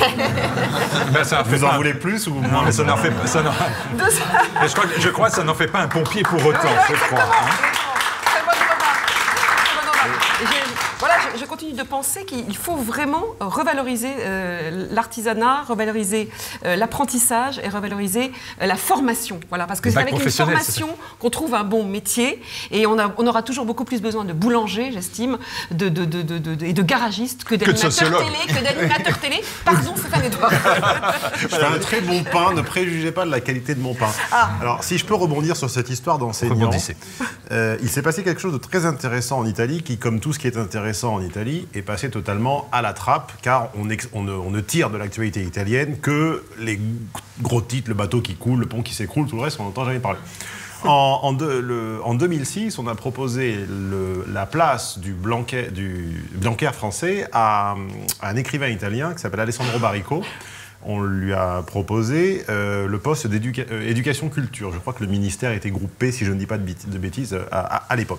Ben, ça en fait Vous en pas- voulez plus ou Non, moins? mais ça n'en fait pas. Ça n'en- Mais je, crois, que- je crois que ça n'en fait pas un pompier pour autant, je crois. hein. Très bonne remarque. Très bonne remarque. Et j'ai- Voilà, je, je continue de penser qu'il faut vraiment revaloriser euh, l'artisanat, revaloriser euh, l'apprentissage et revaloriser euh, la formation. Voilà, parce que Le c'est bac avec une professionnel, c'est formation qu'on trouve un bon métier et on, a, on aura toujours beaucoup plus besoin de boulangers, j'estime, de, de, de, de, de- et de garagistes que d'animateurs sociologues. télé, que d'animateurs télé. Pardon, Stéphane Edouard. Je fais un très bon pain, ne préjugez pas de la qualité de mon pain. Alors, si je peux rebondir sur cette histoire d'enseignant, Rebondissez. euh, il s'est passé quelque chose de très intéressant en Italie, qui, comme tout ce qui est intéressant en Italie, est passé totalement à la trappe, car on, ex- on ne, on ne tire de l'actualité italienne que les gros titres, le bateau qui coule, le pont qui s'écroule, tout le reste, on n'entend jamais parler. En, en, deux- le- en deux mille six, on a proposé le- la place du Blanquer, du Blanquer français à, à un écrivain italien qui s'appelle Alessandro Baricco. On lui a proposé euh, le poste d'éducation-culture. Je crois que le ministère était groupé, si je ne dis pas de, bêt- de bêtises, à, à- à l'époque.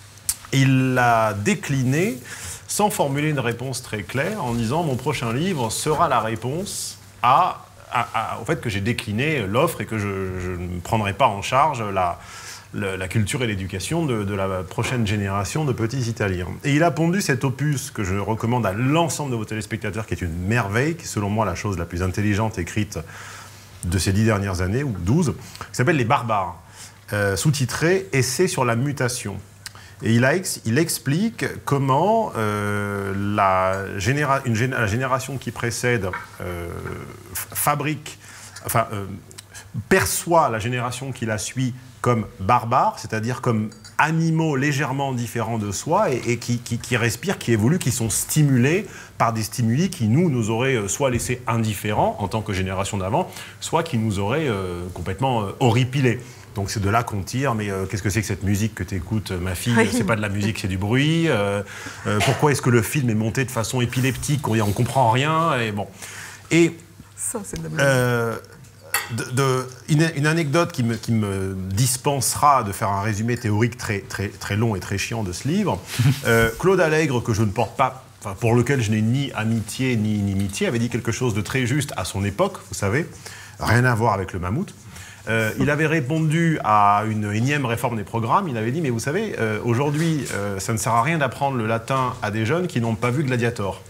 Il l'a décliné sans formuler une réponse très claire, en disant « Mon prochain livre sera la réponse à, à- à- au fait que j'ai décliné l'offre et que je, je ne prendrai pas en charge la, la, la culture et l'éducation de, de la prochaine génération de petits Italiens. » Et il a pondu cet opus que je recommande à l'ensemble de vos téléspectateurs, qui est une merveille, qui est selon moi la chose la plus intelligente écrite de ces dix dernières années, ou douze, qui s'appelle « Les barbares euh, », sous-titré « Essai sur la mutation ». Et il, a ex- il explique comment euh, la, généra- une gén- la génération qui précède euh, f- fabrique, enfin, euh, perçoit la génération qui la suit comme barbare, c'est-à-dire comme animaux légèrement différents de soi et, et qui, qui, qui respirent, qui évoluent, qui sont stimulés par des stimuli qui, nous, nous auraient euh, soit laissés indifférents en tant que génération d'avant, soit qui nous auraient euh, complètement euh, horripilés. Donc c'est de là qu'on tire, mais euh, qu'est-ce que c'est que cette musique que t'écoutes, ma fille? Oui. C'est pas de la musique, c'est du bruit. Euh, euh, pourquoi est-ce que le film est monté de façon épileptique? On ne comprend rien. Et bon. Et Ça, c'est de la blague. euh, de, de- une, une anecdote qui me, qui me dispensera de faire un résumé théorique très, très, très long et très chiant de ce livre. Euh, Claude Allègre, que je ne porte pas, enfin, pour lequel je n'ai ni amitié ni inimitié, avait dit quelque chose de très juste à son époque, vous savez, rien à voir avec le mammouth. Euh, il avait répondu à une énième réforme des programmes. Il avait dit, mais vous savez, euh, aujourd'hui, euh, ça ne sert à rien d'apprendre le latin à des jeunes qui n'ont pas vu Gladiator.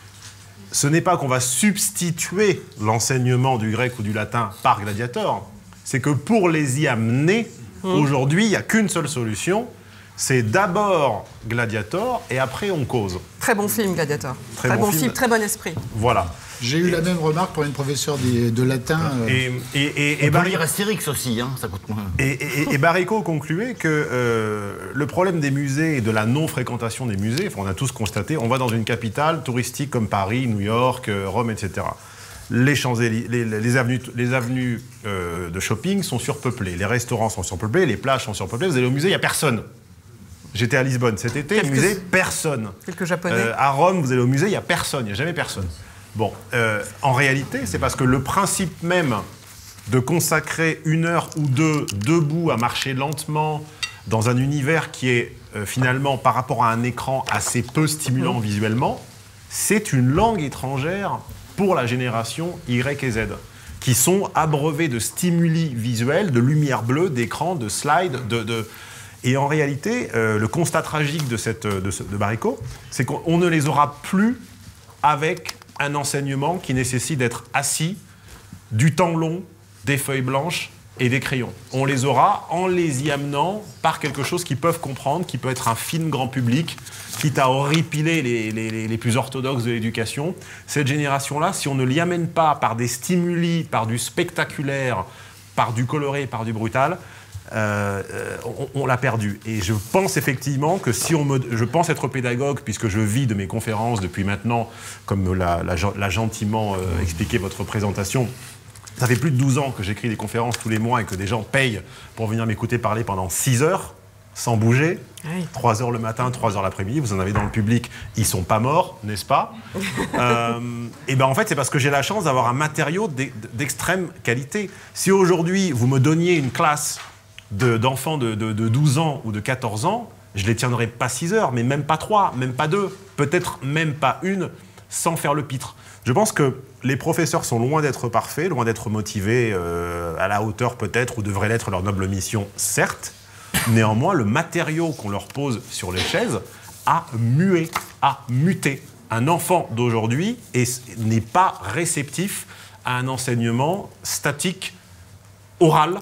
Ce n'est pas qu'on va substituer l'enseignement du grec ou du latin par Gladiator. C'est que pour les y amener, mmh. aujourd'hui, il n'y a qu'une seule solution. C'est d'abord Gladiator et après on cause. Très bon film, Gladiator. Très, très bon, bon film, film, très bon esprit. Voilà. J'ai eu la même remarque pour une professeure de, de latin. Euh... Et, et, et, et Bar... lire Astérix aussi, hein, ça coûte moins. Et, et, et Baricot concluait que euh, le problème des musées et de la non-fréquentation des musées, enfin, on a tous constaté, on va dans une capitale touristique comme Paris, New York, Rome, et cetera. Les, Champs-Élysées, les, les avenues, les avenues euh, de shopping sont surpeuplées, les restaurants sont surpeuplés, les plages sont surpeuplées, vous allez au musée, il n'y a personne. J'étais à Lisbonne cet été, Quelques... au musée, personne. Quelques Japonais. Euh, à Rome, vous allez au musée, il n'y a personne, il n'y a jamais personne. Bon, euh, en réalité, c'est parce que le principe même de consacrer une heure ou deux debout à marcher lentement dans un univers qui est euh, finalement, par rapport à un écran assez peu stimulant mmh. visuellement, c'est une langue étrangère pour la génération Y et Z, qui sont abreuvés de stimuli visuels, de lumière bleue, d'écran, de slides, de... de... Et en réalité, euh, le constat tragique de, cette, de, ce, de Baricot, c'est qu'on ne les aura plus avec un enseignement qui nécessite d'être assis, du temps long, des feuilles blanches et des crayons. On les aura en les y amenant par quelque chose qu'ils peuvent comprendre, qui peut être un film grand public, quitte à horripiler les, les, les plus orthodoxes de l'éducation. Cette génération-là, si on ne l'y amène pas par des stimuli, par du spectaculaire, par du coloré, par du brutal, Euh, on, on l'a perdu. Et je pense effectivement que si on me... Je pense être pédagogue, puisque je vis de mes conférences depuis maintenant, comme l'a, l'a, l'a gentiment euh, expliqué votre présentation. Ça fait plus de douze ans que j'écris des conférences tous les mois et que des gens payent pour venir m'écouter parler pendant six heures, sans bouger. Oui. trois heures le matin, trois heures l'après-midi. Vous en avez dans le public, ils sont pas morts, n'est-ce pas? euh, Et bien en fait, c'est parce que j'ai la chance d'avoir un matériau d'extrême qualité. Si aujourd'hui, vous me donniez une classe De, d'enfants de, de, de douze ans ou de quatorze ans, je ne les tiendrai pas six heures, mais même pas trois, même pas deux, peut-être même pas une, sans faire le pitre. Je pense que les professeurs sont loin d'être parfaits, loin d'être motivés euh, à la hauteur peut-être, ou devrait l'être leur noble mission, certes. Néanmoins, le matériau qu'on leur pose sur les chaises a mué, a muté. Un enfant d'aujourd'hui n'est pas réceptif à un enseignement statique, oral,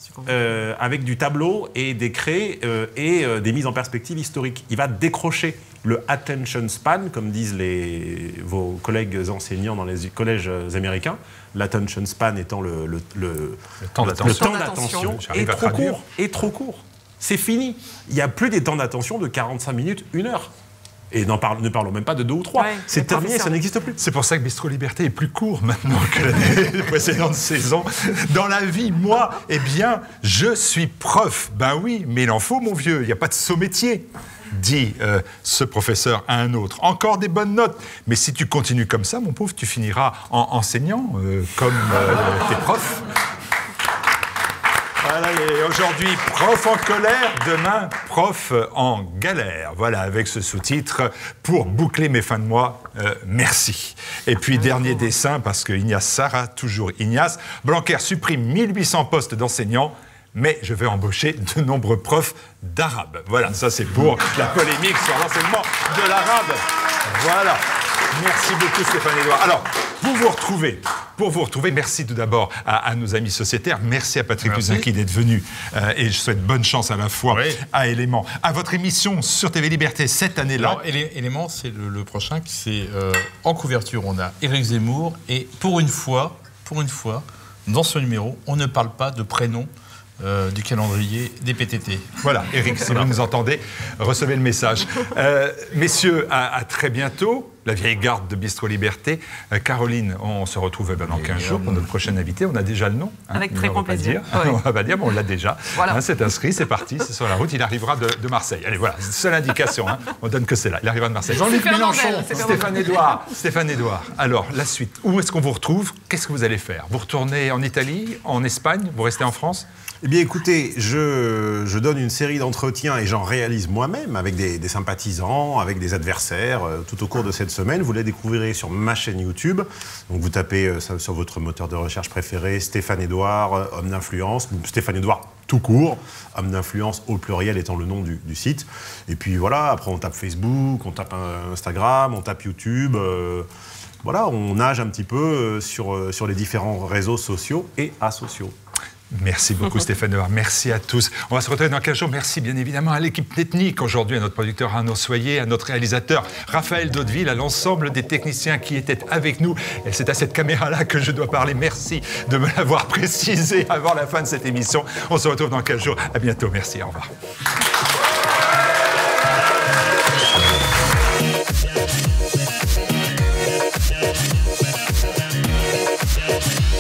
Euh, avec du tableau et des craies euh, et euh, des mises en perspective historiques. Il va décrocher le attention span, comme disent les, vos collègues enseignants dans les collèges américains. L'attention span étant le, le, le, le temps le, d'attention, le temps d'attention est trop court. Est trop court. C'est fini. Il n'y a plus des temps d'attention de quarante-cinq minutes, une heure. Et parle, ne parlons même pas de deux ou trois. Ouais, c'est terminé, ça n'existe plus. C'est pour ça que Bistro Liberté est plus court maintenant que la précédente saison. Dans la vie, moi, eh bien, je suis prof. Ben oui, mais il en faut, mon vieux. Il n'y a pas de saut métier, dit euh, ce professeur à un autre. Encore des bonnes notes. Mais si tu continues comme ça, mon pauvre, tu finiras en enseignant, euh, comme euh, tes profs. Voilà, et aujourd'hui, prof en colère, demain, prof en galère. Voilà, avec ce sous-titre, pour boucler mes fins de mois, euh, merci. Et puis, dernier dessin, parce que Ignace Sarah, toujours Ignace, Blanquer supprime mille huit cents postes d'enseignants, mais je vais embaucher de nombreux profs d'arabe. Voilà, ça c'est pour la polémique sur l'enseignement de l'arabe. Voilà. Merci beaucoup Stéphane Edouard. Alors, pour vous retrouver, pour vous retrouver, merci tout d'abord à, à nos amis sociétaires. Merci à Patrick Luzinski d'être venu. Euh, et je souhaite bonne chance à la fois oui. à Élément. À votre émission sur T V Liberté cette année-là. Alors, Élément, c'est le, le prochain. C'est euh, en couverture, on a Éric Zemmour. Et pour une fois, pour une fois, dans ce numéro, on ne parle pas de prénom Euh, du calendrier des P T T. Voilà, Éric, si voilà. vous nous entendez, recevez le message. Euh, messieurs, à, à très bientôt. La vieille garde de Bistro Liberté. Euh, Caroline, on se retrouve ben, dans quinze jours pour notre prochaine invité. On a déjà le nom. Hein, Avec très grand plaisir. Oui. On va pas dire, mais on l'a déjà. Voilà. Hein, c'est inscrit, c'est parti, c'est sur la route. Il arrivera de, de Marseille. Allez, voilà, seule indication. Hein, on donne que c'est là. Il arrivera de Marseille. Jean-Luc Mélenchon, Stéphane Edouard. Stéphane Edouard. Alors, la suite. Où est-ce qu'on vous retrouve? Qu'est-ce que vous allez faire? Vous retournez en Italie, en Espagne? Vous restez en France? Eh bien, écoutez, je, je donne une série d'entretiens et j'en réalise moi-même avec des, des sympathisants, avec des adversaires euh, tout au cours de cette semaine. Vous les découvrirez sur ma chaîne YouTube. Donc, vous tapez euh, ça sur votre moteur de recherche préféré, Stéphane Edouard, euh, homme d'influence, Stéphane Edouard tout court, homme d'influence au pluriel étant le nom du, du site. Et puis voilà, après on tape Facebook, on tape Instagram, on tape YouTube. Euh, voilà, on nage un petit peu sur, sur les différents réseaux sociaux et asociaux. Merci beaucoup Stéphane Edouard, merci à tous. On va se retrouver dans quinze jours. Merci bien évidemment à l'équipe technique aujourd'hui, à notre producteur Arnaud Soyer, à notre réalisateur Raphaël Daudeville, à l'ensemble des techniciens qui étaient avec nous. Et c'est à cette caméra-là que je dois parler. Merci de me l'avoir précisé avant la fin de cette émission. On se retrouve dans quinze jours. À bientôt, merci, au revoir. Yeah.